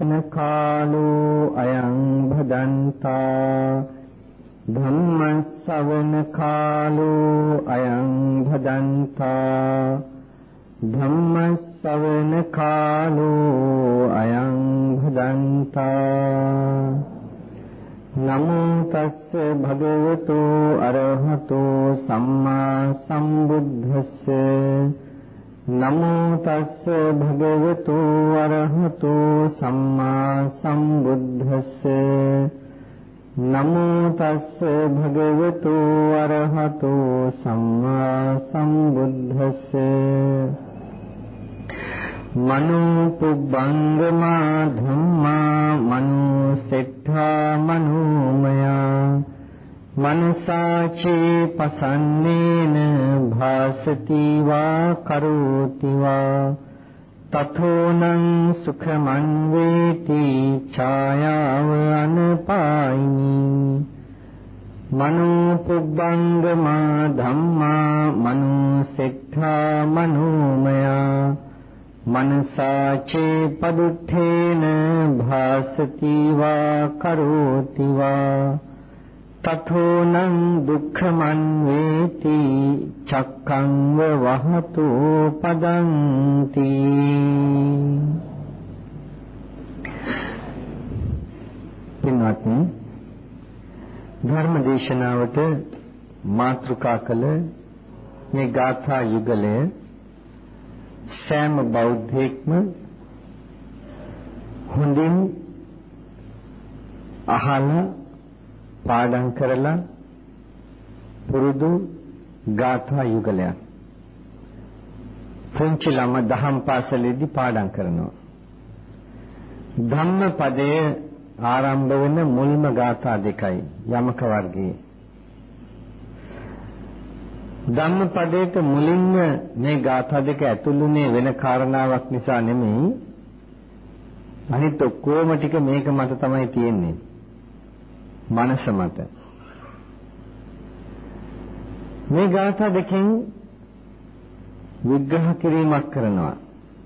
කාලෝ අයං භදන්තා ධම්ම ශ්‍රවණ කාලෝ අයං භදන්තා ධම්ම ශ්‍රවණ කාලෝ අයං භදන්තා නමෝ තස්ස භගවතු අරහතෝ සම්මා සම්බුද්දස්ස නමෝ තස්ස භගවතු අරහතෝ සම්මා සම්බුද්දස්ස නමෝ තස්ස භගවතු අරහතෝ සම්මා සම්බුද්දස්ස මනෝ පුබ්බංගමා ධම්මා මනෝ සෙට්ඨා මනෝමයා මනසාචේ පසන්නේන භාසති වා කරෝති වා තථෝනං සුඛමං වේති ඡායාව අනපායිනි මනෝ පුබ්බංගමා ධම්මා මනෝ සෙට්ඨා මනෝමයා මනසාචේ පදුට්ඨේන භාසති වා කරෝති වා තථෝනං දුක්ඛමං වේති චක්ඛං වහතු පදන්ති. පින්වත්නි, ධර්ම දේශනාවට මාතෘකා කළ මේ ගාථා යුගලය සෑම බෞද්ධයෙක්ම හොඳින් අහලා පාඩම් කරලා පුරුදු ගාථා යුගලයක්. පුංචි ළම දහම් පාසලේදී පාඩම් කරනවා. ධම්මපදයේ ආරම්භ වෙන මුල්ම ගාථා දෙකයි යමක වර්ගයේ. ධම්මපදයට මුලින්ම මේ ගාථා දෙක ඇතුළුනේ වෙන කාරණාවක් නිසා නෙමෙයි. අනිත් ඔක්කොම ටික මේක මත තමයි තියෙන්නේ. මනස මත. මේ ගාථා දෙකෙන් විග්‍රහ කිරීමක් කරනවා.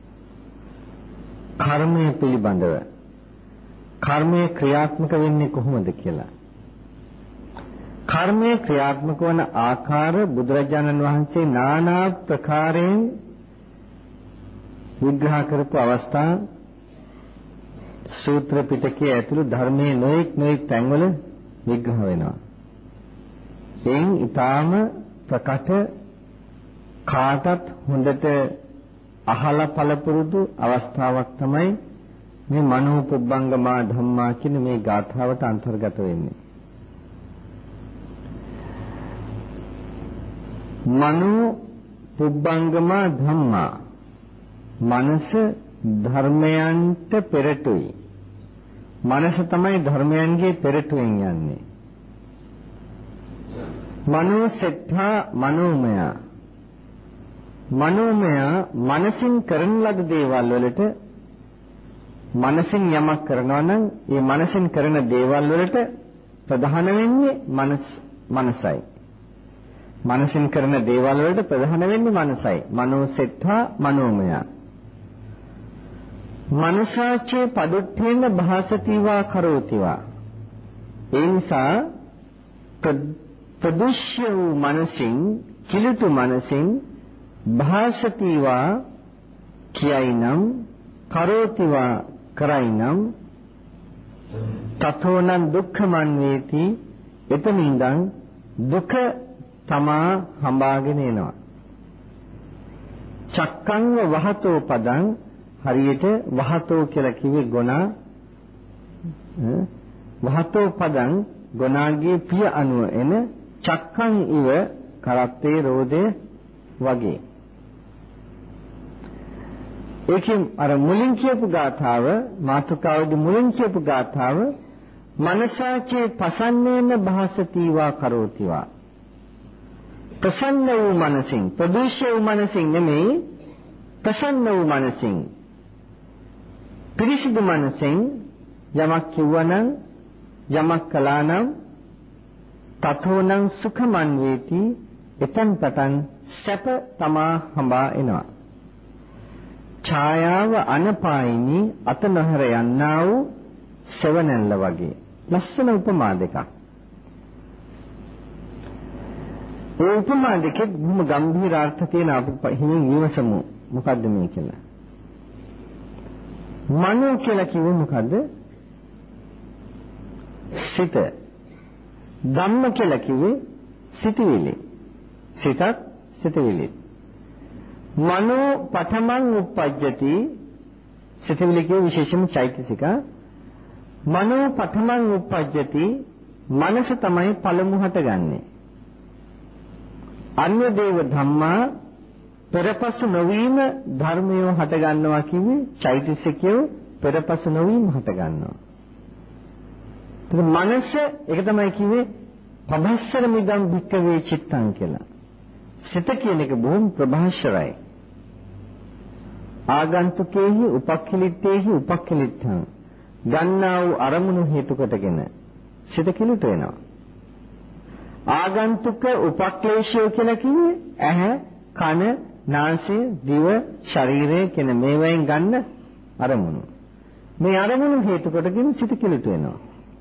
කර්මය පිළිබඳව. කර්මය ක්‍රියාත්මක වෙන්නේ කොහොමද කියලා. කර්මය ක්‍රියාත්මක වන ආකාර බුදුරජාණන් වහන්සේ নানা ප්‍රකාරයෙන් විග්‍රහ කරපු අවස්ථා සූත්‍ර පිටකයේ ඇතුළු ධර්මයේ නොඑක් තැන්වල විග්‍රහ වෙනවා. එයින් ඊටාම ප්‍රකට කාටත් හොඳට අහලා පළපුරුදු අවස්ථාවක් තමයි මේ මනෝ පුබ්බංගමා ධම්මා කියන මේ ගාථාවට අන්තර්ගත වෙන්නේ. මනෝ පුබ්බංගමා ධම්මා මනස ධර්මයන්ට පෙරටුයි. මනස තමයි ධර්මයන්ගේ පෙරටුවෙන් යන්නේ. මනෝ සෙට්ඨා මනෝමය. මනෝමය මනසින් කරන ලද දේවල් වලට මනසින් යමක් කරනවා නම් ඒ මනසින් කරන දේවල් වලට ප්‍රධාන වෙන්නේ මනසයි. මනසින් කරන දේවල් වලට ප්‍රධාන වෙන්නේ මනසයි. මනෝ සෙට්ඨා මනෝමය. මනසාචේ පදුට්ඨේන භාසතිවා කරෝතිවා. ඒ නිසා ප්‍රදුෂ්‍ය වූ මනසින් කිලුටු මනසින් භාසතිවා කියයිනම් කරෝතිවා කරයිනම් තතෝනං දුක්ඛමං වේති එතනින්දන් දුක තමා හඹාගෙන එනවා. චක්කං වහතෝ පදං හරියට වහතෝ කියලා කිව්වේ ගොනා වහතෝ පදං ගොනාගේ පිය අනුව එන චක්කං ඉව කරත්තේ රෝදේ වගේ. ඒකෙන් අර මුලින් කියපු ගාථාව මාතෘකාවේදී මුලින් කියපු ගාථාව මනසාචේ පසන්නේන භාසතිවා කරෝතිවා. ප්‍රසන්න වූ මනසින් ප්‍රදේශ වූ මනසින් නෙමෙයි ප්‍රසන්න වූ මනසින් පිරිසිදු මනසින් යමක් කිව්වනම් යමක් කළානම් තතෝනං සුඛමන් වේති එතන් පටන් සැප තමා හඹා එනවා. ඡායාව අනපායිනි අත නොහැර යන්නා වූ සෙවණැල්ල වගේ. ලස්සන උපමා දෙකක්. ඒ උපමා දෙකේ බොහොම ගැඹීර අර්ථ තියෙන අපි හිමින් විමසමු. මොකද්ද මේ කියලා? මනෝ කියලා කිව්වේ මොකද්ද? සිත. ධම්ම කියලා කිව්වේ සිතවිලි. සිතක් සිතවිලි. මනෝ පඨමං උප්පජ්ජති සිතවිලි කියේ විශේෂම චෛතසික. මනෝ පඨමං උප්පජ්ජති මනස තමයි පළමු හටගන්නේ. අන්‍ය දේව ධම්මා පෙරපසු නොවීම ධර්මයෝ හට ගන්නවා කිව්වේ චෛතසිකයෝ පෙරපසු නොවීම හට ගන්නවා. ඒක මනස ඒක තමයි කිව්වේ පබස්සර මිදම් භික්කවේ චිත්තං කියලා. සිත කියන එක බොහොම ප්‍රභාෂරයි. ආගන්තුකේහි උපක්ඛලිටේහි උපක්ඛලිටං ගන්නා වූ අරමුණු හේතු කොටගෙන සිත කිලුට වෙනවා. ආගන්තුක උපක්ලේශය කියලා කිව්වේ ඇහැ, කන, නාසය, දිව, ශරීරය කියන මේවායින් ගන්න අරමුණු. මේ අරමුණු හේතු කොටගෙන සිත කිලුට වෙනවා.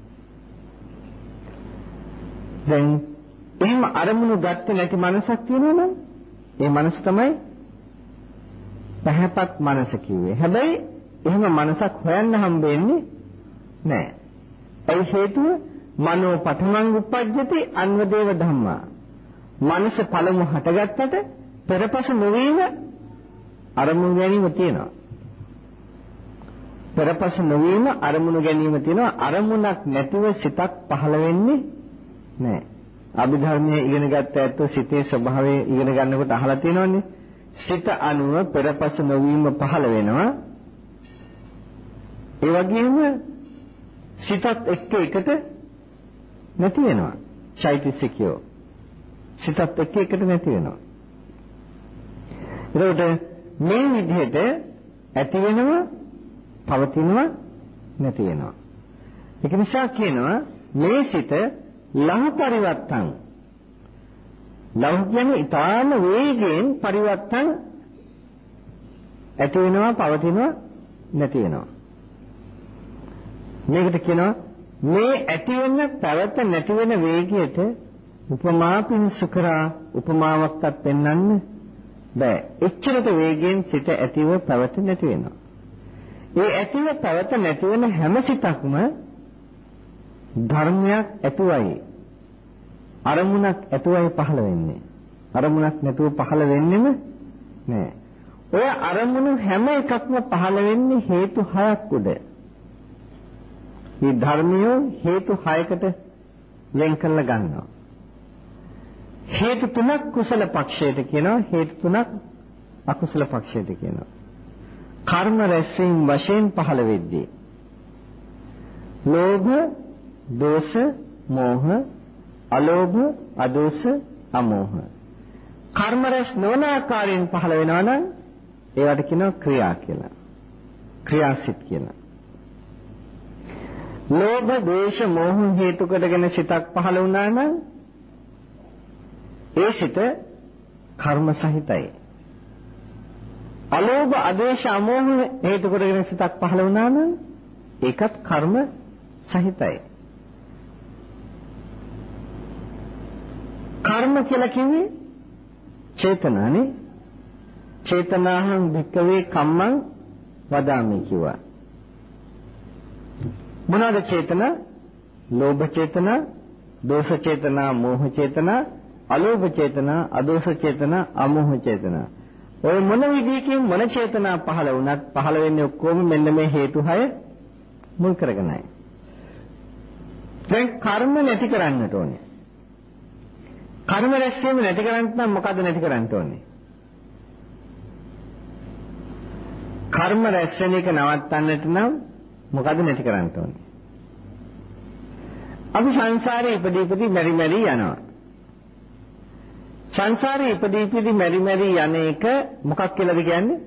දැන් එහෙම අරමුණු ගත්තේ නැති මනසක් තියෙනවනම් ඒ මනස තමයි පහපත් මනස කිව්වේ. හැබැයි එහෙම මනසක් හොයන්න හම්බෙන්නේ නැහැ. ඒ හේතුව මනෝ පඨමං උප්පජ්ජති අන්වදේව ධම්මා. මනස පළමු හටගත්තට පෙරපසු නොවීම අරමුණු ගැනීම තියෙනවා. පෙරපසු නොවීම අරමුණු ගැනීම තියෙනවා. අරමුණක් නැතිව සිතක් පහළ වෙන්නේ නැහැ. අභිධර්මයේ ඉගෙන ගත්ත ඇත්තෝ සිතේ ස්වභාවය ඉගෙන ගන්නකොට අහලා තියෙනවනේ. සිත අනුව පෙරපසු නොවීම පහළ වෙනවා. ඒ වගේම සිතත් එක්ක එකට නැති වෙනවා. චෛතසිකයෝ සිතත් එක්ක එකට නැති වෙනවා. ඒකට මේ විදිහට ඇති වෙනවා, පවතිනවා, නැති වෙනවා. ඒක නිසා කියනවා මේ සිත ලහ පරිවර්තන. ලහ කියන්නේ ඊටාම වේගයෙන් පරිවර්තන ඇති වෙනවා, පවතිනවා, නැති වෙනවා. මේකට කියනවා මේ ඇති වෙන පැවත නැති වෙන වේගයට උපමාපින් සුකරා උපමාවක්වත් පෙන්වන්න බෑ. එච්චරට වේගයෙන් සිත ඇතිව පැවත නැති වෙනවා. ඒ ඇතිව පැවත නැති වෙන හැම සිතක්ම ධර්මයක් ඇතුවයි. අරමුණක් ඇතුවයි පහළ වෙන්නේ. අරමුණක් නැතුව පහළ වෙන්නෙම නෑ. ඔය අරමුණු හැම එකක්ම පහළ වෙන්නේ හේතු හයක් උඩ. මේ ධර්මිය හේතු හයකට වෙන් කරලා ගන්නවා. හේතු තුනක් කුසල පක්ෂයට කියනවා, හේතු තුනක් අකුසල පක්ෂයට කියනවා. කර්ම රැස්වීම වශයෙන් පහළ වෙද්දී ලෝභ, දෝෂ, මෝහ, අලෝභ, අදෝෂ, අමෝහ. කර්ම රැස් නොවන ආකාරයෙන් පහළ වෙනවා නම් ඒවට කියනවා ක්‍රියා කියලා. ක්‍රියාසිත කියලා. ලෝභ, ද්වේෂ, මෝහ හේතු කොටගෙන සිතක් පහළ වුණා නම් ඒ සිත කර්ම සහිතයි. අලෝභ, අද්වේෂ, අමෝහ හේතු කොටගෙන සිතක් පහළ වුණා නම් ඒකත් කර්ම සහිතයි. කර්ම කියලා කිව්වේ චේතනානේ. චේතනාහං භික්කවේ කම්මං වදාමි කිව්වා. මොනවාද චේතනා? ලෝභ චේතනා, දෝෂ චේතනා, මෝහ චේතනා, අලෝභ චේතනා, අදෝෂ චේතනා, අමෝහ චේතනා. ඔය මොන විදිහකින් මොන චේතනා පහළ වුණත් පහළ වෙන්නේ ඔක්කොම මෙන්න මේ හේතු හය මුල් කරගෙනයි. දැන් කර්ම නැති කරන්නට ඕනේ. කර්ම රැස්වීම නැති කරන්න නම් මොකද්ද නැති කරන්න ඕනේ? කර්ම රැස්වෙන එක නවත්තන්නට නම් මොකද්ද නැති කරන්න ඕනේ? අපි සංසාරේ ඉපදී මෙරි මෙරි යනවා. සංසාරේ ඉපදී මෙරි මෙරි යන එක මොකක් කියලාද කියන්නේ?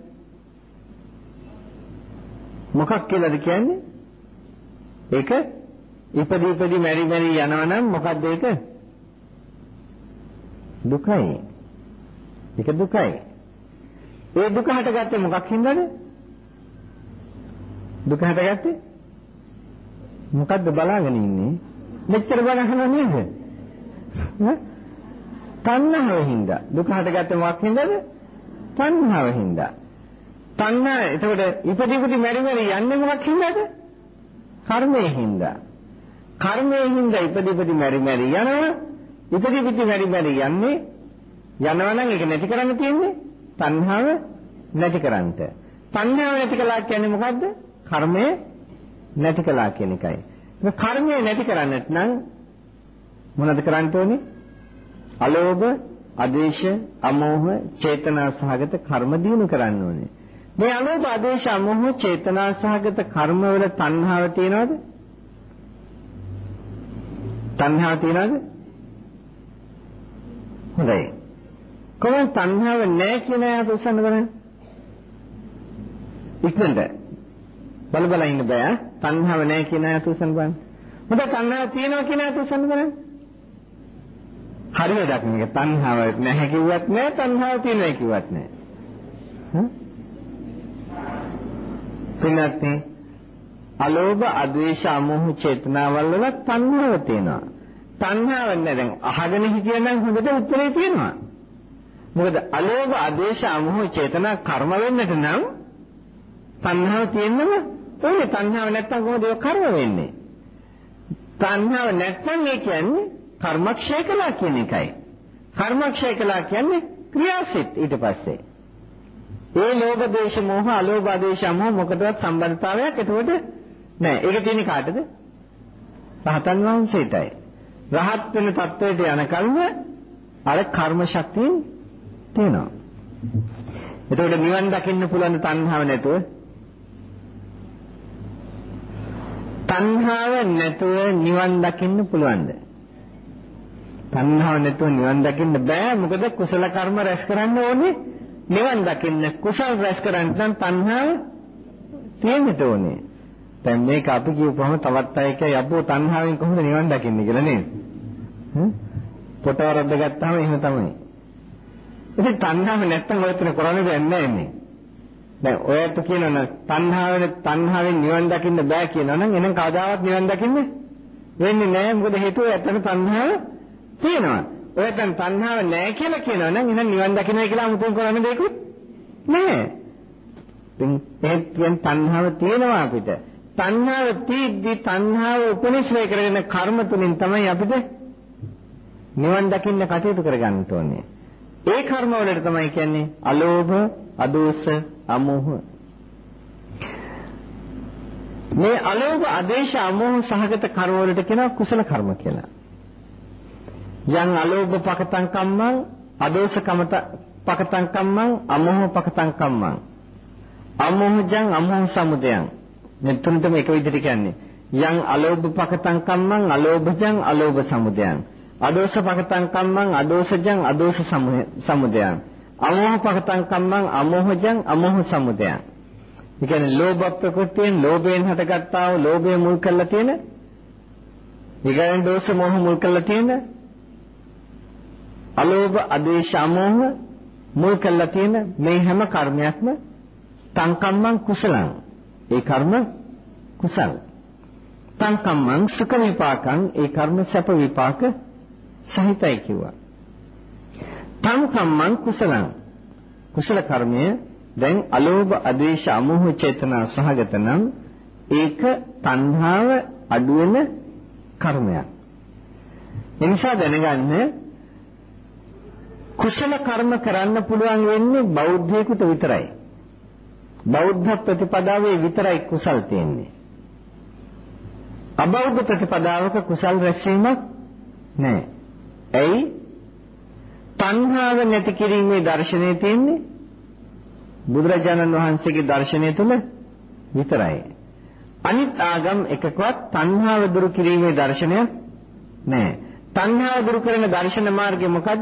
මොකක් කියලාද කියන්නේ? ඒක ඉපදී මෙරි මෙරි යනවා නම් මොකද්ද ඒක? දුකයි. ඒක දුකයි. ඒ දුක හටගත්තේ මොකක් හින්දාද? දුක හටගත්තේ මොකද්ද බලාගෙන ඉන්නේ? මෙච්චර බලහන නේද? තණ්හාවෙන් හින්දා. දුක හටගත්තේ මොකක් හින්දාද? තණ්හාවෙන් හින්දා. තණ්හා එතකොට ඉපදිපුටි මෙරි යන්නේ මොකක් හින්දාද? කර්මයෙන් හින්දා. කර්මයෙන් හින්දා ඉපදිපුටි මෙරි යනවා. ඉපදිපුටි මෙරි යන්නේ යනවා නම් ඒක නැති කරන්න තියෙන්නේ තණ්හාව නැති කරන්න. තණ්හාව නැති කළා කියන්නේ මොකද්ද? කර්මය නැති කළා කියන එකයි. ඒක කර්මය නැති කරන්නට නම් මොනවද කරන්න ඕනේ? අලෝභ, අද්වේෂ, අමෝහ, චේතනා සහගත කර්ම දිනු කරන්න ඕනේ. මේ අලෝභ, අද්වේෂ, අමෝහ, චේතනා සහගත කර්ම වල තණ්හාව තියනවද? තණ්හාව තියනවද? හොඳයි. කොහොමද තණ්හාව නැහැ කියන එක උසන්න බලන්න. ඉක්මනට බල ඉන්න බෑ. තණ්හාව නැහැ කියන එක උසන්න බලන්න. මොකද තණ්හාව තියෙනවා කියන එක උසන්න බලන්න. හරි වැඩක් මේක. තණ්හාව නැහැ කිව්වත් නැහැ, තණ්හාව තියෙනවා කිව්වත් නැහැ. පින්නත්නි අලෝභ, අද්වේෂ, අමෝහ චේතනාවල් වල තණ්හාව තියෙනවා. තණ්හාව නැහැ. දැන් අහගෙන හිටියනම් හොඳට උත්තරේ තියෙනවා. මොකද අලෝභ, අද්වේෂ, අමෝහ චේතනා කර්ම වෙන්නට නම් තණ්හාව තියෙන්නම ඕනේ. තණ්හාව නැත්තම් කොහොමද ඒක කර්ම වෙන්නේ? තණ්හාව නැත්නම් ඒ කියන්නේ කර්මක්ෂය කළා කියන එකයි. කර්මක්ෂය කළා කියන්නේ ක්‍රියාසිට ඊට පස්සේ. ඒ ලෝභ, ද්වේෂ, මෝහ, අලෝභ, අද්වේෂ, අමෝහ මොකටවත් සම්බන්ධතාවයක් එතකොට නැහැ. ඒක තියෙන්නේ කාටද? රහතන් වහන්සේටයි. රහත් වෙන තත්වයට යනකල්ම අර කර්ම ශක්තිය තියෙනවා. එතකොට නිවන් දකින්න පුළුවන් තණ්හාව නැතුව. තණ්හාව නැතුව නිවන් දකින්න පුළුවන්ද? තණ්හාව නැතුව නිවන් දකින්න බෑ. මොකද කුසල කර්ම රැස් කරන්න ඕනේ. නිවන් දකින්න කුසල රැස් කරන්න නම් තණ්හාව තියෙන්න ඕනේ. දැන් මේක අපි කියපුවම තවත් අය කියයි අපෝ තණ්හාවෙන් කොහොමද නිවන් දකින්නේ කියලා නේද? පොටවරද්ද ගත්තාම එහෙම තමයි. ඉතින් තණ්හාව නැත්තම් ඔය එතන කරන්නේ දෙයක් නැහැ නේ. දැන් ඔයත් කියනවා තණ්හාවෙන් නිවන් දකින්න බෑ කියනවා නම් එහෙනම් කවදාවත් නිවන් දකින්න වෙන්නේ නැහැ. මොකද හේතුව එතන තණ්හාව තියෙනවා. ඔයයන් තණ්හාව නැහැ කියලා කියනවා නම් එහෙනම් නිවන් දකින්නයි කියලා 아무තෙන් කරන්න දෙයක්වත් නැහැ. ඉතින් ඒ කියන්නේ තණ්හාව තියෙනවා අපිට. තණ්හාව තීද්දි තණ්හාව උපනිශ්‍රය කරගෙන කර්ම තුලින් තමයි අපිට නිවන් දකින්න කටයුතු කරගන්න ඕනේ. ඒ කර්ම වලට තමයි කියන්නේ අලෝභ, අදෝස, අමෝහ. මේ අලෝභ, අදේශ, අමෝහ සහගත කර්ම වලට කියනවා කුසල කර්ම කියලා. යං අලෝභ පකතං කම්මං, අදෝස කමත පකතං කම්මං, අමෝහ පකතං කම්මං. අමෝහජං අමෝහ සමුදයං. මේ තුනටම එක විදිහට කියන්නේ. යං අලෝභ පකතං කම්මං, අලෝභජං අලෝභ සමුදයං. අදෝස පකතං කම්මං, අදෝසජං අදෝස සමුදයං. අමෝහ පකතං කම්මං, අමෝහජං අමෝහ සමුදයං. ඒ කියන්නේ ලෝභ ප්‍රකෘතියෙන් ලෝභයෙන් හටගත්තා වූ ලෝභය මුල් කරලා තියෙන, ඊගාෙන් දෝෂ මොහ මුල් කරලා තියෙන, අලෝභ, අද්වේෂ, අමෝහ මුල් කරලා තියෙන මේ හැම කර්මයක්ම තං කම්මං කුසලං. ඒ කර්ම කුසල්. තං කම්මං සුඛ විපාකං. ඒ කර්ම සැප විපාක සහිතයි කිව්වා. තං කම්මං කුසලං. කුසල කර්මය දැන් අලෝභ, අද්වේෂ, අමෝහ චේතනා සහගත නම් ඒක තණ්හාව අඩු වෙන කර්මයක්. එනිසා දැනගන්න කුසල කර්ම කරන්න පුළුවන් වෙන්නේ බෞද්ධයෙකුට විතරයි. බෞද්ධ ප්‍රතිපදාවේ විතරයි කුසල් තියෙන්නේ. අබෞද්ධ ප්‍රතිපදාවක කුසල් රැස්වීමක් නැහැ. ඇයි? තණ්හාව නැති කිරීමේ දර්ශනය තියෙන්නේ බුදුරජාණන් වහන්සේගේ දර්ශනය තුල විතරයි. අනිත් ආගම් එකකවත් තණ්හාව දුරු කිරීමේ දර්ශනයක් නැහැ. තණ්හාව දුරු කරන දර්ශන මාර්ගය මොකද්ද?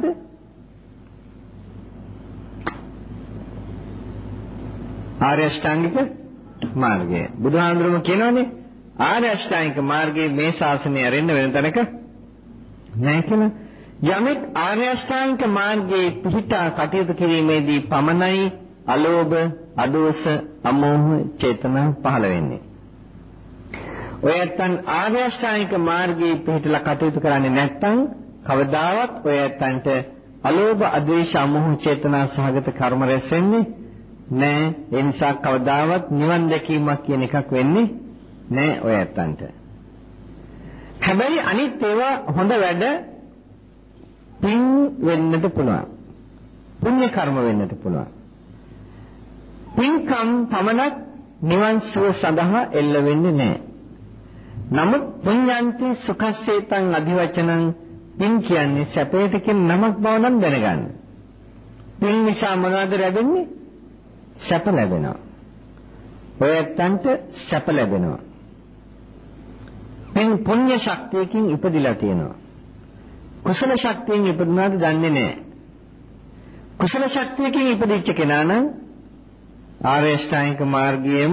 ආර්ය අෂ්ටාංගික මාර්ගය. බුදුහාඳුරම කියනවානේ ආර්ය අෂ්ටාංගික මාර්ගයේ මේ ශාසනය ඇරෙන්න වෙන තැනක නැහැ කියලා. යමෙක් ආර්ය අෂ්ටාංගික මාර්ගයේ පිහිටා කටයුතු කිරීමේදී පමණයි අලෝභ, අදෝස, අමෝහ චේතනා පහළ වෙන්නේ. ඔය ඇත්තන් ආර්ය අෂ්ටාංගික මාර්ගයේ පිහිටලා කටයුතු කරන්නේ නැත්නම් කවදාවත් ඔය ඇත්තන්ට අලෝභ අද්වේෂ අමෝහ චේතනා සහගත කර්ම රැස් වෙන්නේ නෑ. ඒ නිසා කවදාවත් නිවන් දැකීමක් කියන එකක් වෙන්නේ නෑ ඔය ඇත්තන්ට. හැබැයි අනිත් ඒවා හොඳ වැඩ පින් වෙන්නට පුළුවන්. පුණ්‍ය කර්ම වෙන්නට පුළුවන්. පින්කම් පමණක් නිවන් සුව සඳහා එල්ල වෙන්නේ නැහැ. නමුත් පුඤ්ඤන්ති සුඛස්සේතං අධිවචනං පින් කියන්නේ සැපයට කියන නමක් බව නම් දැනගන්න. පින් නිසා මොනවද ලැබෙන්නේ? සැප ලැබෙනවා. ඔය ඇත්තන්ට සැප ලැබෙනවා. පින් පුණ්‍ය ශක්තියකින් ඉපදිලා තියෙනවා. කුසල ශක්තියෙන් ඉපදුනාද දන්නේ නැහැ. කුසල ශක්තියකින් ඉපදිච්ච කෙනා නම් ආර්ය අෂ්ටාංගික මාර්ගයේම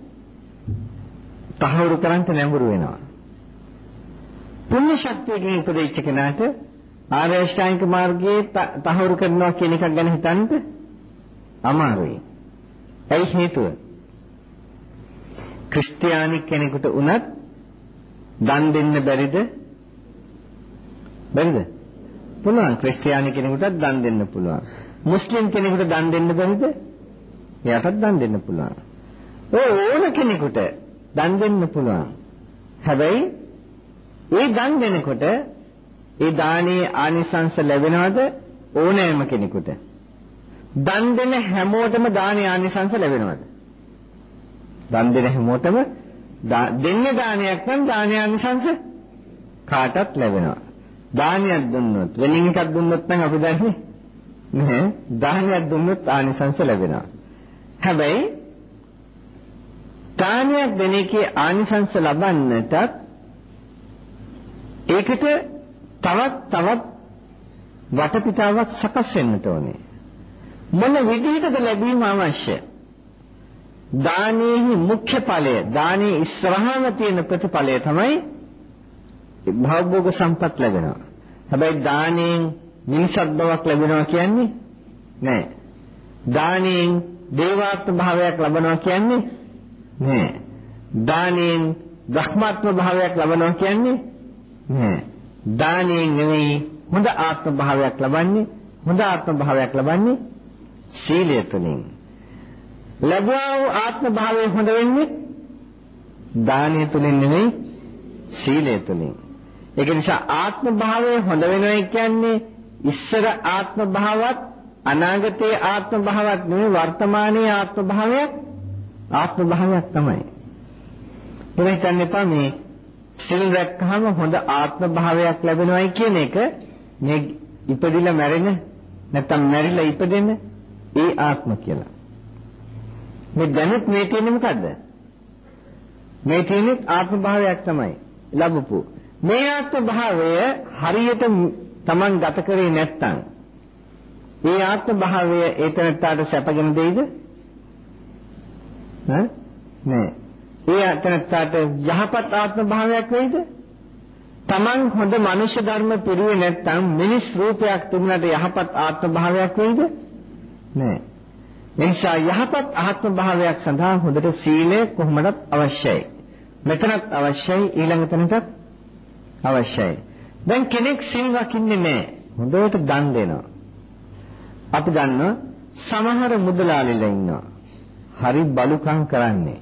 තහවුරු කරන්ට නැඹුරු වෙනවා. පුණ්‍ය ශක්තියකින් ඉපදිච්ච කෙනාට ආර්ය අෂ්ටාංගික මාර්ගයේ තහවුරු කරනවා කියන එකක් ගැන හිතන්න අමාරුයි. ඒ හේතුව ක්‍රිස්තියානි කෙනෙකුට උනත් දන් දෙන්න බැරිද? බැරිද? පුළුවන්. ක්‍රිස්තියානි කෙනෙකුටත් දන් දෙන්න පුළුවන්. මුස්ලිම් කෙනෙකුට දන් දෙන්න බැරිද? එයාටත් දන් දෙන්න පුළුවන්. ඕන කෙනෙකුට දන් දෙන්න පුළුවන්. හැබැයි ඒ දන් දෙනකොට ඒ දානයේ ආනිසංස ලැබෙනවද ඕනෑම කෙනෙකුට? දන් දෙන හැමෝටම දානයේ ආනිසංස ලැබෙනවද? දන් දෙන හැමෝටම දෙන්නේ දානයක් නම් දානයේ ආනිසංස කාටත් ලැබෙනවා. දානයක් දුන්නොත් වෙනින් එකක් දුන්නොත් නම් අපි දන්නේ නෑ. දානයක් දුන්නොත් ආනිසංස ලැබෙනවා. හැබැයි දානයක් දෙන එකේ ආනිසංස ලබන්නටත් ඒකට තවත් වටපිටාවක් සකස් වෙන්නට ඕනේ. මොන විදිහටද ලැබීම අවශ්‍ය? දානයේ මුඛ්‍ය ඵලය, දානයේ ඉස්සරහම තියෙන ප්‍රතිඵලය තමයි භවභෝග සම්පත් ලැබෙනවා. හැබැයි දානයෙන් මිනිසත් බවක් ලැබෙනවා කියන්නේ නෑ. දානයෙන් දේවාත්ම භාවයක් ලැබෙනවා කියන්නේ නෑ. දානයෙන් බ්‍රහ්මාත්ම භාවයක් ලැබෙනවා කියන්නේ නෑ. දානයෙන් නෙවෙයි හොඳ ආත්ම භාවයක් ලබන්නේ. හොඳ ආත්ම භාවයක් ලබන්නේ සීලය තුළින්. ලැබුවා වූ ආත්ම භාවය හොඳ වෙන්නේ දානය තුළින් නෙවෙයි සීලය තුළින්. ඒක නිසා ආත්ම භාවය හොඳ වෙනවා කියන්නේ ඉස්සර ආත්ම භාවත් අනාගතයේ ආත්ම භාවත් නෙවෙයි වර්තමානයේ ආත්ම භාවයක් තමයි. ඒක හිතන්න එපා මේ සිල් රැක්කහම හොඳ ආත්ම භාවයක් ලැබෙනවයි කියන එක මේ ඉපදිලා මැරෙන නැත්නම් මැරිලා ඉපදෙන ඒ ආත්ම කියලා. මේ දැනුත් මේ තියෙන්නේ මොකද්ද? මේ තියෙන්නේ ආත්ම භාවයක් තමයි ලැබපු. මේ ආත්ම භාවය හරියට Taman ගත කරේ නැත්නම් ඒ ආත්ම භාවය ඒතනටට සැපගෙන දෙයිද? නෑ. ඒ අතනටට යහපත් ආත්ම භාවයක් වෙයිද? Taman හොඳ මනුෂ්‍ය ධර්ම පිරුවේ නැත්නම් මිනිස් රූපයක් තිබුණාට යහපත් ආත්ම භාවයක් වෙයිද? නෑ. එනිසා යහපත් ආත්ම භාවයක් සඳහා හොඳට සීලය කොහොමදත් අවශ්‍යයි. මෙතනත් අවශ්‍යයි, ඊළඟ තැනටත් අවශ්‍යයි. දැන් කෙනෙක් සීල් රකින්නේ නැහැ. හොඳට දන් දෙනවා. අපි දන්නවා සමහර මුදලාලිලා ඉන්නවා. හරි බලුකම් කරන්නේ.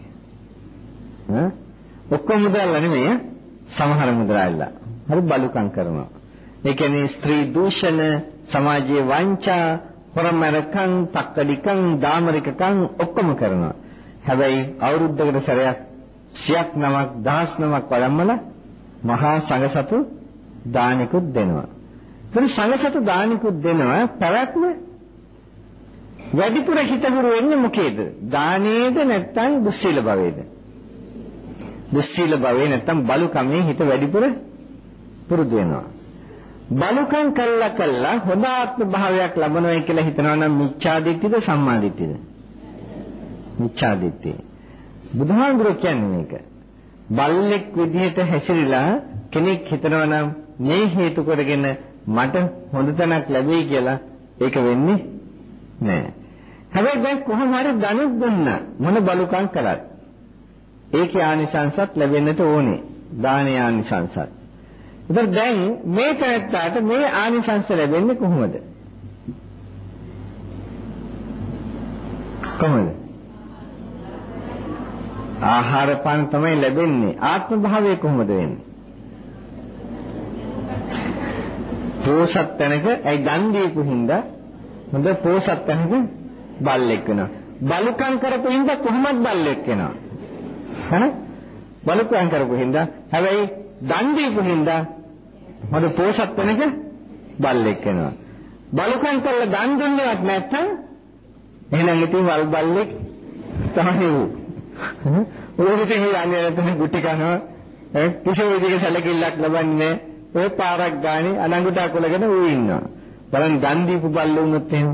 ඔක්කොම මුදලාලා නෙමෙයි, සමහර මුදලාලිලා. හරි බලුකම් කරනවා. ඒ කියන්නේ ස්ත්‍රී දූෂණ, සමාජයේ වංචා, හොරමරකම්, තක්කඩිකම්, දාමරිකකම් ඔක්කොම කරනවා. හැබැයි අවුරුද්දකට සැරයක් 100ක් 9ක් 10 9ක් වළම්මලා මහා සංඝසතු දානිකුත් දෙනවා. ඒ සංඝසතු දානිකුත් දෙනවා පැවැත්ම වැඩිපුර හිතහුරු වෙන්නේ මොකේද? දානේද නැත්නම් දුස්සීල භවයේද? දුස්සීල භවයේ නැත්නම් බලුකමේ හිත වැඩිපුර පුරුදු වෙනවා. බලුකම් කළා හොඳ ආත්ම භාවයක් ලබනවා කියලා හිතනවා නම් මිච්ඡාදිට්ඨිද සම්මාදිට්ඨිද? මිච්ඡාදිට්ඨිය. බුදුහාමුදුරුවෝ කියන්නේ මේක. බල්ලෙක් විදිහට හැසිරিলা කෙනෙක් හිතනවා නම් මේ හේතු කොටගෙන මට හොඳ තැනක් ලැබෙයි කියලා ඒක වෙන්නේ නැහැ. හැබැයි දැන් කොහොම හරි ධනෙ දුන්නා මොන බලුකම් කළත් ඒකේ ආනිසංසත් ලැබෙන්නට ඕනේ. දානේ ආනිසංසත්. ඒතර දැන් මේ පැත්තට මේ ආනිසංස ලැබෙන්නේ කොහොමද? කොහොමද? ආහාර පාන තමයි ලැබෙන්නේ. ආත්ම භාවය කොහොමද වෙන්නේ? පෝසත් තැනක ඒ දන් දීපු හින්දා හොඳ පෝසත් තැනක බල්ලෙක් වෙනවා. බලුකම් කරපු හින්දා කොහොමද බල්ලෙක් වෙනවා? හරි? බලුකම් කරපු හින්දා හැබැයි දන් දීපු හින්දා හොඳ පෝසත් තැනක බල්ලෙක් වෙනවා. බලුකම් කරලා දන් දුන්නේවත් නැත්නම් එහෙනම් ඉතින් වල් බල්ලෙක් තමයි ඌ. ඕකෙත් යන්නේ නැත්නම් ගුටි කනවා. කිසිම විදිහක සැලකිල්ලක් ලබන්නේ ඔය පාරක් ගානේ අලංගුට අකුලගෙන ඌ ඉන්නවා. බලන්න දන් දීපු බල්ලෝ වුණොත් එහෙම.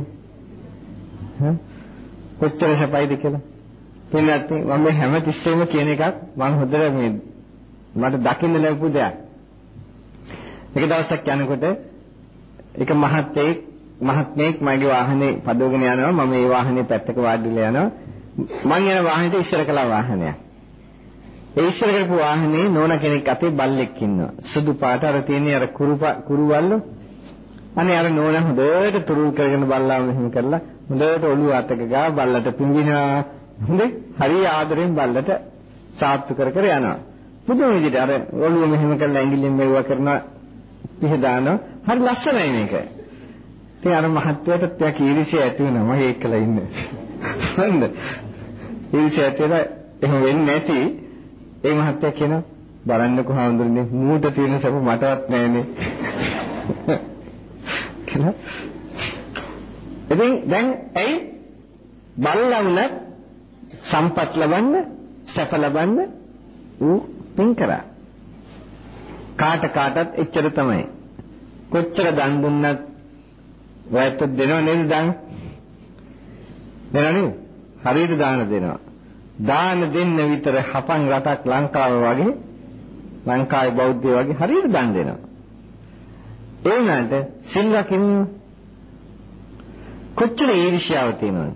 කොච්චර සපයිද කියලා. පින්නත් මම හැම තිස්සෙම කියන එකක් මම හොඳට මේ මට දකින්න ලැබපු දෙයක්. එක දවසක් යනකොට එක මහත්මයෙක් මගේ වාහනේ පදවගෙන යනවා. මම ඒ වාහනේ පැත්තක වාඩිලා යනවා. මං යන වාහනේට ඉස්සර කළා වාහනයක්. ඒ ඉස්සර කරපු වාහනේ නෝන කෙනෙක් අතේ බල්ලෙක් ඉන්නවා. සුදු පාට අර තියෙන අර කුරුවල්ලෝ. අනේ අර නෝන හොඳට තුරුල් කරගෙන බල්ලා මෙහෙම කරලා හොඳට ඔළුව අතක ගා බල්ලට පිඹිනවා. හොඳේ හරි ආදරෙන් බල්ලට සාත්තු කර කර යනවා. පුදුම විදිහට අර ඔළුව මෙහෙම කරලා ඇඟිල්ලෙන් මෙවුවා කරනවා. පිහදානවා. හරි ලස්සනයි මේක. ඉතින් අර මහත්වයට ටිකක් ඊර්ෂ්‍යා ඇති වෙනවා. මම ඒකලා ඉන්නේ. හරිද? ඊර්ෂ්‍යා ඇතිලා එහෙම වෙන්නේ නැති ඒ මහත්ය කියනවා බලන්නකෝ හාමුදුරනේ මූට තියෙන සප මටවත් නැහැනේ. කියලා. ඉතින් දැන් ඇයි බල්ලවුන සම්පත් ලබන්න සැප ලබන්න ඌ පින් කරා. කාටත් එච්චර තමයි. කොච්චර දන් දුන්නත් වැට දෙනව නේද දන්? දෙනවනේ. හරියට දාන දෙනවා. දාන දෙන්න විතර හපන් රටක් ලංකාව වගේ ලංකාවේ බෞද්ධයෝ වගේ හරියට දන් දෙනවා. ඒ වුණාට සිල් රකින්න කොච්චර ඊර්ෂ්‍යාව තියෙනවද?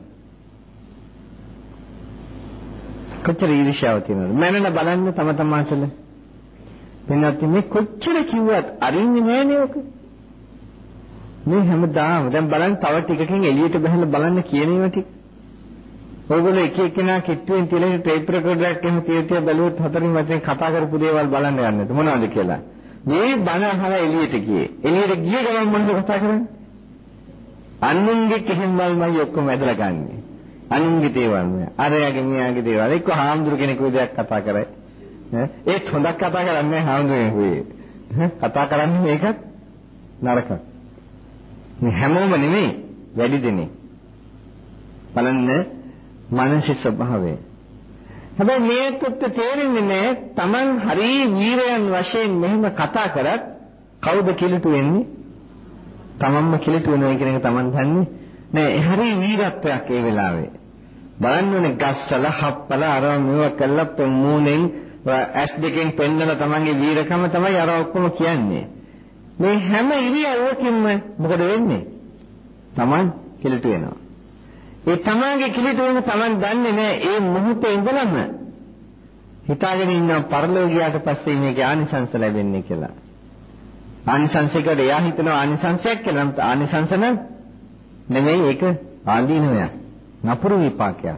කොච්චර ඊර්ෂ්‍යාව තියෙනවද? මනන බලන්න තම තමාටල. වෙනත් මේ කොච්චර කිව්වත් අරින්නේ නෑනේ ඔක. මේ හැමදාම දැන් බලන්න තව ටිකකින් එළියට බහලා බලන්න කියන ඒවා ටික. ඔයගොල්ලෝ එක එකනා කිට්ටුවෙන් තියලා ටේප් රෙකෝඩරයක් එහෙම තියලා බලුවොත් හතරින් වචෙන් කතා කරපු දේවල් බලන්න යන්නද මොනවද කියලා. මේ බණ අහලා එළියට ගියේ. එළියට ගිය ගමන් මොනවද කතා කරන්නේ? අනුන්ගේ කෙහෙන්වල්මයි ඔක්කොම ඇදලා ගන්නෙ. අනුන්ගේ දේවල් නේ. අරයාගේ මෙයාගේ දේවල්. එක්ක හාමුදුරු කෙනෙකුගේ දෙයක් කතා කරයි. ඒත් හොඳක් කතා කරන්නේ හාමුදුරුවෝ. කතා කරන්නේ මේකත් නරකක්. මේ හැමෝම නෙමෙයි වැඩි දෙනෙක්. බලන්න මානසික ස්වභාවය. හැබැයි මේකට තේරෙන්නේ නැහැ Taman හරි වීරයන් වශයෙන් මෙහෙම කතා කරත් කවුද කිලුට වෙන්නේ? Tamanම කිලුට වෙනවා කියන එක Taman දන්නේ නෑ. හරි වීරත්වයක් ඒ වෙලාවේ. බලන්න ඕනේ ගස්සල හප්පල අර මේව කළා මූණෙන් ඇස් දෙකෙන් පෙන්නලා Tamanගේ වීරකම තමයි අර ඔක්කොම කියන්නේ. මේ හැම ඉරියව්වකින්ම මොකද වෙන්නේ? Taman කිලුට වෙනවා. ඒ තමාගේ කිලිට වෙන Taman දන්නේ නැහැ ඒ මොහොතේ ඉඳලම හිතාගෙන ඉන්න පරලෝ ගියාට පස්සේ මේකේ ආනිසංස ලැබෙන්නේ කියලා. ආනිසංසයකට එයා හිතනවා ආනිසංසයක් කියලා. නම් ආනිසංස නෙමෙයි ඒක ආදීනවයක්. නපුරු විපාකයක්.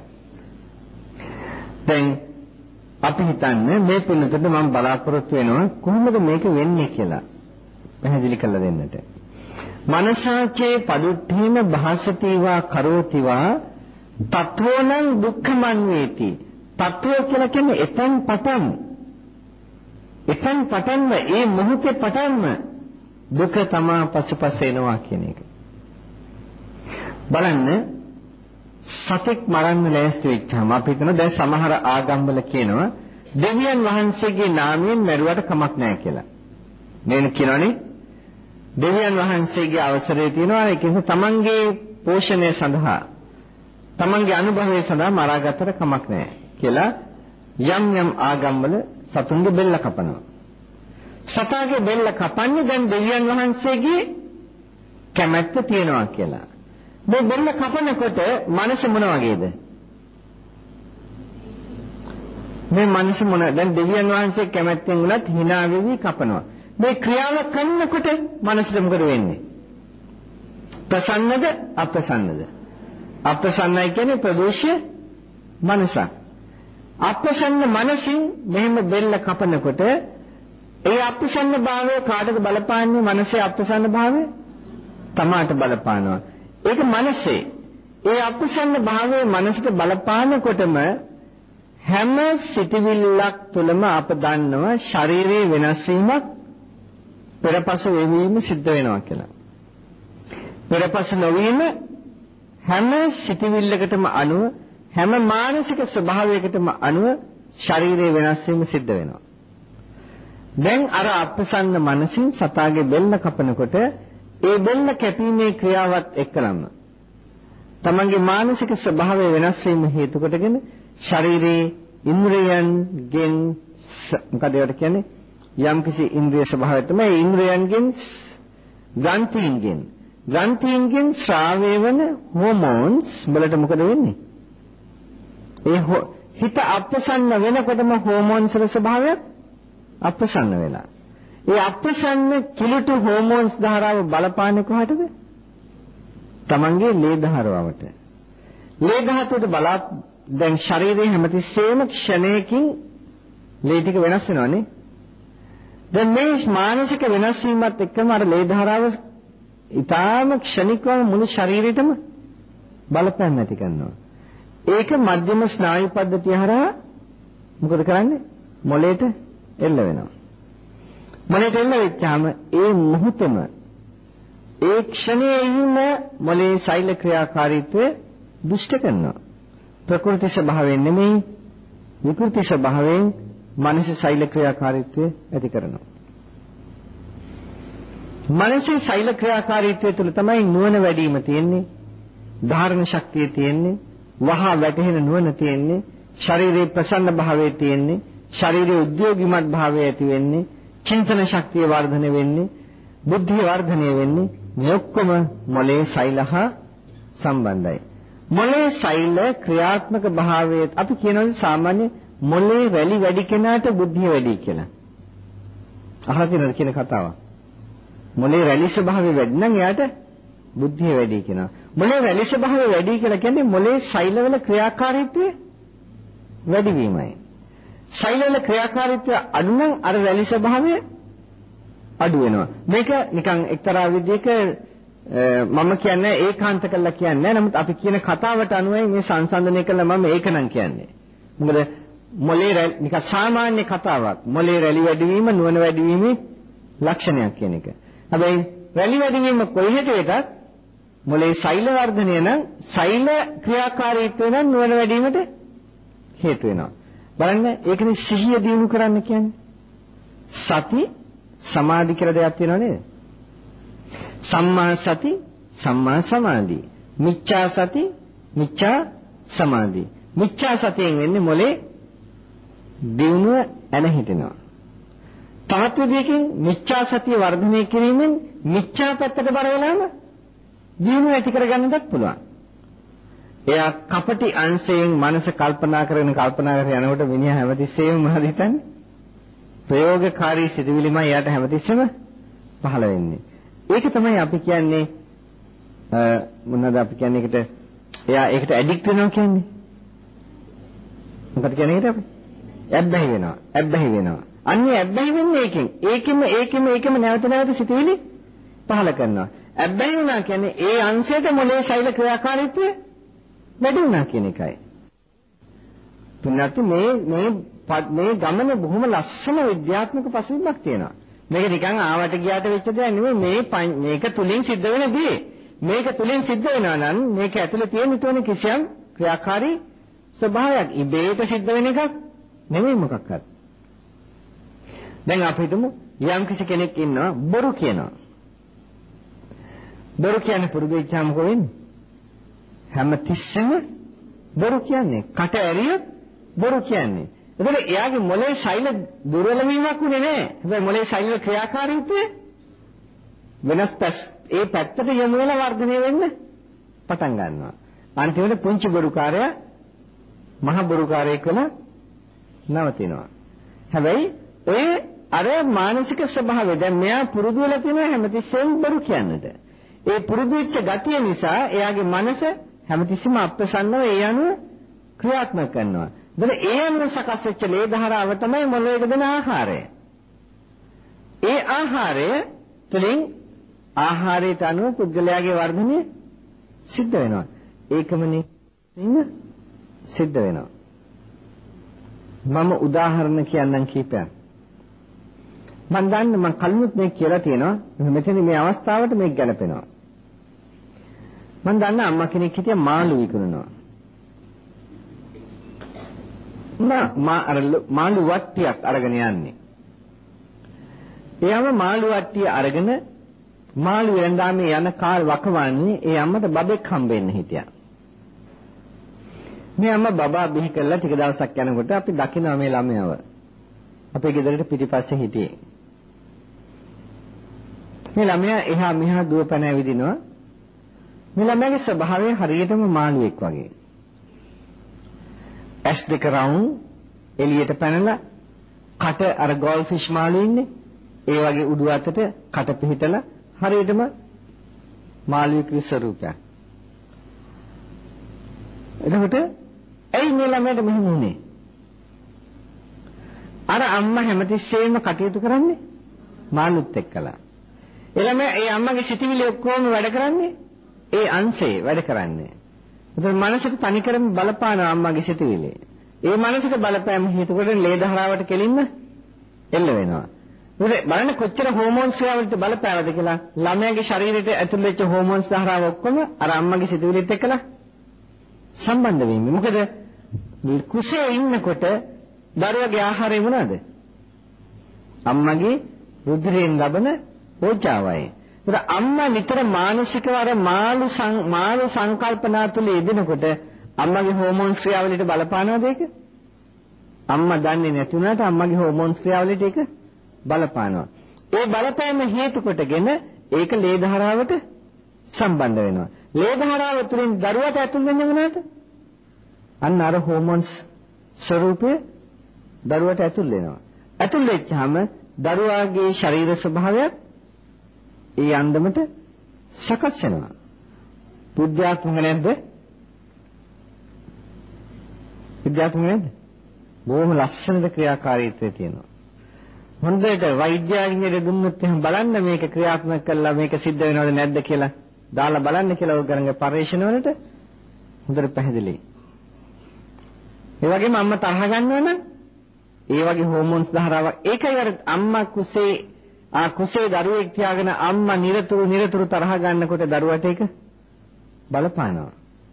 දැන් අපි හිතන්නේ මේ පිළිතුරට මම බලාපොරොත්තු වෙනවා කොහොමද මේක වෙන්නේ කියලා පැහැදිලි කරලා දෙන්නට. මනසාචේ පදුට්ඨේන භාසතිවා කරෝතිවා තත්වෝනං දුක්ඛමං වේති. තත්වෝ කියලා කියන්නේ එතෙන් පටන්ම ඒ මොහොතේ පටන්ම දුක තමා පසුපස එනවා කියන එක. බලන්න සතෙක් මරන්න ලෑස්ති වෙච්චාම අපි හිතන දැන් සමහර ආගම්වල කියනවා දෙවියන් වහන්සේගේ නාමයෙන් මරුවට කමක් නැහැ කියලා. නේද කියනවනේ? දෙවියන් වහන්සේගේ අවසරය තියෙනවා ඒක නිසා තමන්ගේ පෝෂණය සඳහා තමන්ගේ අනුභවය සඳහා මරාගත්තට කමක් නැහැ කියලා යම් ආගම්වල සතුන්ගේ බෙල්ල කපනවා. සතාගේ බෙල්ල කපන්නේ දැන් දෙවියන් වහන්සේගේ කැමැත්ත තියෙනවා කියලා. මේ බෙල්ල කපනකොට මනස මොන වගේද? මේ මනස මොන දැන් දෙවියන් වහන්සේ කැමැත්තෙන් උනත් hina වෙවි කපනවා. මේ ක්‍රියාව කරනකොට මනසට මොකද වෙන්නේ? ප්‍රසන්නද අප්‍රසන්නද? අප්‍රසන්නයි කියන්නේ ප්‍රදෝෂය මනස. අප්‍රසන්න මනසින් මෙහෙම බෙල්ල කපනකොට ඒ අප්‍රසන්න භාවය කාටද බලපාන්නේ? මනසේ අප්‍රසන්න භාවය තමාට බලපානවා. ඒක මනසේ. ඒ අප්‍රසන්න භාවය මනසට බලපානකොටම හැම සිටිවිල්ලක් තුළම අප දන්නවා ශරීරයේ වෙනස් වීමක් පෙරපස වෙවීම සිද්ධ වෙනවා කියලා. පෙරපස නොවීම හැම සිටිවිල්ලකටම අනුව හැම මානසික ස්වභාවයකටම අනුව ශරීරයේ වෙනස් වීම සිද්ධ වෙනවා. දැන් අර අප්‍රසන්න මනසින් සතාගේ බෙල්ල කපනකොට ඒ බෙල්ල කැපීමේ ක්‍රියාවත් එක්කලම තමන්ගේ මානසික ස්වභාවය වෙනස් වීම හේතු කොටගෙන ශරීරයේ ඉන්ද්‍රයන්ගෙන් මොකද ඒකට කියන්නේ යම්කිසි ඉන්ද්‍රිය ස්වභාවය තමයි ඉන්ද්‍රයන්ගෙන් ග්‍රන්ථීන්ගෙන් ශ්‍රාවය වෙන හෝමෝන්ස් වලට මොකද වෙන්නේ? ඒ හිත අප්‍රසන්න වෙනකොටම හෝමෝන්ස් වල ස්වභාවය අප්‍රසන්න වෙලා. ඒ අප්‍රසන්න කිලුටු හෝමෝන්ස් ධාරාව බලපාන්නේ කොහටද? තමන්ගේ ලේ ධාරාවට. ලේ ධාතුවට දැන් ශරීරයේ හැමතිස්සෙම ක්ෂණයකින් ලේ ටික වෙනස් වෙනවානේ. දැන් මේ මානසික වෙනස් වීමත් එක්කම අර ලේ ධාරාව ඊටාම ක්ෂණිකව මුළු ශරීරෙටම බලපෑම් ඇති කරනවා. ඒක මධ්‍යම ස්නායු පද්ධතිය හරහා මොකද කරන්නේ? මොළයට එල්ල වෙනවා. මොළයට එල්ල වෙච්චාම ඒ මොහොතේම ඒ ක්ෂණයේම මොළේ සෛල ක්‍රියාකාරීත්වය දුෂ්ට කරනවා. ප්‍රකෘති ස්වභාවයෙන් නෙමෙයි විකෘති ස්වභාවයෙන් මනස සෛල ක්‍රියාකාරීත්වය ඇති කරනවා. මනසේ සෛල ක්‍රියාකාරීත්වය තුළ තමයි නුවණ වැඩි වීම තියෙන්නේ, ධාරණ ශක්තිය තියෙන්නේ, වහා වැටහෙන නුවණ තියෙන්නේ, ශරීරයේ ප්‍රසන්න භාවය තියෙන්නේ, ශරීරයේ උද්‍යෝගිමත් භාවය ඇති වෙන්නේ, චින්තන ශක්තිය වර්ධනය වෙන්නේ, බුද්ධිය වර්ධනය වෙන්නේ. මේ ඔක්කොම මොළේ සෛල හා සම්බන්ධයි. මොළේ සෛල ක්‍රියාත්මක භාවයේ අපි කියනවා සාමාන්‍ය මොළේ රැලි වැඩි කෙනාට බුද්ධිය වැඩි කියලා. අහලා තියෙනවද කියන කතාව? මොළේ රැලි ස්වභාවය වැඩි නම් එයාට බුද්ධිය වැඩි කියනවා. මොළේ රැලි ස්වභාවය වැඩි කියලා කියන්නේ මොළේ සෛලවල ක්‍රියාකාරීත්වය වැඩි වීමයි. සෛලවල ක්‍රියාකාරීත්වය අඩු නම් අර රැලි ස්වභාවය අඩු වෙනවා. මේක නිකන් එක්තරා විදිහක මම කියන්නේ ඒකාන්ත කළා කියන්නේ. නමුත් අපි කියන කතාවට අනුවයි මේ සංසන්දනය කළා මම ඒක නම් කියන්නේ. මොකද මොළේ රැලි නිකන් සාමාන්‍ය කතාවක්. මොළේ රැලි වැඩි වීම නුවණ වැඩි වීමේ ලක්ෂණයක් කියන එක. හැබැයි රැලි වැඩි වීම කොයි හැටේටත් මොළේ සෛල වර්ධනය නම් සෛල ක්‍රියාකාරීත්වය නම් නුවණ වැඩි වීමට හේතු වෙනවා. බලන්න ඒකනේ සිහිය දිනු කරන්න කියන්නේ. සති සමාධි කියලා දෙයක් තියෙනව නේද? සම්මා සති සම්මා සමාධි. මිච්ඡා සති මිච්ඡා සමාධි. මිච්ඡා සතියෙන් වෙන්නේ මොලේ දිනුව ඇන හිටිනවා. තවත් විදිහකින් මිච්ඡා සතිය වර්ධනය කිරීමෙන් මිච්ඡා පැත්තට බර වෙලාම දිනුව ඇති කරගන්නත් පුළුවන්. එයා කපටි අංශයෙන් මනස කල්පනා කරගෙන යනකොට මිනිහා හැමතිස්සෙම මොනවද හිතන්නේ? ප්‍රයෝගකාරී සිතුවිලිමයි එයාට හැමතිස්සෙම පහළ වෙන්නේ. ඒක තමයි අපි කියන්නේ මොනවද අපි කියන්නේ ඒකට එයා ඒකට ඇඩික්ට් වෙනවා කියන්නේ. මොකද කියන්නේ ඒකට අපි? ඇබ්බැහි වෙනවා. අන්නේ ඇබ්බැහි වෙන්නේ ඒකෙම නැවත සිතුවිලි පහළ කරනවා. ඇබ්බැහි වුණා කියන්නේ ඒ අංශයට මොලේ ශෛල ක්‍රියාකාරීත්වය වැඩි වුණා කියන එකයි. තුනත් මේ ගමන බොහොම ලස්සන විද්‍යාත්මක පසුබිමක් තියෙනවා. මේක නිකන් ආවට ගියාට වෙච්ච දෙයක් නෙමෙයි. මේක තුලින් සිද්ධ වෙන දේ. මේක තුලින් සිද්ධ වෙනවා නම් මේක ඇතුලේ තියෙන තුන කිසියම් ක්‍රියාකාරී ස්වභාවයක්. ඉබේට සිද්ධ වෙන එකක් නෙමෙයි මොකක්වත්. දැන් අපි හිතමු යම් කිසි කෙනෙක් ඉන්නවා බොරු කියනවා. බොරු කියන්නේ පුරුදු වෙච්චාම කො වෙන්නේ? හැම තිස්සෙම බොරු කියන්නේ. කට ඇරියොත් බොරු කියන්නේ. එතකොට එයාගේ මොලේ ශෛල දුර්වල වීමක් උනේ නැහැ. හැබැයි මොලේ ශෛල ක්‍රියාකාරීත්වය වෙනස් ඒ පැත්තට යොමු වෙලා වර්ධනය වෙන්න පටන් ගන්නවා. අන්තිමට පුංචි බොරුකාරයා මහ බොරුකාරයෙක් වෙලා නවතිනවා. හැබැයි ඔය අර මානසික ස්වභාවය දැන් මෙයා පුරුදු වෙලා තියෙනවා හැමතිස්සෙම බරු කියන්නට. ඒ පුරුදු වෙච්ච ගතිය නිසා එයාගේ මනස හැමතිස්සෙම අප්‍රසන්නව ඒ අනුව ක්‍රියාත්මක කරනවා. එතන ඒ අනුව සකස් වෙච්ච ලේ ධාරාව තමයි මොළයට දෙන ආහාරය. ඒ ආහාරය තුළින් ආහාරයට අනුව පුද්ගලයාගේ වර්ධනය සිද්ධ වෙනවා. ඒකමනේ සිද්ධ වෙනවා. මම උදාහරණ කියන්නම් කීපයක්. මම දන්නේ මම කලිනුත් මේක කියලා තියෙනවා. මෙතන මේ අවස්ථාවට මේක ගැලපෙනවා. මම දන්නේ අම්මා කෙනෙක් හිටියා මාළු විකුණනවා. මාළු වට්ටියක් අරගෙන යන්නේ. එයාම මාළු වට්ටිය අරගෙන මාළු වෙනදාමේ යන කාල් වකවන්නේ ඒ අම්මට බබෙක් හම්බෙන්න හිටියා. මේ අම්මා බබා බිහි කළා ටික දවසක් යනකොට අපි දකිනවා මේ ළමයව. අපේ ගෙදරට පිටිපස්සේ හිටියේ. මේ ළමයා එහා මෙහා දුවපැන ඇවිදිනවා. මේ ළමයාගේ ස්වභාවය හරියටම මාළුවෙක් වගේ. ඇස් දෙක රවුම් එළියට පැනලා කට අර ගෝල් ෆිෂ් මාළු ඉන්නේ. ඒ වගේ උඩු අතට කට පිහිටලා හරියටම මාළුවෙකුගේ ස්වරූපයක්. එතකොට ඇයි මේ ළමයාට මෙහෙම වුනේ? අර අම්මා හැමතිස්සෙම කටයුතු කරන්නේ මාළුත් එක්කලා. එළමයා ඒ අම්මගේ සිතිවිලි ඔක්කොම වැඩ කරන්නේ ඒ අංශේ වැඩ කරන්නේ. ඒතර මනසට තනිකරම බලපාන අම්මගේ සිතිවිලි. ඒ මනසට බලපෑම හේතු කොට ලේ ධාරාවට කෙලින්ම එල්ල වෙනවා. ඒක බලන්න කොච්චර හෝමෝන්ස් ක්‍රියාවලට බලපෑවද කියලා. ළමයාගේ ශරීරයට ඇතුල් වෙච්ච හෝමෝන්ස් ධාරාව ඔක්කොම අර අම්මගේ සිතිවිලිත් එක්කලා සම්බන්ධ වෙන්නේ. මොකද කුසේ ඉන්නකොට දරුවගේ ආහාරය මොනවාද? අම්මගේ රුධිරයෙන් ලබන ඕජාවයි. ඒත් අම්මා නිතර මානසිකව අර මාළු සංකල්පනා තුල යෙදෙනකොට අම්මගේ හෝමෝන්ස් ක්‍රියාවලියට බලපානවද ඒක? අම්මා දන්නේ නැති වුණාට අම්මගේ හෝමෝන්ස් ක්‍රියාවලියට ඒක බලපානවා. ඒ බලපෑම හේතු කොටගෙන ඒක ලේ ධාරාවට සම්බන්ධ වෙනවා. ලේ ධාරාව තුළින් දරුවට ඇතුල් වෙන්නේ මොනවද? අන්න අර හෝමෝන්ස් ස්වરૂපේ දරුවට ඇතුල් වෙනවා. ඇතුල් වෙච්චාම දරුවාගේ ශරීර ස්වභාවයත් ඒ අන්දමට සකස් වෙනවා. බුද්ධාත්මක නැද්ද? බුද්ධාත්මක නැද්ද? බොහොම ලස්සනට ක්‍රියාකාරීත්වය තියෙනවා. හොඳට වෛද්‍යඥයෙක් දුන්නොත් එහෙනම් බලන්න මේක ක්‍රියාත්මක කළා මේක සිද්ධ වෙනවද නැද්ද කියලා දාලා බලන්න කියලා ඔය කරන පරීක්ෂණ වලට හොඳට පැහැදිලි. ඒ වගේම අම්මා තරහ ගන්නවනම් ඒ වගේ හෝමෝන්ස් ධාරාවක් ඒකයි අර අම්මා කුසේ දරුවෙක් තියාගෙන අම්මා නිරතුරු තරහ ගන්නකොට දරුවට ඒක බලපානවා.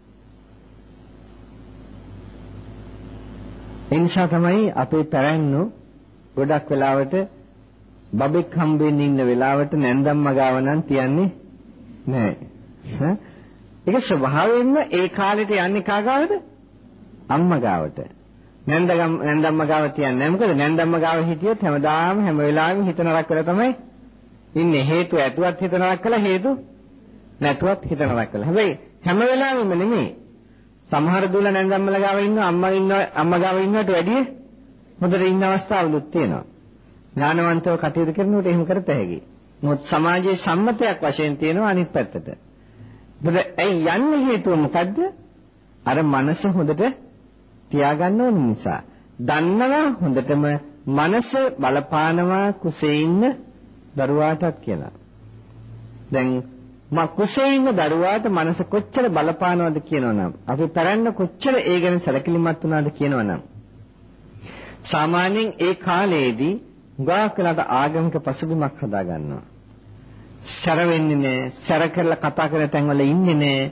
ඒ නිසා තමයි අපේ පැරැන්නෝ ගොඩක් වෙලාවට බබෙක් හම්බෙන්න ඉන්න වෙලාවට නැන්දම්ම ගාව නම් තියන්නේ නැහැ. ඒක ස්වභාවයෙන්ම ඒ කාලෙට යන්නේ කාගාවද? අම්මා ගාවට. නැන්දම්ම ගාව තියන්නේ නැහැ. මොකද නැන්දම්ම ගාව හිටියොත් හැමදාම හැම වෙලාවෙම හිත නරක කරලා තමයි ඉන්නේ. හේතු ඇතුවත් හිත නරක කළා හේතු නැතුවත් හිත නරක කළා. හැබැයි හැම වෙලාවෙම නෙමෙයි. සමහර දුල නැන්දම්මලා ගාව ඉන්නවා අම්මා ගාව ඉන්නවට වැඩිය හොඳට ඉන්න අවස්ථාවලුත් තියෙනවා. ඥානවන්තව කටයුතු කරනකොට එහෙම කරත හැකි. මොකද සමාජයේ සම්මතයක් වශයෙන් තියෙනවා අනිත් පැත්තට. ඒ යන්නේ හේතුව මොකද්ද? අර මනස හොඳට තියාගන්න ඕන නිසා. දන්නවා හොඳටම මනස බලපානවා කුසේ ඉන්න දරුවාටත් කියලා. දැන් කුසේ ඉන්න දරුවාට මනස කොච්චර බලපානවද කියනවනම් අපි පැරැන්න කොච්චර ඒ ගැන සැලකිලිමත් වුණාද කියනවනම් සාමාන්‍යයෙන් ඒ කාලයේදී ගාක් වෙලාට ආගමික පසුබිමක් හදා ගන්නවා. සැර වෙන්නේ නැහැ, සැර කරලා කතා කරන තැන්වල ඉන්නේ නැහැ.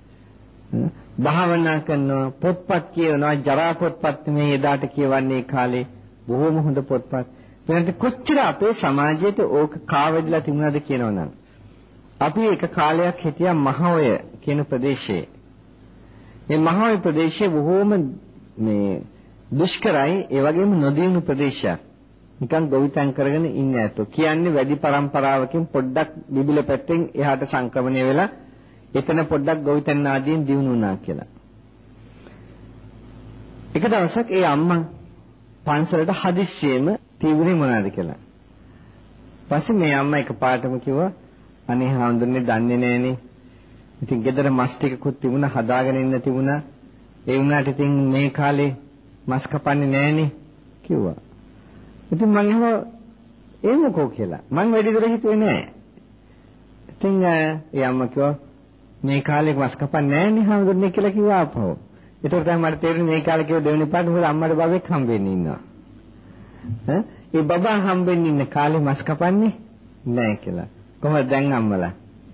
භාවනා කරනවා, පොත්පත් කියනවා, ජරා පොත්පත් මේ එදාට කියවන්නේ කාලේ බොහොම හොඳ පොත්පත්. වෙනත් කොච්චර අපේ සමාජයේ ඕක කාවැදිලා තිබුණාද කියනවනම් අපි එක කාලයක් හිටියා මහඔය කියන ප්‍රදේශයේ. මේ මහඔය ප්‍රදේශයේ බොහොම මේ දුෂ්කරයි ඒ වගේම නොදියුණු ප්‍රදේශයක්. නිකන් ගොවිතැන් කරගෙන ඉන්නේ ඇතෝ. කියන්නේ වැඩි પરම්පරාවකින් පොඩ්ඩක් බිබිල පැත්තෙන් එහාට සංක්‍රමණය වෙලා එතන පොඩ්ඩක් ගොවිතැන් ආදීන් දියුණු වුණා කියලා. එක දවසක් ඒ අම්මා පන්සලට හදිස්සියෙම තිබුණේ මොනවද කියලා. පස්සේ මේ අම්මා එකපාරටම කිව්වා අනේ හාමුදුරනේ දන්නේ නෑනේ. ඉතින් ගෙදර මස් ටිකකුත් තිබුණා හදාගෙන ඉන්න තිබුණා. ඒ වුණාට ඉතින් මේ කාලේ මස් කපන්නේ නෑනේ කිව්වා. ඉතින් මං අහුවා ඒ මොකෝ කියලා. මං වැඩි දුර හිතුවේ නෑ. ඉතින් ඒ අම්මා කිව්වා මේ කාලේ මස් කපන්නේ නෑනේ හාමුදුරනේ කියලා කිව්වා ආපහු. ඒකට තමයි මට තේරෙන්නේ මේ කාලේ කිව්ව දෙවෙනි පාඩම මොකද අම්මට බබෙක් හම්බෙන්නේ ඉන්නවා. ඒ බබා හම්බෙන්නේ ඉන්න කාලේ මස් කපන්නේ නෑ කියලා. කොහොමද දැන් අම්මලා?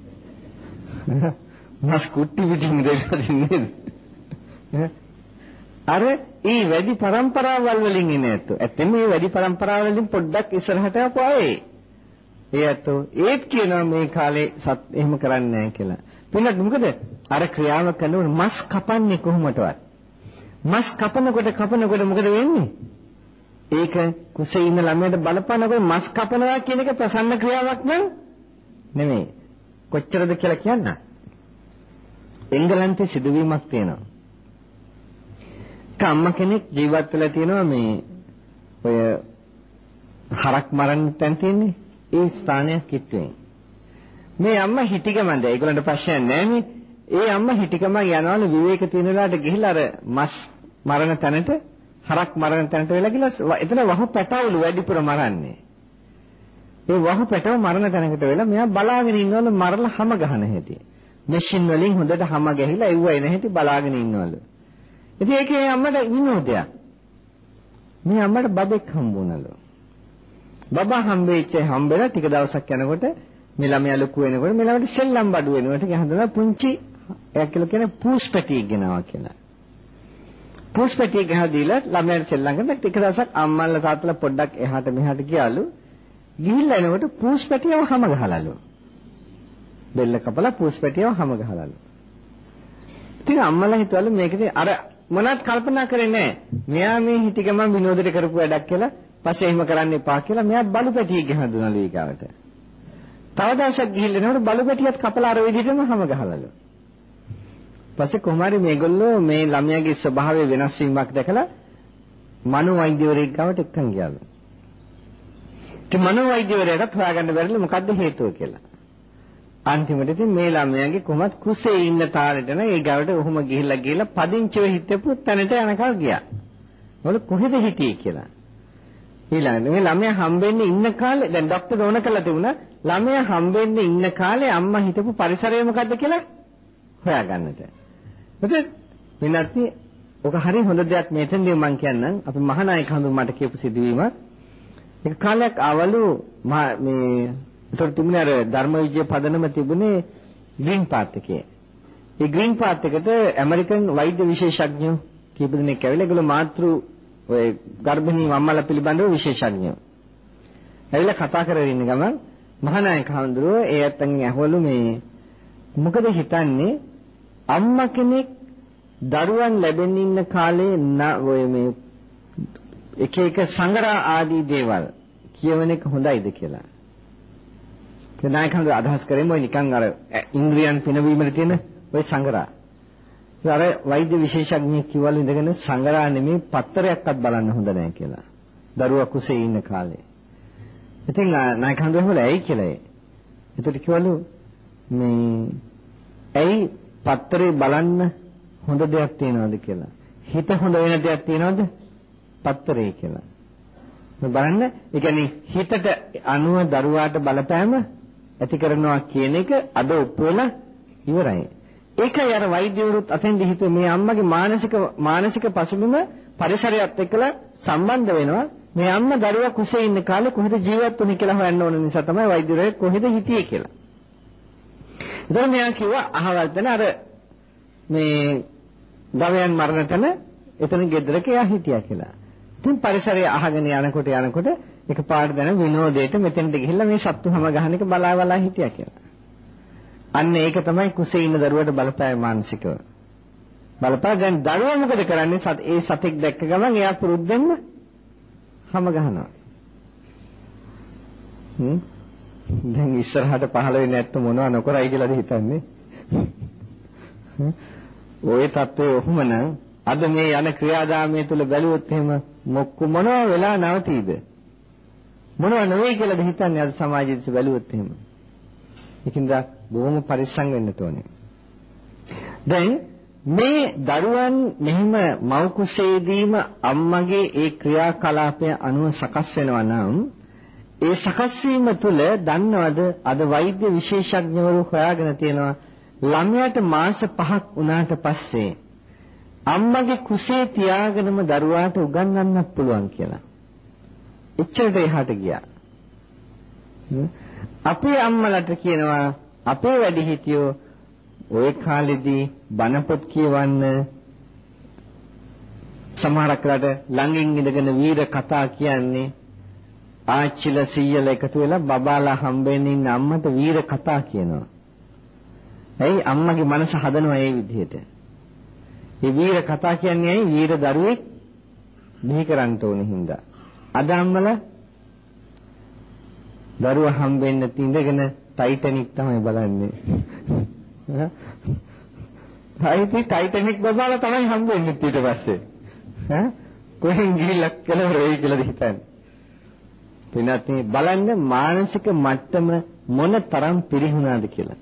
මස් කුට්ටි පිටින් දෙලා දින්නේ. අර ඒ වැඩි પરම්පරාවල් වලින් එන ඇත්තෝ. ඇත්තම මේ වැඩි પરම්පරාවල් වලින් පොඩ්ඩක් ඉස්සරහට ආපුවායි. ඒ ඇත්තෝ ඒත් කියනවා මේ කාලේ එහෙම කරන්නේ නැහැ කියලා. පින්නත් මොකද? අර ක්‍රියාව කරනකොට මස් කපන්නේ කොහොමදවත්? මස් කපනකොට මොකද වෙන්නේ? ඒක කුසේ ඉන්න ළමයට බලපනකොට මස් කපනවා කියන එක ප්‍රසන්න ක්‍රියාවක් නෙමෙයි. කොච්චරද කියලා කියන්න. එංගලන්තේ සිදුවීමක් තියෙනවා. අම්ම කෙනෙක් ජීවත් වෙලා තියෙනවා මේ ඔය හරක් මරන්න තැන් තියෙන්නේ ඒ ස්ථානයක් කිට්ටුවෙන්. මේ අම්මා හිටිගමන්ද ඒගොල්ලන්ට ප්‍රශ්නයක් නැහැ නේ. ඒ අම්මා හිටිගමන් යනවලු විවේක තියෙන වෙලාවට ගිහිල්ලා අර මස් මරණ තැනට හරක් මරණ තැනට වෙලා ගිහලා එතන වහු පැටවලු වැඩිපුර මරන්නේ. ඒ වහු පැටව මරණ තැනකට වෙලා මෙයා බලාගෙන ඉන්නවලු මරලා හැම ගහන හැටි. මැෂින් වලින් හොඳට හැම ගහිලා එව්ව එන හැටි බලාගෙන ඉන්නවලු. ඉතින් ඒකේ අම්මට විනෝදයක්. මේ අම්මට බබෙක් හම්බුණලු. බබා හම්බෙලා ටික දවසක් යනකොට මේ ළමයා ලොකු වෙනකොට මේ ළමයට සෙල්ලම් බඩු වෙනකොට හඳුනා පුංචි එයා කියලා කියන්නේ පූස් පැටියෙක් ගෙනවා කියලා. පූස් පැටියෙක් ගහලා දීලා ළමයාට සෙල්ලම් කරලා ටික දවසක් අම්මල්ලා තාත්තලා පොඩ්ඩක් එහාට මෙහාට ගියාලු. ගිහිල්ලා එනකොට පූස් පැටියව හැම ගහලාලු. බෙල්ල කපලා පූස් පැටියව හැම ගහලාලු. ඉතින් අම්මලා හිතුවලු මේකදී අර මොනවත් කල්පනා කරේ නැහැ. මෙයා මේ හිටි ගමන් විනෝදෙට කරපු වැඩක් කියලා පස්සේ එහෙම කරන්න එපා කියලා මෙයා බලු පැටියෙක් ගහන දුනලු ඊගාවට. තව දවසක් ගිහිල්ලා එනකොට බලු පැටියත් කපලා අර විදිහටම හැම ගහලාලු. පස්සේ කොහොමරි මේගොල්ලෝ මේ ළමයාගේ ස්වභාවය වෙනස් වීමක් දැකලා මනෝ වෛද්‍යවරයෙක් ගාවට එක්කන් ගියාලු. ඉතින් මනෝ වෛද්‍යවරයාට හොයාගන්න බැරිලු මොකද්ද හේතුව කියලා. අන්තිමට ඉතින් මේ ළමයාගේ කොහොමත් කුසේ ඉන්න තාලෙට නේ ඒ ගාවට ඔහොම ගිහිල්ලා පදිංචිව හිටපු තැනට යනකල් ගියා. මොකද කොහෙද හිටියේ කියලා. ඊළඟට මේ ළමයා හම්බෙන්නේ ඉන්න කාලේ දැන් ડોක්ටර් ඕන කළා තිබුණා ළමයා හම්බෙන්නේ ඉන්න කාලේ අම්මා හිටපු පරිසරය මොකද්ද කියලා හොයාගන්නට. මොකද වෙනත් ඔක හරි හොඳ දෙයක් මෙතෙන්දී මම කියන්නම් අපි මහානායක හඳුන් මට කියපු සිදුවීමක්. ඒක කාලයක් ආවලු මේ ඒතර තිබුණේ අර ධර්ම විජය පදනම තිබුණේ ග්‍රීන් පාත් එකේ. ඒ ග්‍රීන් පාත් එකට ඇමරිකන් වෛද්‍ය විශේෂඥයෝ කීප දෙනෙක් ඇවිල්ලා ඒගොල්ලෝ මාතෘ ඔය ගර්භණී අම්මලා පිළිබඳව විශේෂඥයෝ. ඇවිල්ලා කතා කරගෙන ඉන්න ගමන් මහානායක හඳුරෝ ඒ අතෙන් ඇහවලු මේ මොකද හිතන්නේ අම්මා කෙනෙක් දරුවන් ලැබෙන්න ඉන්න කාලේ ඔය මේ එක එක සංගරා ආදී දේවල් කියවන එක හොඳයිද කියලා. ඒ නායකයන් අදහස් කරේ මොයි නිකන් අර ඉන්ද්‍රියන් පිනවීමේ තියෙන ওই සංගරා. අර වෛද්‍ය විශේෂඥයෙක් කිව්වලු ඉඳගෙන සංගරා නෙමෙයි පත්තරයක්වත් බලන්න හොඳ නැහැ කියලා. දරුවා කුසේ ඉන්න කාලේ. ඉතින් නායකයන් දුවලා ඇයි කියලා. ඒකට කිව්වලු මේ ඇයි පත්තරේ බලන්න හොඳ දෙයක් තියනවද කියලා. හිත හොඳ වෙන දෙයක් තියනවද? පත්තරේ කියලා. මේ බලන්න, ඒ කියන්නේ හිතට අනුව දරුවාට බලපෑම ඇති කරනවා කියන එක අද ඔප්පු වෙලා ඉවරයි. ඒකයි අර වෛද්‍යවරුත් අතෙන්දි හිතුවේ මේ අම්මගේ මානසික පසුබිම පරිසරයත් එක්කලා සම්බන්ධ වෙනවා. මේ අම්මා දරුවා කුසේ ඉන්න කාලේ කොහෙද ජීවත් වුනේ කියලා හොයන්න ඕන නිසා තමයි වෛද්‍යවරයෙක් කොහෙද හිටියේ කියලා. ඉතින් මෙයා කිව්වා අහවල් තැන අර මේ ගවයන් මරණ තැන එතන ගෙදරක එයා හිටියා කියලා. ඉතින් පරිසරය අහගෙන යනකොට එකපාරට දැන විනෝදයට මෙතෙන්ට ගිහිල්ලා මේ සත්තු හැම ගහන එක බලා හිටියා කියලා. අන්න ඒක තමයි කුසේ ඉන්න දරුවට බලපෑම මානසිකව. බලපෑ දැන් දරුවා මොකද කරන්නේ? ඒ සතෙක් දැක්ක ගමන් එයා පුරුද්දෙන්ම හැම ගහනවා. දැන් ඉස්සරහට පහළ වෙන්නේ නැත්නම් මොනව නොකරයි කියලාද හිතන්නේ? ওই தත්ත්වය ඔහොමනම් අද මේ යන ක්‍රියාදාමය තුල බැලුවොත් එහෙම මොනවා වෙලා නවතීද? මොනවා නෙවෙයි කියලාද හිතන්නේ අද සමාජයේ බැලුවොත් එහෙම. ඒකින්ද බොහොම පරිස්සම් වෙන්න ඕනේ. දැන් මේ දරුවන් මෙහිම මව් කුසේදීම අම්මගේ ඒ ක්‍රියාකලාපය අනුව සකස් වෙනවා නම් ඒ සකස් වීම තුළ දන්නවද අද වෛද්‍ය විශේෂඥවරු හොයාගෙන තියෙනවා ළමයාට මාස 5ක් වුණාට පස්සේ අම්මගේ කුසේ තියාගෙනම දරුවාට උගන්වන්නත් පුළුවන් කියලා. එච්චරට එහාට ගියා. අපේ අම්මලාට කියනවා අපේ වැඩිහිටියෝ ওই කාලෙදී බණ පොත් කියවන්න සමහරක් රට ළඟින් ඉඳගෙන වීර කතා කියන්නේ ආච්චිලා සීයලා එකතු වෙලා බබාලා හම්බෙන්න ඉන්න අම්මට වීර කතා කියනවා. ඇයි අම්මගේ මනස හදනවා ඒ විදිහට. මේ වීර කතා කියන්නේ ඇයි වීර දරුවෙක් බිහි කරන්න ඕනේ හින්දා. අද අම්මලා දරුවා හම්බෙන්න තින්දගෙන ටයිටැනික් තමයි බලන්නේ. ටයිටැනික් බබාලා තමයි හම්බෙන්නේ ඊට පස්සේ. කොහෙන් ගිහිල්ලා කෙලවර වෙයි කියලා හිතන්නේ. වෙනත් මේ බලන්න මානසික මට්ටම මොන තරම් පිරිහුණාද කියලා.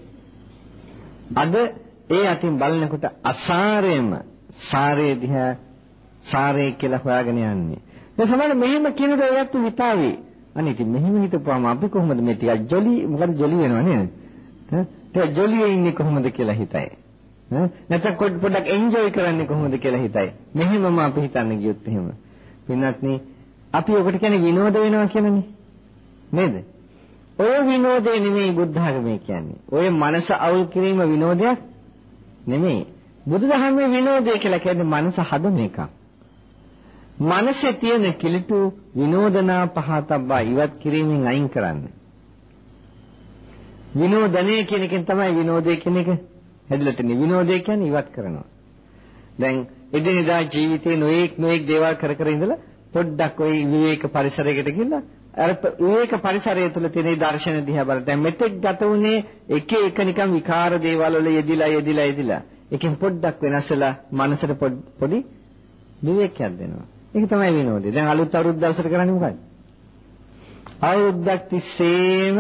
අද ඒ අතින් බලනකොට අසාරේම සාරේ දිහා සාරේ කියලා හොයාගෙන යන්නේ. ඒ සමහර මෙහෙම කියනකොට ඒත් විතාවේ. අනේ ඉතින් මෙහෙම හිතපුවාම අපි කොහොමද මේ ටිකක් ජොලි මොකද ජොලි වෙනව නේද? ටිකක් ජොලියේ ඉන්නේ කොහොමද කියලා හිතයි. නැත්නම් පොඩ්ඩක් එන්ජොයි කරන්නේ කොහොමද කියලා හිතයි. මෙහෙමම අපි හිතන්න ගියොත් එහෙම. පින්වත්නි අපි ඔකට කියන්නේ විනෝද වෙනවා කියලානේ. නේද? ඔය විනෝදේ නෙමෙයි බුද්ධ ධර්මයේ කියන්නේ. ඔය මනස අවුල් කිරීම විනෝදයක් නෙමෙයි. බුදුදහමේ විනෝදය කියලා කියන්නේ මනස හදන එකක්. මනසේ තියෙන කිලුට විනෝදනා පහතබ්බා ඉවත් කිරීමෙන් අයින් කරන්න. විනෝදනය කියන එකෙන් තමයි විනෝදය කියන එක හැදලා තියෙන්නේ. විනෝදය කියන්නේ ඉවත් කරනවා. දැන් එදිනෙදා ජීවිතේ නොඑක් දේවල් කර ඉඳලා පොඩ්ඩක් ওই විවේක පරිසරයකට ගිහිල්ලා අර විවේක පරිසරය තුළ තියෙන දර්ශන දිහා බලලා දැන් මෙතෙක් ගත වුණේ එක නිකන් විකාර දේවල් වල යෙදිලා එකෙන් පොඩ්ඩක් වෙනස් වෙලා මනසට පොඩි විවේකයක් දෙනවා. ඒක තමයි විනෝදය. දැන් අලුත් අවුරුද්ද දවසට කරන්නේ මොකක්ද? අවුරුද්දක් තිස්සේම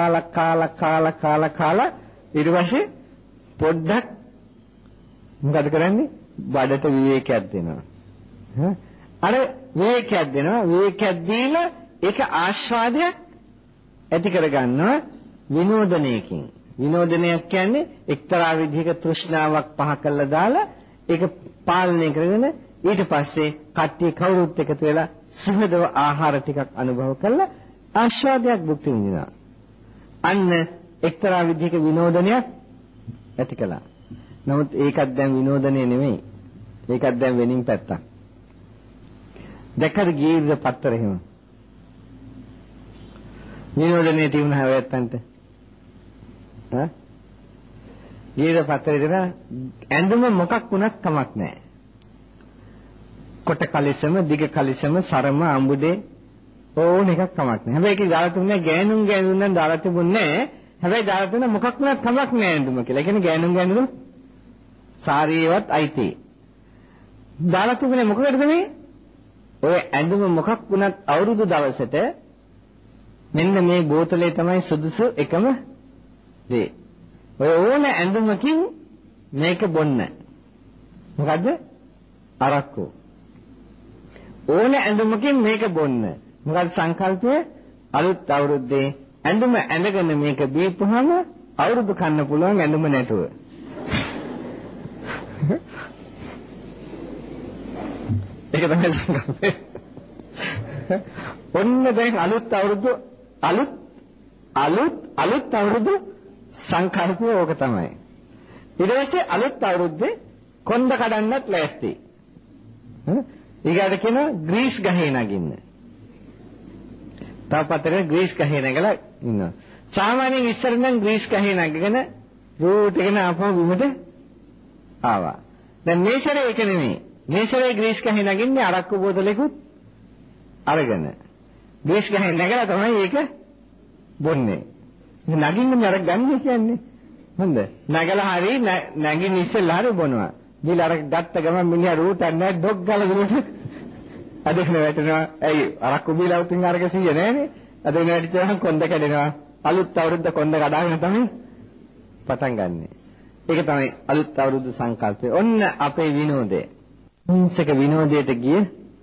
කාලා ඊට පස්සේ පොඩ්ඩක් මොකද කරන්නේ? බඩට විවේකයක් දෙනවා. අර විවේකයක් දෙනවා. විවේකයක් දීලා ඒක ආස්වාදයක් ඇති කරගන්නවා විනෝදනයකින්. විනෝදනයක් කියන්නේ එක්තරා විදිහක තෘෂ්ණාවක් පහ කළා දාලා ඒක පාලනය කරගෙන ඊට පස්සේ කට්ටිය කවුරුත් එකතු වෙලා සුහදව ආහාර ටිකක් අනුභව කරලා ආස්වාදයක් භුක්ති විඳිනවා. අන්න එක්තරා විදිහක විනෝදනයක් ඇති කළා. නමුත් ඒකත් දැන් විනෝදනය නෙමෙයි. ඒකත් දැන් වෙනින් පැත්තක්. දැක්කද ගියේ පත්තර එහෙම? විනෝදනයේ තියුණ හැවැත්තන්ට. ගියේ පත්තරේ දෙන ඇඳුම මොකක් වුණත් කමක් නැහැ. කොට කලිසම, දිග කලිසම, සරම, අඹුඩේ ඕන එකක් කමක් නැහැ. හැබැයි ඒක දාලා තුනේ ගෑනුන් නම් දාලා තිබුණේ නැහැ. හැබැයි දාලා තුනේ මොකක් වුණත් කමක් නැහැ ඇඳුම කියලා. ඒ කියන්නේ ගෑනුන් සාරියවත් අයිති. දාලා තිබුණේ මොකකටද මේ? ඔය ඇඳුම මොකක් වුණත් අවුරුදු දවසට මෙන්න මේ බෝතලේ තමයි සුදුසු එකම දේ. ඔය ඕන ඇඳුමකින් මේක බොන්න. මොකද්ද? අරක්කු. ඕන ඇඳුමකින් මේක බොන්න. මොකද සංකල්පය අලුත් අවුරුද්දේ ඇඳුම ඇඳගෙන මේක බීපුවාම අවුරුදු කන්න පුළුවන් ඇඳුම නැතුව. ඒක තමයි සංකල්පය. ඔන්න දැන් අලුත් අවුරුදු සංකල්පය ඕක තමයි. ඊට පස්සේ අලුත් අවුරුද්දේ කොන්ද කඩන්නත් ලෑස්ති. ඊගාට කියන ග්‍රීස් ගහේ නගින්න. තාපතර ග්‍රීස් ගහේ නැගලා ඉන්නවා. සාමාන්‍යයෙන් ඉස්සර නම් ග්‍රීස් ගහේ නැගගෙන රූට් එකන ආපහු බිමට ආවා. දැන් මේ සැරේ ඒක නෙමෙයි. මේ සැරේ ග්‍රීස් ගහේ නැගින්නේ අරක්කු බෝතලෙකුත් අරගෙන. ග්‍රීස් ගහේ නැගලා තමයි ඒක බොන්නේ. නගින්නේ අර ගන්නේ කියන්නේ. හොඳ. නැගලා හරි නැගින්න ඉස්සෙල්ලා හරි බොනවා. ගිහලා අර ගත්ත ගමන් මිනිහා රූටක් නැහැ ඩොග් ගාලා ගිහලා අදගෙන වැටෙනවා. ඇයි අරක්කු බීලා උතින් අරක 100 නෑනේ. අදගෙන වැටිච්චාම කොන්ද කැඩෙනවා. අලුත් අවුරුද්ද කොන්ද කඩාගෙන තමයි පටන් ගන්නෙ. ඒක තමයි අලුත් අවුරුදු සංකල්පය. ඔන්න අපේ විනෝදය. හිංසක විනෝදයට ගිය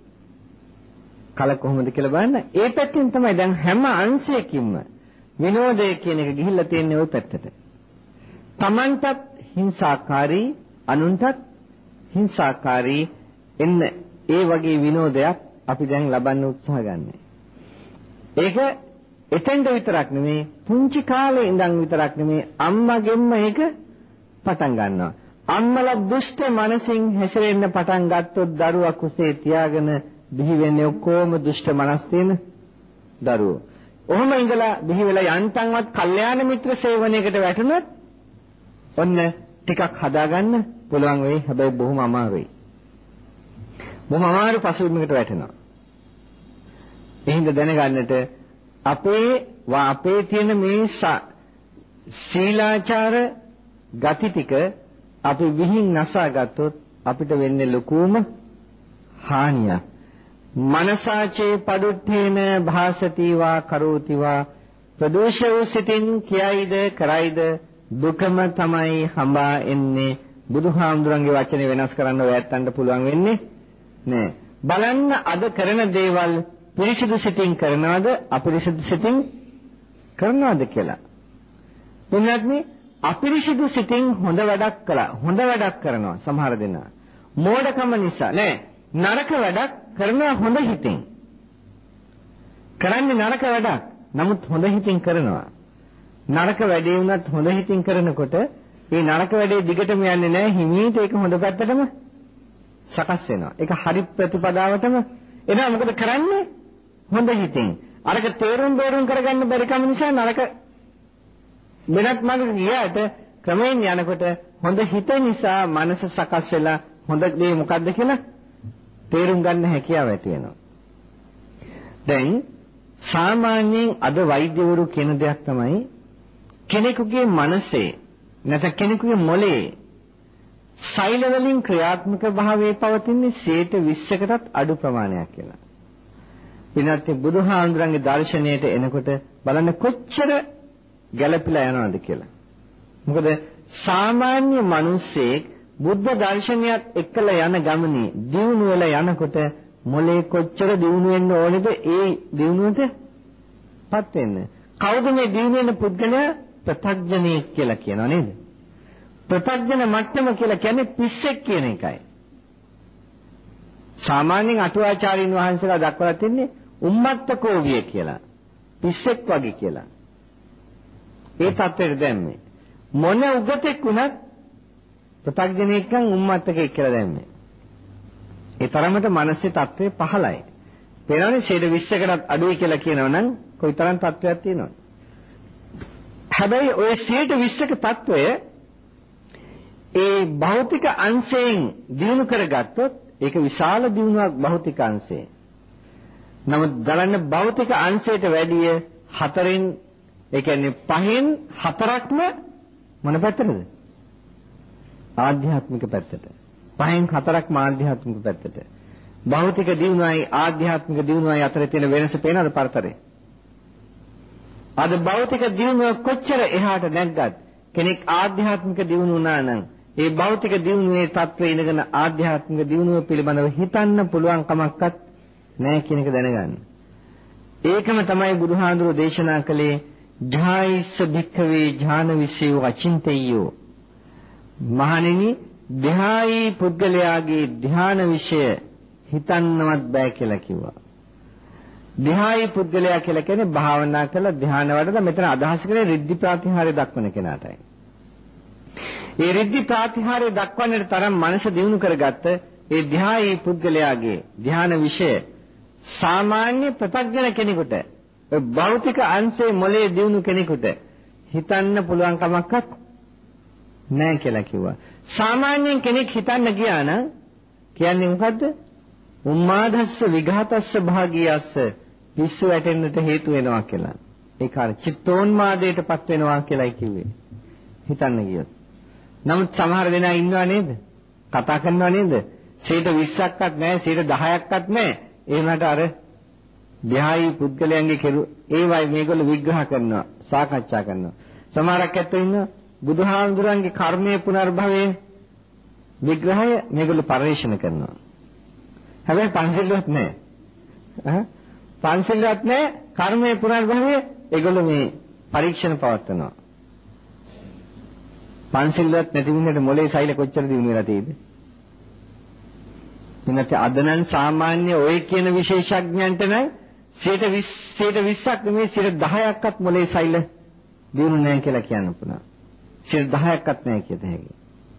කල කොහොමද කියලා බලන්න. ඒ පැත්තෙන් තමයි දැන් හැම අංශයකින්ම විනෝදය කියන එක ගිහිල්ලා තියෙන්නේ ওই පැත්තට. Tamanටත් හිංසාකාරී, අනුන්ටත් හිංසාකාරී එන්න ඒ වගේ විනෝදයක් අපි දැන් ලබන්න උත්සාහ ගන්නෙ. ඒක එතෙන්ද විතරක් නෙමෙයි, පුංචි කාලේ ඉඳන් විතරක් නෙමෙයි, අම්මගෙන්ම ඒක පටන් ගන්නවා. අම්මලා දුෂ්ට මනසින් හැසිරෙන්න පටන් ගත්තොත් දරුවා කුසේ තියාගෙන බිහි වෙන්නේ ඔක්කොම දුෂ්ට මනස් තියෙන දරුවෝ. ඔහොම ඉඳලා බිහි වෙලා යන්තම්වත් කල්යාණ මිත්‍ර සේවනයකට වැටුණොත් ඔන්න ටිකක් හදාගන්න පුළුවන් වෙයි. හැබැයි බොහොම අමාරුයි. බොහොම අමාරු පසුබිමකට වැටෙනවා. එහෙනම් දැනගන්නට අපේ තියෙන මේ සීලාචාර ගති ටික අපි විහිං නසා ගත්තොත් අපිට වෙන්නේ ලොකුම හානියක්. මනසාචේ පදුට්ඨේන භාසති වා කරෝති වා ප්‍රදෝෂෝ සිතින් කියයිද කරයිද දුකම තමයි හඹා එන්නේ. බුදුහාමුදුරන්ගේ වචනේ වෙනස් කරන්න ඔයයන්ට පුළුවන් වෙන්නේ නෑ. බලන්න අද කරන දේවල් පිරිසිදු සිතින් කරනවද අපිරිසිදු සිතින් කරනවද කියලා. එන්නත්නි අපිරිසිදු සිතින් හොඳ වැඩක් කළා. හොඳ වැඩක් කරනවා සමහර දෙනා. මෝඩකම නිසා නෑ. නරක වැඩක් කරනවා හොඳ හිතින්. කරන්නේ නරක වැඩක්. නමුත් හොඳ හිතින් කරනවා. නරක වැඩේ වුණත් හොඳ හිතින් කරනකොට මේ නරක වැඩේ දිගටම යන්නේ නැහැ. හිමීට ඒක හොඳ පැත්තටම සකස් වෙනවා. ඒක හරි ප්‍රතිපදාවටම එනවා. මොකද කරන්නේ? හොඳ හිතින්. අරක තේරුම් බේරුම් කරගන්න බැරි කම නිසා නරක වෙනත් මාර්ගයකට ගියාට ක්‍රමයෙන් යනකොට හොඳ හිත නිසා මනස සකස් වෙලා හොඳ දේ මොකද්ද කියලා තේරුම් ගන්න හැකියාව ඇති වෙනවා. දැන් සාමාන්‍යයෙන් අද වෛද්‍යවරු කියන දෙයක් තමයි කෙනෙකුගේ මනසේ නැත්නම් කෙනෙකුගේ මොළේ සෛල වලින් ක්‍රියාත්මක භාවයේ පවතින්නේ 20%කටත් අඩු ප්‍රමාණයක් කියලා. ඊනත් බුදුහාඳුරන්ගේ දර්ශනයට එනකොට බලන්න කොච්චර ගැළපිලා යනවද කියලා. මොකද සාමාන්‍ය මිනිස්සෙක් බුද්ධ දර්ශනයත් එක්කලා යන ගමනේ දියුණු වෙලා යනකොට මොලේ කොච්චර දියුණු වෙන්න ඕනේද ඒ දියුණුවටපත් වෙන්න. කවුද මේ දියුණු වෙන පුද්ගලයා? ප්‍රත්‍යඥයෙක් කියලා කියනවා නේද? ප්‍රත්‍යඥ මට්ටම කියලා කියන්නේ පිස්සෙක් කියන එකයි. සාමාන්‍යයෙන් අටුවාචාරින් වහන්සේලා දක්වලා තින්නේ උම්මත්තකෝවිය කියලා. පිස්සෙක් වගේ කියලා. ඒ තත්ත්වයට දැම්මේ. මොන උගතෙක් වුණත් ප්‍රත්‍යඥයෙක්න් උම්මත්තකෙක් කියලා දැම්මේ. ඒ තරමට මනසේ තත්ත්වය පහළයි. පේනවනේ 20%කටත් අඩුයි කියලා කියනවනම් කොයිතරම් තත්ත්වයක් තියෙනවද? හැබැයි ওই 20%ක තත්ත්වය ඒ භෞතික අංශයෙන් දිනු කරගත්තොත් ඒක විශාල දිනුවක් භෞතික අංශේ. නමුත් බලන්න භෞතික අංශයට වැඩිය 4න් ඒ කියන්නේ 5න් 4ක්ම මොන පැත්තටද? ආධ්‍යාත්මික පැත්තට. 5න් 4ක්ම ආධ්‍යාත්මික පැත්තට. භෞතික දිනුවයි ආධ්‍යාත්මික දිනුවයි අතර තියෙන වෙනස පේනවද පරතරේ? අද භෞතික දිනුව කොච්චර එහාට නැග්ගත් කෙනෙක් ආධ්‍යාත්මික දිනුව වුණා නම් ඒ භෞතික දිනුවේ තත්ත්වයේ ඉඳගෙන ආධ්‍යාත්මික දිනුව පිළිබඳව හිතන්න පුළුවන් කමක්වත් නැහැ කියන එක දැනගන්න. ඒකම තමයි බුදුහාඳුරෝ දේශනා කළේ ජායිස්ස භික්ඛවේ ඥාන විසේව අචින්තයෝ. මහණෙනි ධ්‍යායි පුද්ගලයාගේ ධ්‍යාන විෂය හිතන්නවත් බෑ කියලා කිව්වා. ධ්‍යායි පුද්ගලයා කියලා කියන්නේ භාවනා කරලා ධ්‍යාන වඩලා මෙතන අදහස් කරේ රිද්ධි ප්‍රාතිහාර්ය දක්වන කෙනාටයි. ඒ රිද්ධි ප්‍රාතිහාර්ය දක්වන්නට තරම් මනස දියුණු කරගත්ත ඒ ධ්‍යායි පුද්ගලයාගේ ධ්‍යාන විෂය සාමාන්‍ය ප්‍රත්‍යඥ කෙනෙකුට භෞතික අංශයේ මොලේ දියුණු කෙනෙකුට හිතන්න පුළුවන් කමක්වත් නැහැ කියලා කිව්වා. සාමාන්‍යයෙන් කෙනෙක් හිතන්න ගියා නම් කියන්නේ මොකද්ද? උම්මාදස්ස විඝාතස්ස භාගියස්ස පිස්සු වැටෙන්නට හේතු වෙනවා කියලා. ඒක අර චිත්තෝන්මාදයටපත් වෙනවා කියලායි කිව්වේ. හිතන්න ගියොත්. නමුත් සමහර දෙනා ඉන්නවා නේද? කතා කරනවා නේද? 20%ක්වත් නැහැ 10%ක්වත් නැහැ. ඒ වුණාට අර ධ්‍යායි පුද්ගලයන්ගේ කෙරු ඒවයි මේගොල්ලෝ විග්‍රහ කරනවා, සාකච්ඡා කරනවා. සමහරක් ඇත්තෝ ඉන්නවා බුදුහාමුදුරන්ගේ කර්මයේ පුනර්භවයේ විග්‍රහය මේගොල්ලෝ පරිශන කරනවා. හැබැයි පන්සිල්වත් නැහැ. පන්සිල්වත් නැහැ කර්මයේ පුනර්භවයේ ඒගොල්ලෝ මේ පරීක්ෂණ පවත්වනවා. පන්සිල්වත් නැති විදිහට මොලේ සෛල කොච්චර දිනු වෙලා තියෙද? එනත් අද නම් සාමාන්‍ය ඔය කියන විශේෂඥයන්ට නම් 20%ක් නෙමෙයි 10%ක්වත් මොලේ සෛල දිනු නැහැ කියලා කියන්න පුළුවන්. 10%ක්වත් නැහැ කියත හැකියි.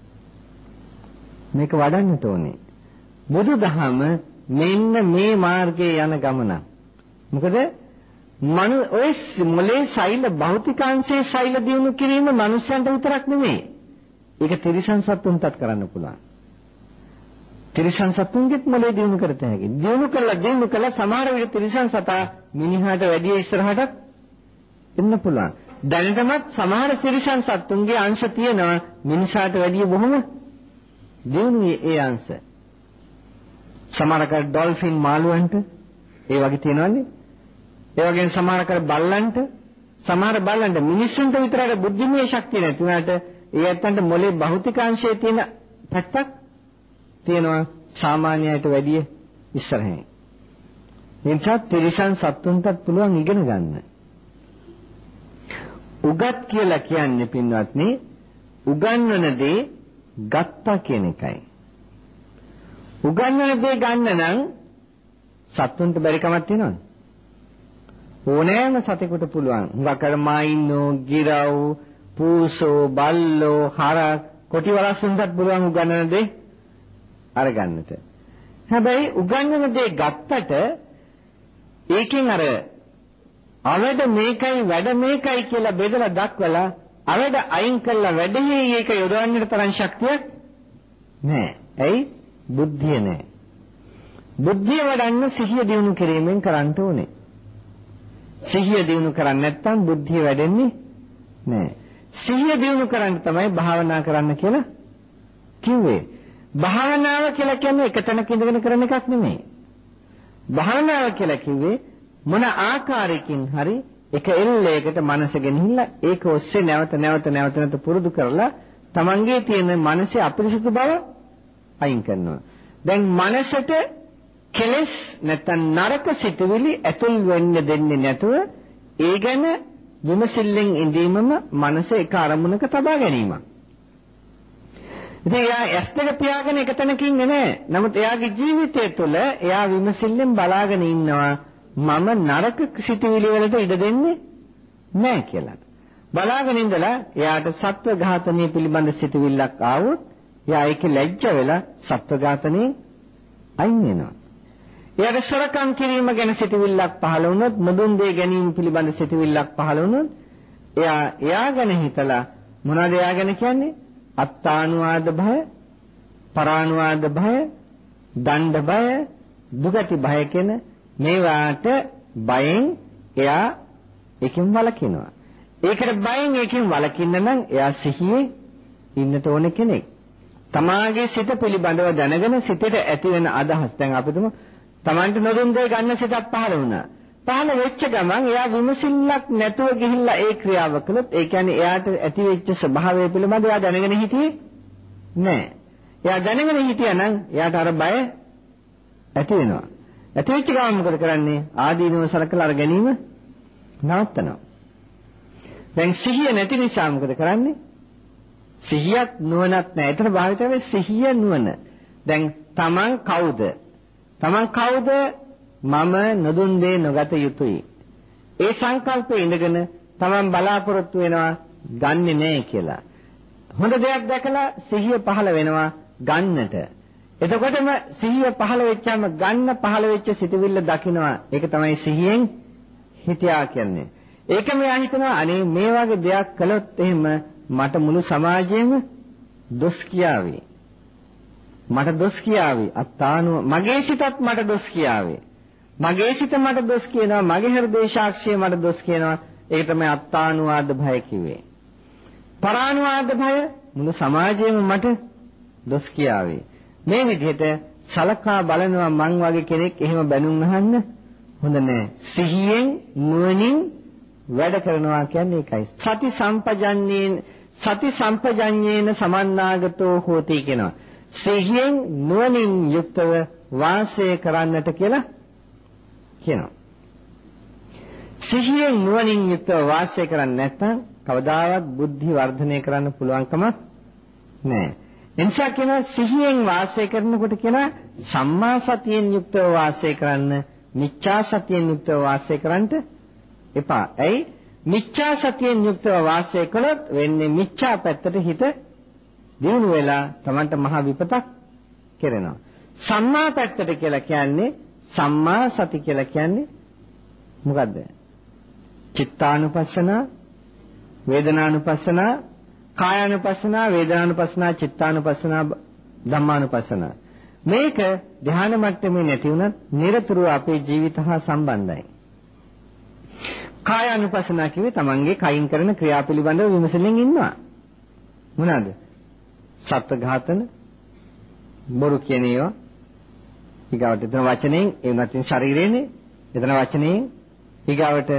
මේක වඩන්නට ඕනේ. බුදුදහම මෙන්න මේ මාර්ගයේ යන ගමන. මොකද ඔය මොලේ සෛල භෞතිකාංශයේ සෛල දිනු කිරීම මනුෂ්‍යයන්ට විතරක් නෙමෙයි. ඒක තිරිසන් සත්තුන්ටත් කරන්න පුළුවන්. තිරිසන් සත්තුන්ගෙත් මොලේ දිනු කරත හැකියි. දිනු කළා සමහර විට තිරිසන් සතා මිනිහාට වැඩි ඉස්සරහට එන්න පුළුවන්. දැනටමත් සමහර තිරිසන් සත්තුන්ගේ අංශ තියෙනවා මිනිසාට වැඩි බොහොම දිනුනේ ඒ අංශ. සමහරකට ඩොල්ෆින් මාළුවන්ට ඒ වගේ තියෙනවනේ. ඒ වගේම සමහරකට සමහර බල්ලන්ට මිනිස්සුන්ට විතරක් බුද්ධිමය ශක්තිය නැති වුණාට ඒ ඇත්තන්ට මොලේ භෞතිකාංශයේ තියෙන පැත්තක් තියෙනවා සාමාන්‍යයට වැඩිය ඉස්සරහින්. ඒ නිසා තිරිසන් සත්තුන්ටත් පුළුවන් ඉගෙන ගන්න. උගත් කියලා කියන්නේ පින්වත්නි උගන්වන දේ ගත්තා කියන එකයි. උගන්වන දේ ගන්න නම් සත්තුන්ට බැරි කමක් තියෙනවද? ඕනෑම සතෙකුට පුළුවන්. හුඟක් අර මයින්නෝ, ගිරව්, පූසෝ, බල්ලෝ, හරක්, කොටි වලස්සුන්ටත් පුළුවන් උගන්වන දේ අරගන්නට. හැබැයි උගන්වන දේ ගත්තට ඒකෙන් අර අවඩ මේකයි වැඩ මේකයි කියලා බෙදලා දක්වලා අවඩ අයින් කළා වැඩේ ඒක යොදවන්නට තරම් ශක්තියක් නැහැ. ඇයි? බුද්ධිය නැහැ. බුද්ධිය වඩන්න සිහිය දිනු කිරීමෙන් කරන්න ඕනේ. සිහිය දිනු කරන්නේ නැත්නම් බුද්ධිය වැඩෙන්නේ නැහැ. සිහිය දිනු කරන්න තමයි භාවනා කරන්න කියලා කිව්වේ. භාවනාව කියලා කියන්නේ එක තැනක ඉඳගෙන කරන එකක් නෙමෙයි. භාවනාව කියලා කිව්වේ මොන ආකාරයකින් හරි එක එල්ලයකට මනස ගෙනහිල්ලා ඒක ඔස්සේ නැවත පුරුදු කරලා තමන්ගේ තියෙන මනසේ අපිරිසුදු බව අයින් කරනවා. දැන් මනසට කෙලස් නැත්නම් නරක සිතුවිලි ඇතුල් වෙන්න දෙන්නේ නැතුව ඒ ගැන විමසිල්ලෙන් ඉඳීමම මනස එක අරමුණක තබා ගැනීමක්. ඉතින් එයා ඇස් දෙක පියාගෙන එක තැනක ඉන්නේ නැහැ. නමුත් එයාගේ ජීවිතය තුළ එයා විමසිල්ලෙන් බලාගෙන ඉන්නවා මම නරක සිතුවිලි වලට ඉඩ දෙන්නේ නැහැ කියලා. බලාගෙන ඉඳලා එයාට සත්ව ඝාතනය පිළිබඳ සිතුවිල්ලක් ආවොත් එයා ඒක ලැජ්ජ වෙලා සත්ව ඝාතනයෙන් අයින් වෙනවා. එයාට සොරකම් කිරීම ගැන සිතුවිල්ලක් පහළ වුණොත්, මුදුන් දේ ගැනීම පිළිබඳ සිතුවිල්ලක් පහළ වුණොත් එයා ගැන හිතලා මොනවද එයා ගැන කියන්නේ? අත්තානුවාද භය, පරානුවාද භය, දණ්ඩ භය, දුගති භය කියන මේවාට බයෙන් එයා එකෙන් වළකිනවා. ඒකට බයෙන් එකෙන් වළකින්න නම් එයා සිහියේ ඉන්නට ඕන කෙනෙක්. තමාගේ සිත පිළිබඳව දැනගෙන සිතට ඇති වෙන අදහස් දැන් අපි තුමු Tamanට නොදුන් දෙය ගන්න සිතක් පහළ වුණා. පහළ වෙච්ච ගමන් එයා විමසිල්ලක් නැතුව ගිහිල්ලා ඒ ක්‍රියාව කළොත් ඒ කියන්නේ එයාට ඇති වෙච්ච ස්වභාවය පිළිබඳව එයා දැනගෙන හිටියේ නෑ. එයා දැනගෙන හිටියා නම් එයාට අර බය ඇති වෙනවා. ඇති වෙච්ච ගමන් මොකද කරන්නේ? ආදීනව සලකලා අර ගැනීම නවත්තනවා. දැන් සිහිය නැති නිසා මොකද කරන්නේ? සිහියක් නුවණක් නැහැ. ඒතර භාවිත වෙන්නේ සිහිය නුවණ. දැන් Taman කවුද? Taman කවුද? මම නොදුන් දේ නොගත යුතුයි. ඒ සංකල්පේ ඉඳගෙන Taman බලාපොරොත්තු වෙනවා ගන්නෙ නැහැ කියලා. හොඳ දෙයක් දැකලා සිහිය පහළ වෙනවා ගන්නට. එතකොටම සිහිය පහළ වෙච්චාම ගන්න පහළ වෙච්ච සිතුවිල්ල දකිනවා. ඒක තමයි සිහියෙන් හිතියා කියන්නේ. ඒකම යා හිතනවා අනේ මේ වගේ දෙයක් කළොත් එහෙම මට මුළු සමාජයේම දොස් කියාවි. මට දොස් කියාවි. අත්තානුව මගේ සිතත් මට දොස් කියාවි. මගේ සිත මට දොස් කියනවා. මගේ හෘදේ සාක්ෂිය මට දොස් කියනවා. ඒක තමයි අත්තානුවාද භය කිව්වේ. පරානුවාද භය මුළු සමාජයේම මට දොස් කියාවේ. මේ විදිහට සලකා බලනවා මං වගේ කෙනෙක් එහෙම බැනුම් අහන්න හොඳ නෑ. සිහියෙන් නුවණින් වැඩ කරනවා කියන්නේ ඒකයි. සති සම්පජඤ්ඤේන සමන්නාගතෝ හෝති කියනවා. සිහියෙන් නුවණින් යුක්තව වාසය කරන්නට කියලා කියනවා. සිහියෙන් නුවණින් යුක්තව වාසය කරන්නේ නැත්නම් කවදාවත් බුද්ධි වර්ධනය කරන්න පුළුවන් කමක් නැහැ. එනිසා කියනවා සිහියෙන් වාසය කරනකොට කියනවා සම්මා සතියෙන් යුක්තව වාසය කරන්න, මිච්ඡා සතියෙන් යුක්තව වාසය කරන්නට එපා. ඇයි? මිච්ඡා සතියෙන් යුක්තව වාසය කළොත් වෙන්නේ මිච්ඡා පැත්තට හිත දියුණු වෙලා Tamanට මහ විපතක් කෙරෙනවා. සම්මා පැත්තට කියලා කියන්නේ සම්මා සති කියලා කියන්නේ මොකද්ද? චිත්තානුපස්සනා, වේදනානුපස්සනා, කායානුපස්සනා, වේදනානුපස්සනා, චිත්තානුපස්සනා, ධම්මානුපස්සනා. මේක ධ්‍යාන මට්ටමේ නැති වුණත් නිරතුරුව අපේ ජීවිත හා සම්බන්ධයි. කායානුපස්සනා කිව්වේ තමන්ගේ කයින් කරන ක්‍රියා පිළිබඳව විමසමින් ඉන්නවා. මොනවාද? සත්ත්ව ඝාතන, බොරු කියන ඒවා. ඊගාවට එතන වචනෙන් ඒ නැත්නම් ශරීරේනේ. එතන වචනෙන් ඊගාවට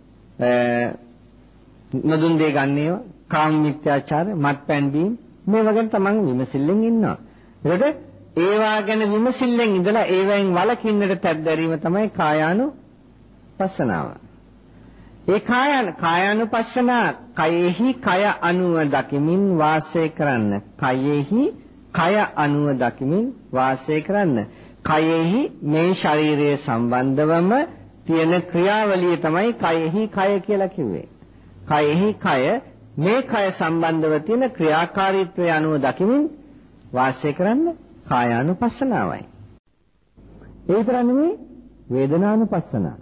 නදුන් දෙය ගන්න ඒවා, කාම මිත්‍යාචාර, මත්පැන් බීම මේ වගේ තමන් විමසිල්ලෙන් ඉන්නවා. ඒකට ඒවා ගැන විමසිල්ලෙන් ඉඳලා ඒවෙන් වළකින්නට තැත්දැරීම තමයි කායානුපස්සනාව. ඒ කායානුපස්සනා කයෙහි කය අනුව දකිමින් වාසය කරන්න. කයෙහි කය අනුව දකිමින් වාසය කරන්න. කයෙහි මේ ශරීරයේ සම්බන්ධවම තියෙන ක්‍රියාවලිය තමයි කයෙහි කය කියලා කිව්වේ. කයෙහි කය මේ කය සම්බන්ධව තියෙන ක්‍රියාකාරීත්වය අනුව දකිමින් වාසය කරන්න කායානුපස්සනාවයි. ඒ විතර නෙමෙයි වේදනානුපස්සනා.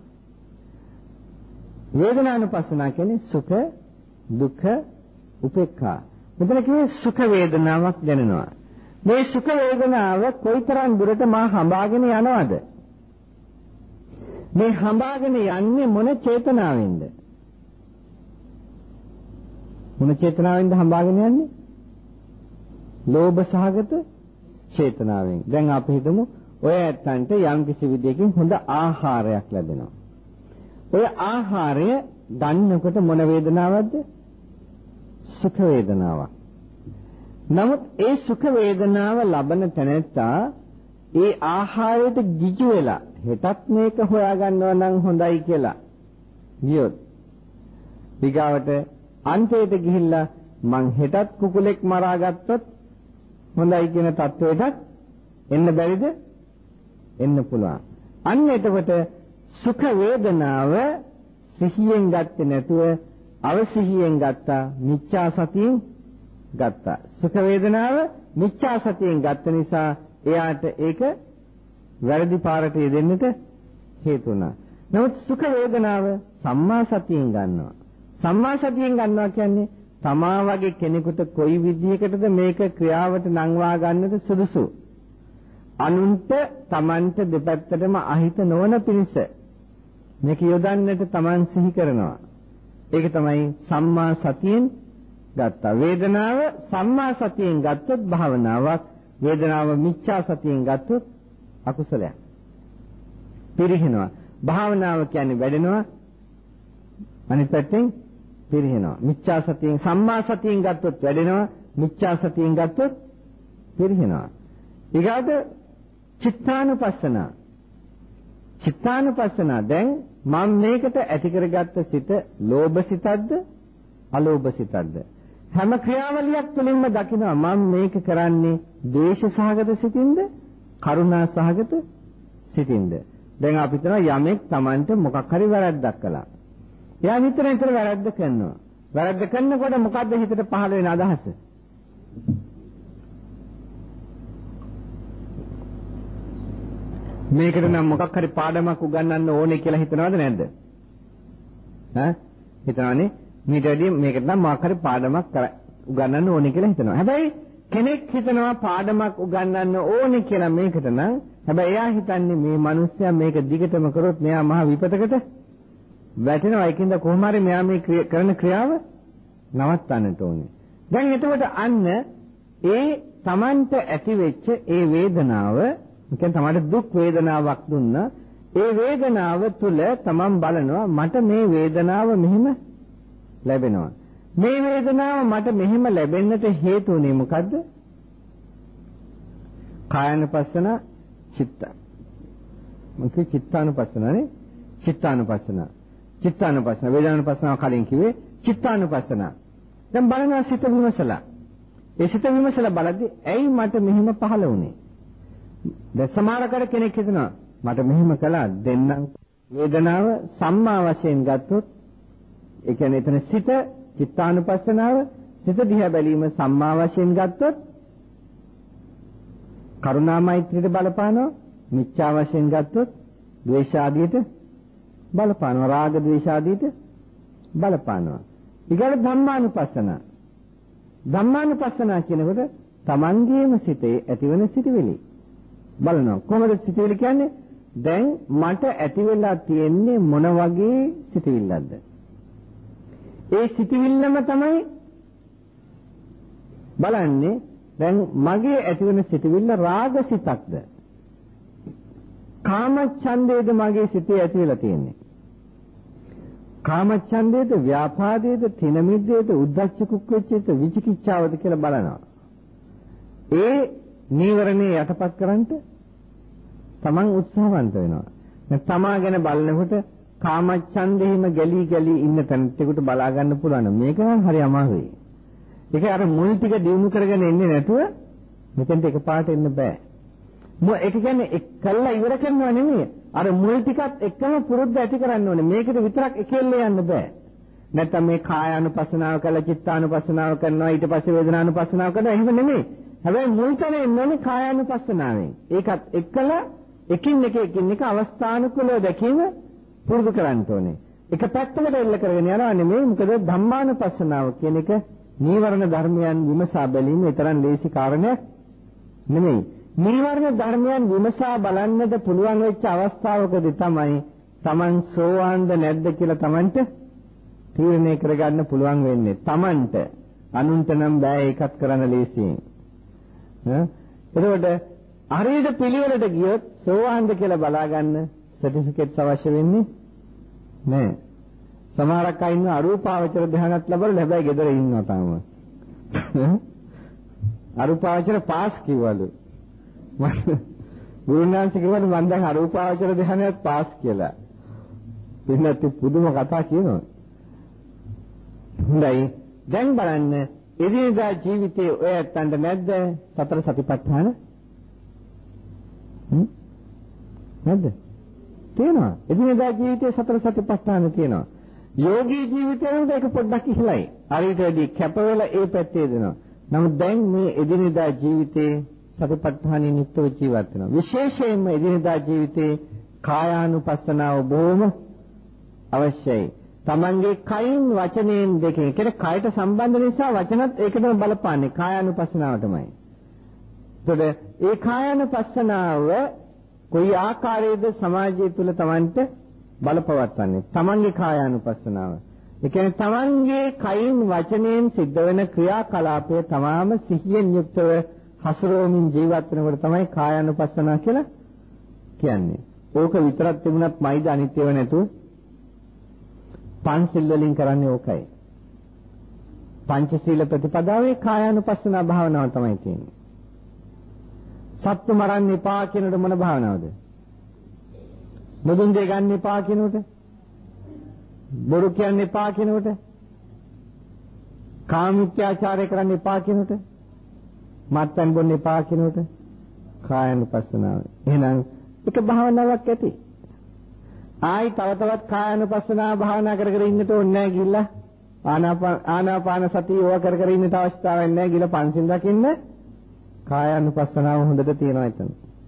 වේදනානුපස්සනා කියන්නේ සුඛ, දුක්ඛ, උපේක්ඛා. මෙතන කියන්නේ සුඛ වේදනාවක් දැනෙනවා. මේ සුඛ වේදනාව කොයිතරම් දුරට මා හඹාගෙන යනවද? මේ හඹාගෙන යන්නේ මොන චේතනාවෙන්ද? මොන චේතනාවෙන්ද හඹාගෙන යන්නේ? ලෝභ සහගත චේතනාවෙන්. දැන් අපි හිතමු ඔය ඇත්තන්ට යම් කිසි විදියකින් හොඳ ආහාරයක් ලැබෙනවා. ඔය ආහාරය ගන්නකොට මොන වේදනාවක්ද? සුඛ වේදනාවක්. නමුත් ඒ සුඛ වේදනාව ලබන තැනත්තා ඒ ආහාරයට ගිජු වෙලා හෙටත් මේක හොයාගන්නවා නම් හොඳයි කියලා ගියොත් ඊගාවට අන්තයට ගිහිල්ලා මං හෙටත් කුකුලෙක් මරාගත්තොත් හොඳයි කියන තත්වයකට එන්න බැරිද? එන්න පුළුවන්. අන්න එතකොට සුඛ වේදනාව සිහියෙන් ගත්තේ නැතුව අවසිහියෙන් ගත්තා, මිච්ඡා සතියෙන් ගත්තා. සුඛ වේදනාව මිච්ඡා සතියෙන් ගත්ත නිසා එයාට ඒක වැරදි පාරට යෙදෙන්නට හේතු වුණා. නමුත් සුඛ වේදනාව සම්මා සතියෙන් ගන්නවා. සම්මා සතියෙන් ගන්නවා කියන්නේ තමා වගේ කෙනෙකුට කොයි විදිහකටද මේක ක්‍රියාවට නංවා ගන්නට සුදුසු. අනුන්ට තමන්ට දෙපැත්තටම අහිත නොවන පිණිස මේක යොදන්නට තමන් සිහි කරනවා. ඒක තමයි සම්මා සතියෙන් ගත්තා. වේදනාව සම්මා සතියෙන් ගත්තොත් භාවනාවක්, වේදනාව මිච්ඡා සතියෙන් ගත්තොත් අකුසලයක්. පිරිහිනවා. භාවනාව කියන්නේ වැඩෙනවා, අනිත් පැත්තෙන් පිරිහිනවා. මිච්ඡා සතියෙන් සම්මා සතියෙන් ගත්තොත් වැඩෙනවා, මිච්ඡා සතියෙන් ගත්තොත් පිරිහිනවා. ඊගාට චිත්තානුපස්සනා. චිත්තානුපස්සනා දැන් මම මේකට ඇති කරගත්ත සිත ලෝභ සිතක්ද අලෝභ සිතක්ද? හැම ක්‍රියාවලියක් තුළින්ම දකිනවා මම මේක කරන්නේ ද්වේෂ සහගත සිතින්ද කරුණා සහගත සිතින්ද? දැන් අපි හිතනවා යමෙක් Tamanට මොකක් හරි වැරද්දක් කළා. එයා නිතර වැරද්ද කරනවා. වැරද්ද කරනකොට මොකද්ද හිතට පහළ වෙන අදහස? මේකට නම් මොකක් හරි පාඩමක් උගන්වන්න ඕනේ කියලා හිතනවද නැද්ද? හිතනවනේ මේකට නම් මොකක් හරි පාඩමක් උගන්වන්න ඕනේ කියලා හිතනවා. හැබැයි කෙනෙක් හිතනවා පාඩමක් උගන්වන්න ඕනේ කියලා මේකට නම් හැබැයි එයා හිතන්නේ මේ මිනිස්සයා මේක දිගටම කරොත් මෙයා මහ විපතකට වැටෙනවා. ඒකින්ද කොහොම හරි මෙයා මේ කරන ක්‍රියාව නවත්තන්නට ඕනේ. දැන් එතකොට අන්න ඒ Tamanට ඇති වෙච්ච ඒ වේදනාව, කියන්නේ තමයි දුක් වේදනාවක් දුන්නා. ඒ වේදනාව තුල තමන් බලනවා මට මේ වේදනාව මෙහිම ලැබෙනවා. මේ වේදනාව මට මෙහිම ලැබෙන්නට හේතු වුණේ මොකද්ද? කායानुපස්සන, චිත්ත. මොකද චිත්තානුපස්සනනේ? චිත්තානුපස්සන. වේදනානුපස්සන කලින් කිව්වේ චිත්තානුපස්සන. දැන් බලනවා සිත විමසලා. ඒ සිත විමසලා බලද්දි ඇයි මට මෙහිම පහළ වුණේ? දැන් සමහරකට කෙනෙක් හිතනවා මට මෙහෙම කළා දෙන්නම් වේදනාව සම්මා වශයෙන් ගත්තොත් ඒ කියන්නේ එතන සිත චිත්තානුපස්සනාව සිත දිහා බැලීම සම්මා වශයෙන් ගත්තොත් කරුණා මෛත්‍රියට බලපානවා මිච්ඡා වශයෙන් ගත්තොත් ද්වේෂාදීට බලපානවා රාග ද්වේෂාදීට බලපානවා ඊගොල්ලෝ ධම්මානුපස්සනා කියනකොට තමන්ගේම සිතේ ඇතිවන සිටිවිලි බලනවා කොහොමද සිටිවිලි කියන්නේ දැන් මට ඇති වෙලා තියෙන්නේ මොන වගේ සිටිවිල්ලක්ද? ඒ සිටිවිල්ලම තමයි බලන්නේ දැන් මගේ ඇතිවෙන සිටිවිල්ල රාගසිතක්ද? කාමච්ඡන්දේද මගේ සිතේ ඇති වෙලා තියෙන්නේ? කාමච්ඡන්දේද, ව්‍යාපාදේද, තිනමිද්දේද, උද්ධච්ච කුක්කුච්චේද, විචිකිච්ඡාවද කියලා බලනවා. ඒ නීවරණේ යටපත් කරන්නට තමන් උත්සාහවන්ත වෙනවා. දැන් තමා ගැන බලනකොට කාමච්ඡන්දෙහිම ගැලී ඉන්න තැනට බලා ගන්න පුළුවන්. මේක නම් හරි අමාරුයි. ඒක අර මුල් ටික දිනු කරගෙන එන්නේ නැතුව මෙතෙන්ට එකපාරට එන්න බෑ. ඒක කියන්නේ එක්කල්ලා ඉවර කරනවා නෙමෙයි. අර මුල් ටිකත් එක්කම පුරුද්ද ඇති කරන්න ඕනේ. මේකට විතරක් එකෙල්ල යන්න බෑ. නැත්නම් මේ කායානුපස්සනාව කළා චිත්තානුපස්සනාව කරනවා ඊට පස්සේ වේදනානුපස්සනාව කරනවා එහෙම නෙමෙයි. හැබැයි මුල් තැන එන්නේ කායානුපස්සනාවෙන්. ඒකත් එක්කලා එකින් එක අවස්ථානුකූලව දැකීම පුරුදු කරන්න ඕනේ. එක පැත්තකට එල්ල කරගෙන යනවා නෙමෙයි. මොකද ධම්මානුපස්සනාව කියන එක නීවරණ ධර්මයන් විමසා බැලීම තරම් ලේසි කාරණයක් නෙමෙයි. නීවරණ ධර්මයන් විමසා බලන්නද පුළුවන් වෙච්ච අවස්ථාවකදී තමයි Taman සෝවාන්ද නැද්ද කියලා Tamanට තීරණය කරගන්න පුළුවන් වෙන්නේ. Tamanට අනුන්ට නම් බෑ ඒකත් කරන්න ලේසියෙන්. එතකොට හරියට පිළිවෙලට ගියොත් සෝවාන්ද කියලා බලා ගන්න සර්ටිෆිකේට්ස් අවශ්‍ය වෙන්නේ නැහැ. සමහරක් අය ඉන්න අරූපාවචර ධ්‍යානත් ලැබලා හැබැයි ගෙදර ඉන්නවා තාම. අරූපාවචර පාස් කිව්වලු. ගුරුනාන්සේ කිව්වලු මම දැන් අරූපාවචර ධ්‍යානයත් පාස් කියලා. පින්නත් පුදුම කතා කියනවා. හොඳයි. දැන් බලන්න එදිනෙදා ජීවිතයේ ඔය ඇත්තන්ට නැද්ද සතර සතිපට්ඨාන? නැද්ද? තියෙනවා. එදිනෙදා ජීවිතයේ සතර සතිපට්ඨාන තියෙනවා. යෝගී ජීවිතේට ඒක පොඩ්ඩක් ඉහළයි. හරියට වැඩි කැප වෙලා ඒ පැත්තේ දෙනවා. නමුත් දැන් මේ එදිනෙදා ජීවිතේ සතිපට්ඨානින් යුක්තව ජීවත් වෙනවා. විශේෂයෙන්ම එදිනෙදා ජීවිතේ කායානුපස්සනාව බොහොම අවශ්‍යයි. තමන්ගේ කයින් වචනයෙන් දෙකෙන් කියන්නේ කයට සම්බන්ධ නිසා වචනත් ඒකටම බලපාන්නේ කායානුපස්සනාවටමයි. එතකොට ඒ කායානුපස්සනාව කොයි ආකාරයේද සමාජය තුළ තමන්ට බලපවත්වන්නේ තමන්ගේ කායානුපස්සනාව. ඒ කියන්නේ තමන්ගේ කයින් වචනයෙන් සිද්ධ වෙන ක්‍රියාකලාපය තමාම සිහියෙන් යුක්තව හසුරුවමින් ජීවත් වෙනකොට තමයි කායානුපස්සනාව කියලා කියන්නේ. ඕක විතරක් තිබුණත් මයිද අනිත්‍යව නැතුව පංචශීල වලින් කරන්නේ ඕකයි. පංචශීල ප්‍රතිපදාවේ කායානුපස්සනා භාවනාව තමයි තියෙන්නේ. සත්තු මරන්න එපා කියනකොට මොන භාවනාවද? මුදුන් දෙ ගන්න එපා කියනකොට, බොරු කියන්න එපා කියනකොට, කාමීත්‍යාචාරය කරන්න එපා කියනකොට, මත්පැන් බොන්න එපා කියනකොට කායානුපස්සනාව. එහෙනම් එක භාවනාවක් ඇති. ආයි තව තවත් කායානුපස්සනාව භාවනා කර ඉන්නට ඕනේ නැහැ ගිහිල්ලා ආනාපාන සතිය ඕවා කර ඉන්නට අවශ්‍යතාවයක් නැහැ ගිහිල්ලා පංචිල් දකින්න. කායානුපස්සනාව හොඳට තියෙනවා එතන.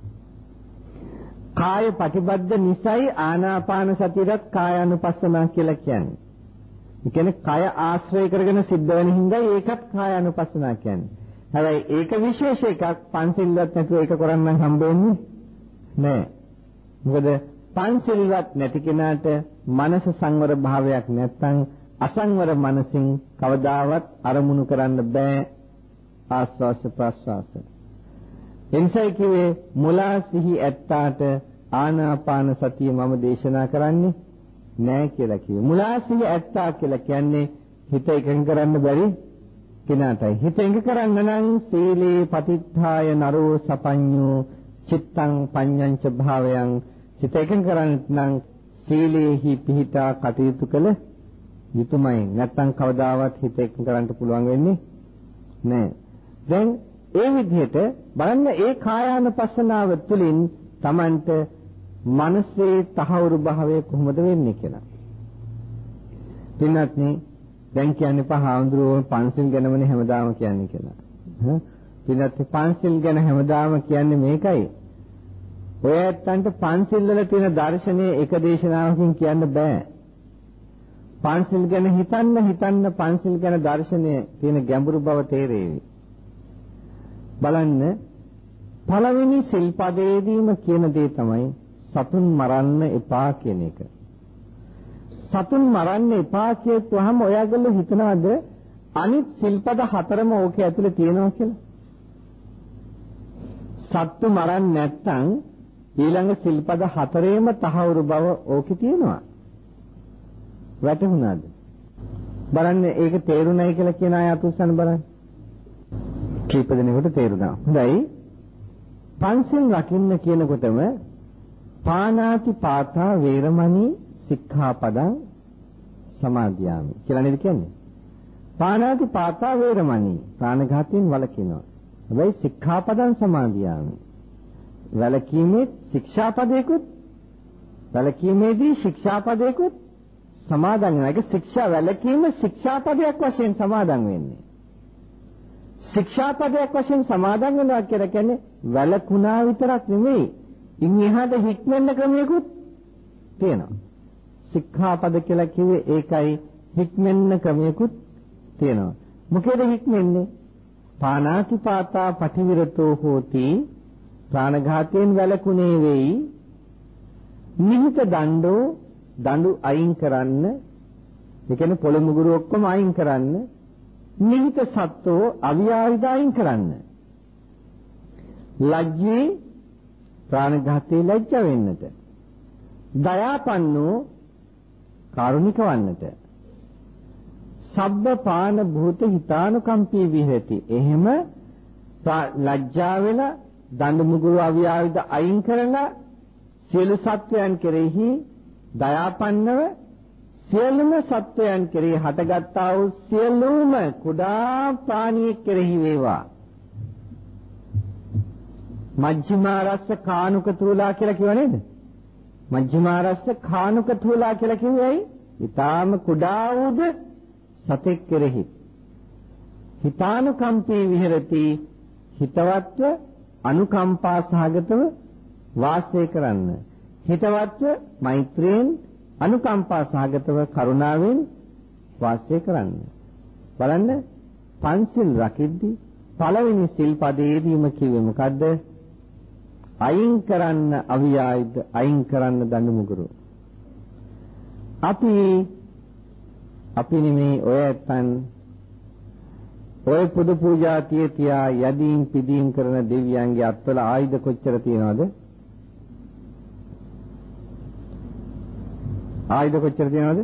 කාය ප්‍රතිබද්ධ නිසයි ආනාපාන සතියටත් කායානුපස්සනා කියලා කියන්නේ. ඒ කියන්නේ කය ආශ්‍රය කරගෙන සිද්ධ වෙන හින්දා ඒකත් කායානුපස්සනා කියන්නේ. හැබැයි ඒක විශේෂ එකක් පංචිල්වත් නැතුව ඒක කරන්න හම්බෙන්නේ නැහැ. මොකද පංචිල්වත් නැති කෙනාට මනස සංවර භාවයක් නැත්නම් අසංවර මනසින් කවදාවත් අරමුණු කරන්න බෑ. ආස්වාස ප්‍රස්වාස. එනිසා කිව්වේ මුලා සිහි ඇත්තාට ආනාපාන සතිය මම දේශනා කරන්නේ නෑ කියලා කිව්වේ. මුලා සිහි ඇත්තා කියලා කියන්නේ හිත එකඟ කරන්න බැරි කෙනාටයි. හිත එකඟ කරන්න නම් සීලේ පතිත්ථාය නරෝ සපඤ්ඤෝ චිත්තං පඤ්ඤංච භාවයන්. හිත එකඟ කරන්න නම් සීලේහි පිහිටා කටයුතු කළ යුතුයමයි. නැත්නම් කවදාවත් හිත එකඟ කරන්න පුළුවන් වෙන්නේ නෑ. දැන් ඒ විදිහට බලන්න ඒ කායානුපස්සනාව තුළින් Tamanට මනසේ තහවුරු භාවය කොහොමද වෙන්නේ කියලා. පින්වත්නි දැන් කියන්නේ පහඳුරෝ පන්සිල් ගැනමනේ හැමදාම කියන්නේ කියලා. පින්වත්නි පන්සිල් ගැන හැමදාම කියන්නේ මේකයි. ඔය ඇත්තන්ට පන්සිල් වල තියෙන දර්ශනය එක දේශනාවකින් කියන්න බෑ. පන්සිල් ගැන හිතන්න පන්සිල් ගැන දර්ශනය තියෙන ගැඹුරු බව තේරෙවි. බලන්න පළවෙනි සිල්පදයේදීම කියන දේ තමයි සතුන් මරන්න එපා කියන එක. සතුන් මරන්න එපා කියතුවහම ඔයගොල්ලෝ හිතනවාද අනිත් සිල්පද හතරම ඕකේ ඇතුලේ තියෙනවා කියලා? සත්තු මරන්න නැත්නම් ඊළඟ සිල්පද හතරේම තහවුරු බව ඕකේ තියෙනවා. වැටහුණාද? බලන්න ඒක තේරුණයි කියලා කියන අය අතුස්සන බලන්න. කීප දෙනෙකුට තේරුණා. හොඳයි. පන්සිල් රකින්න කියනකොටම පාණාති පාතා වේරමණී සික්ඛාපදං සමාදියාමි කියලා නේද කියන්නේ? පාණාති පාතා වේරමණී ප්‍රාණඝාතයෙන් වළකිනවා. හැබැයි සික්ඛාපදං සමාදියාමි. වළකීමේ ශික්ෂාපදයකුත් වළකීමේදී ශික්ෂාපදයකුත් සමාදන් වෙනවා. ඒක ශික්ෂා වළකීම ශික්ෂාපදයක් වශයෙන් සමාදන් වෙන්නේ. ශික්ෂාපදයක් වශයෙන් සමාදන් වෙනවා කියලා කියන්නේ වැළකුණා විතරක් නෙමෙයි. ඉන් එහාට හික්මෙන්න ක්‍රමයකුත් තියෙනවා. ශික්ෂාපද කියලා කිව්වේ ඒකයි හික්මෙන්න ක්‍රමයකුත් තියෙනවා. මොකේද හික්මෙන්නේ? පාණාති පාතා පටිවිරතෝ හෝති ප්‍රාණඝාතයෙන් වැළකුණේ වෙයි. නිහිත දඬු අයින් කරන්න. ඒ කියන්නේ පොළොමුගුරු ඔක්කොම අයින් කරන්න. නිහිත සත්වෝ අවියාවිද අයින් කරන්න. ලජ්ජේ ප්‍රාණඝාතේ ලැජ්ජ වෙන්නට. දයාපන්නෝ කාරුණික වන්නට. සබ්බ පාන භූත හිතානුකම්පී විහෙති. එහෙම ලැජ්ජා වෙලා දඬු මුගුරු අවියාවිද අයින් කරලා සියලු සත්වයන් කෙරෙහි දයාපන්නව සියලුම සත්වයන් කෙරෙහි හටගත්තා වූ සියලුම කුඩා ප්‍රාණියෙක් කෙරෙහි වේවා. මජ්ක්‍ධිමා රස්ස කානුක තූලා කියලා කිව්ව නේද? මජ්ක්‍ධිමා රස්ස කානුක තූලා කියලා කිව්වේයි ඊටාම කුඩා වූද සතෙක් කෙරෙහි හිතානුකම්පී විහෙරති. හිතවත්ව අනුකම්පා සහගතව වාසය කරන්න. හිතවත්ව මෛත්‍රියෙන් අනුකම්පා සහගතව කරුණාවෙන් වාසය කරන්න. බලන්න පන්සිල් රකිද්දී පළවෙනි සිල්පදයේදීම කිව්වේ මොකද්ද? අයින් කරන්න අවියායිද අයින් කරන්න දඬු මුගුරු. අපි නෙමේ ඔය ඇත්තන් ඔය පුදු පූජා තියා යදීම් පිදීම් කරන දෙවියන්ගේ අත්වල ආයුධ කොච්චර තියනවද? ආයුධ කොච්චර තියනවද?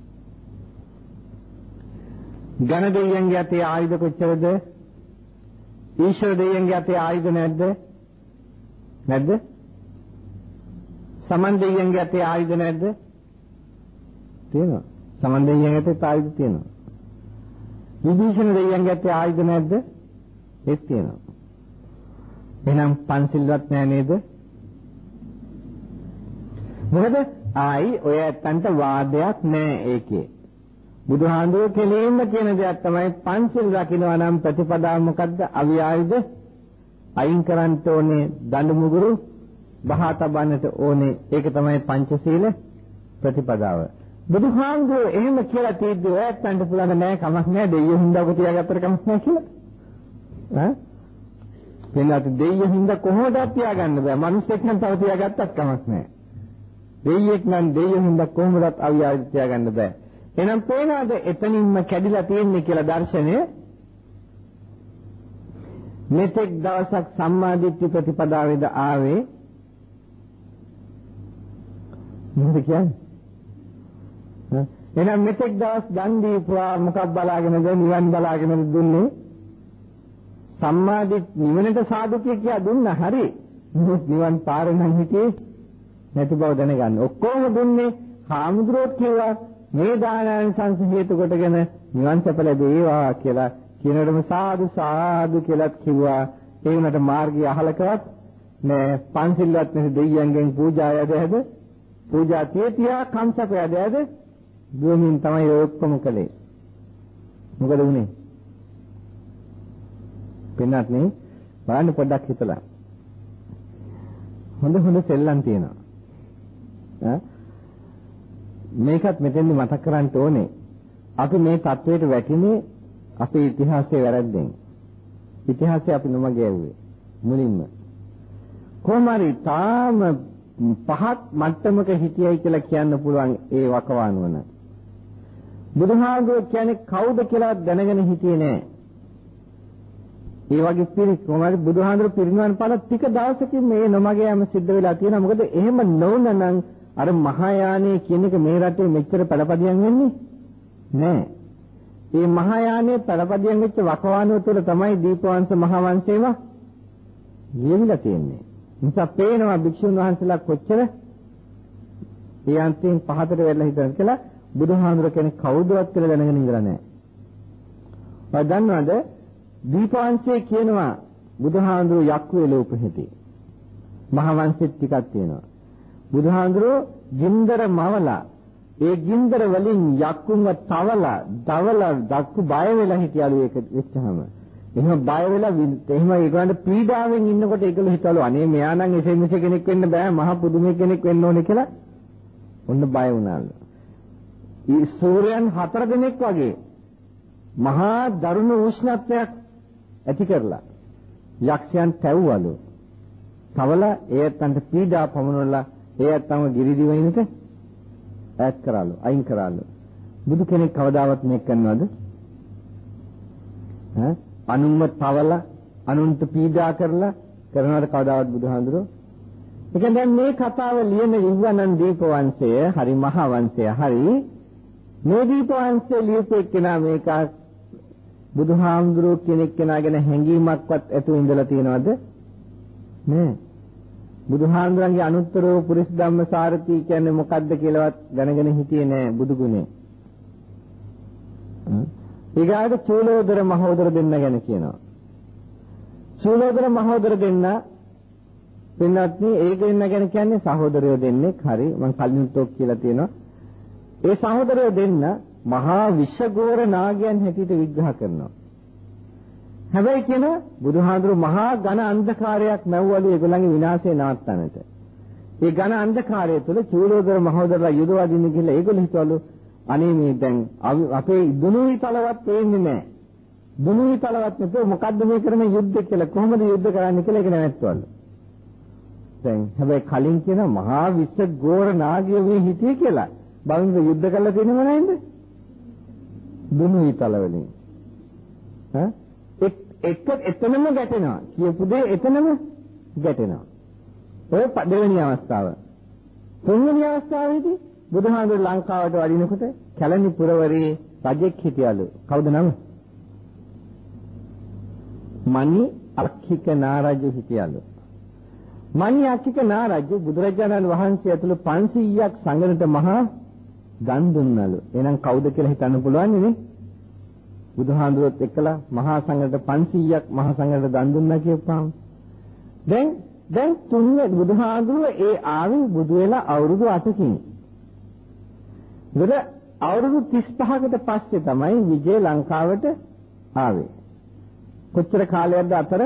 ඝන දෙවියන්ගේ අතේ ආයුධ කොච්චරද? ඊශ්වර දෙවියන්ගේ අතේ ආයුධ නැද්ද? සමන් දෙවියන්ගේ අතේ ආයුධ නැද්ද? තියෙනවා. සමන් දෙවියන්ගේ අතේ ආයුධ තියෙනවා. විභීෂණ දෙවියන්ගේ අතේ ආයුධ නැද්ද? ඒත් තියෙනවා. එහෙනම් පන්සිල්වත් නෑ නේද? මොකද ආයි ඔය ඇත්තන්ට වාදයක් නෑ ඒකේ. බුදුහාඳුර කෙලින්ම කියන දෙයක් තමයි පන්සිල් රකින්නවා නම් ප්‍රතිපදාව මොකද්ද? අවියායුධ අයින් කරන්න ඕනේ, දඬු මුගුරු බහා තබන්නට ඕනේ. ඒක තමයි පංචශීල ප්‍රතිපදාව. බුදුහාඳුර එහෙම කියලා තියෙද්දි ඔය ඇත්තන්ට පුළුවන් නෑ කමක් නෑ දෙයියෝ හින්දා ඔක තියාගත්තට කමක් නෑ කියලා. වෙනත් දෙයියෝ හින්දා කොහොමද තියාගන්න බෑ. මිනිස්සෙක් නම් තව තියාගත්තත් කමක් නෑ. දෙයියෙක් නම් දෙයියෝ හින්දා කොහොමදත් අවියායුධ තියාගන්න බෑ. එහෙනම් පේනවාද එතනින්ම කැඩිලා තියෙන්නේ කියලා දර්ශනය? මෙතෙක් දවසක් සම්මාදිට්ඨි ප්‍රතිපදාවේද ආවේ මොකද කියන්නේ? එහෙනම් මෙතෙක් දවස් දන් දීපුවා මොකක් බලාගෙනද නිවන් බලාගෙනද දුන්නේ? සම්මාදිට්ඨි නිවනට සාදු කියා දුන්නා හරි. නිවන් පාර නම් හිතේ නැති බව දැනගන්න. ඔක්කොම දුන්නේ හාමුදුරුවෝ කිව්වා මේ දානයන් සංස හේතු කොටගෙන නිවන් සැප ලැබේවා කියලා කියනකොටම සාදු සාදු කියලාත් කිව්වා. ඒ වුණාට මාර්ගය අහලකවත් නෑ. පන්සිල්වත් නැති දෙයියන්ගෙන් පූජා යදහැද පූජා තියතියා කම්සප යදහැද දුවමින් තමයි ඔක්කොම කළේ. මොකද වුනේ? පින්නත් නේ බලන්න පොඩ්ඩක් හිතලා. හොඳ සෙල්ලම් තියෙනවා. මේකත් මෙතෙන්දි මතක් කරගන්න ඕනේ. අපි මේ தത്വයට වැටෙන්නේ අපේ ඉතිහාසයේ වැරද්දෙන්. ඉතිහාසය අපි නොමග යවුවේ මුලින්ම. කොහොමරි තාම පහත් මට්ටමක හිටියයි කියලා කියන්න පුළුවන් ඒ වකවානුවන. බුදුහාමුදුරුවෝ කියන්නේ කවුද කියලා දැනගෙන හිටියේ නෑ. ඒ වගේ පිරිස් කොහොමද බුදුහාමුදුරුවෝ පිරිනිවන් පාන ටික දවසකින් මේ නොමග යෑම සිද්ධ වෙලා තියෙනවා. මොකද එහෙම නොවුනනම් අර මහායානයේ කියන එක මේ රටේ මෙච්චර පළපදියම් වෙන්නේ නෑ. මේ මහායානයේ පළපදියම් වෙච්ච වකවානුව තුළ තමයි දීපවංශ මහවංශේම ලියවිලා තියෙන්නේ. නිසා පේනවා භික්ෂුන් වහන්සේලා කොච්චර ඒ අන්තිම පහතට වෙලා හිටන් කියලා බුදුහාමුදුර කෙනෙක් කවුදවත් කියලා දැනගෙන ඉඳලා නැහැ. ඔය දන්නවද දීපවංශයේ කියනවා බුදුහාමුදුර යක්කු එළවපු හැටි. මහවංශෙත් ටිකක් තියෙනවා. බුදුහාමුදුර ගින්දර මවලා ඒ ගින්දර වලින් යක්කුන්ව දවලා දක්කු බය වෙලා හිටියලු ඒක වෙච්චහම. එහෙම බය වෙලා එහෙම ඒකට පීඩාවෙන් ඉන්නකොට ඒකල හිතවලු අනේ මෙයා නම් එසේ මෙසේ කෙනෙක් වෙන්න බෑ මහා පුදුමේ කෙනෙක් වෙන්න ඕනේ කියලා ඔන්න බය වුණාලු. ඊ සූර්යයන් 4 දිනක් වගේ මහා දරුණු උෂ්ණත්වයක් ඇති කරලා යක්ෂයන් තැව්වලු. තවලා ඒත්තන්ට පීඩා පමුණුවලා ඒත්තන්ව ගිරිදිවයිනට ඈත් කරාලු අයින් කරාලු. බුදු කෙනෙක් කවදාවත් මේක කරනවද? ඈ අනුන්ව තවලා අනුන්ට පීඩා කරලා කරනවද කවදාවත් බුදුහාඳුරෝ? ඒ කියන්නේ මේ කතාව ලියන යුවනන් දීපවංශය හරි මහා වංශය හරි මේ දීපවංශය ලියපු කෙනා මේක බුදුහාඳුරෝ කෙනෙක් කෙනාගෙන හැඟීමක්වත් ඇතුව ඉඳලා තියනවද? නෑ. බුදුහාඳුරන්ගේ අනුත්තරෝ පුරිස් ධම්ම සාරති කියන්නේ මොකද්ද කියලාවත් දැනගෙන හිටියේ නෑ බුදු ගුණේ. ඊගාට චූලෝදර මහෝදර දෙන්න ගැන කියනවා. චූලෝදර මහෝදර දෙන්න පින්වත්නි ඒ දෙන්න ගැන කියන්නේ සහෝදරයෝ දෙන්නෙක් හරි මම කලින් තෝක් කියලා තියෙනවා. ඒ සහෝදරයෝ දෙන්න මහා විෂගෝර නාගයන් හැටියට විග්‍රහ කරනවා. හැබැයි කියන බුදුහාඳුරු මහා ඝන අන්ධකාරයක් නැවවලු ඒගොල්ලන්ගේ විනාශය නවත්තන්නට. ඒ ඝන අන්ධකාරය තුළ චූලෝදර මහෝදරලා යුදවදින්න කියලා ඒගොල්ලෝ හිතවලු අනේ මේ දැන් අපේ දුනුයි තලවත් පේන්නේ නැහැ. දුනුයි තලවත් නැතුව මොකද්ද මේ කරන යුද්ධ කියලා කොහොමද යුද්ධ කරන්නේ කියලා ඒක නැවැත්තුවලු. දැන් හැබැයි කලින් කියන මහා විශ්ව ගෝර නාගයෝ මේ හිටියේ කියලා. බවින්ද යුද්ධ කළා තියෙනව නේද? දුනුයි තලවලින්. එතනම ගැටෙනවා. කියපු දේ එතනම ගැටෙනවා. ඔය දෙවෙනි අවස්ථාව. තුන්වෙනි අවස්ථාවේදී බුදුහාමුදුර ලංකාවට වඩිනකොට කැලණි පුරවරේ රජෙක් හිටියලු. කවුද නම? මණි අක්ඛික නාරජු හිටියලු. මණි අක්ඛික රාජ්‍ය බුදුරජාණන් වහන්සේ ඇතුළු 500ක් සංඝරට මහා දන් දුන්නලු. එහෙනම් කවුද කියලා හිතන්න පුළුවන් නේ? බුදුහාඳුරත් එක්කලා මහා සංඝරට 500ක් මහා සංඝරට දන් දුන්නා කියපුවාම දැන් තුන්වෙනි බුදුහාඳුර ඒ ආවේ බුදු වෙලා අවුරුදු 8කින්. ඒකට අවුරුදු 35කට පස්සේ තමයි විජය ලංකාවට ආවේ. කොච්චර කාලයක්ද අතර?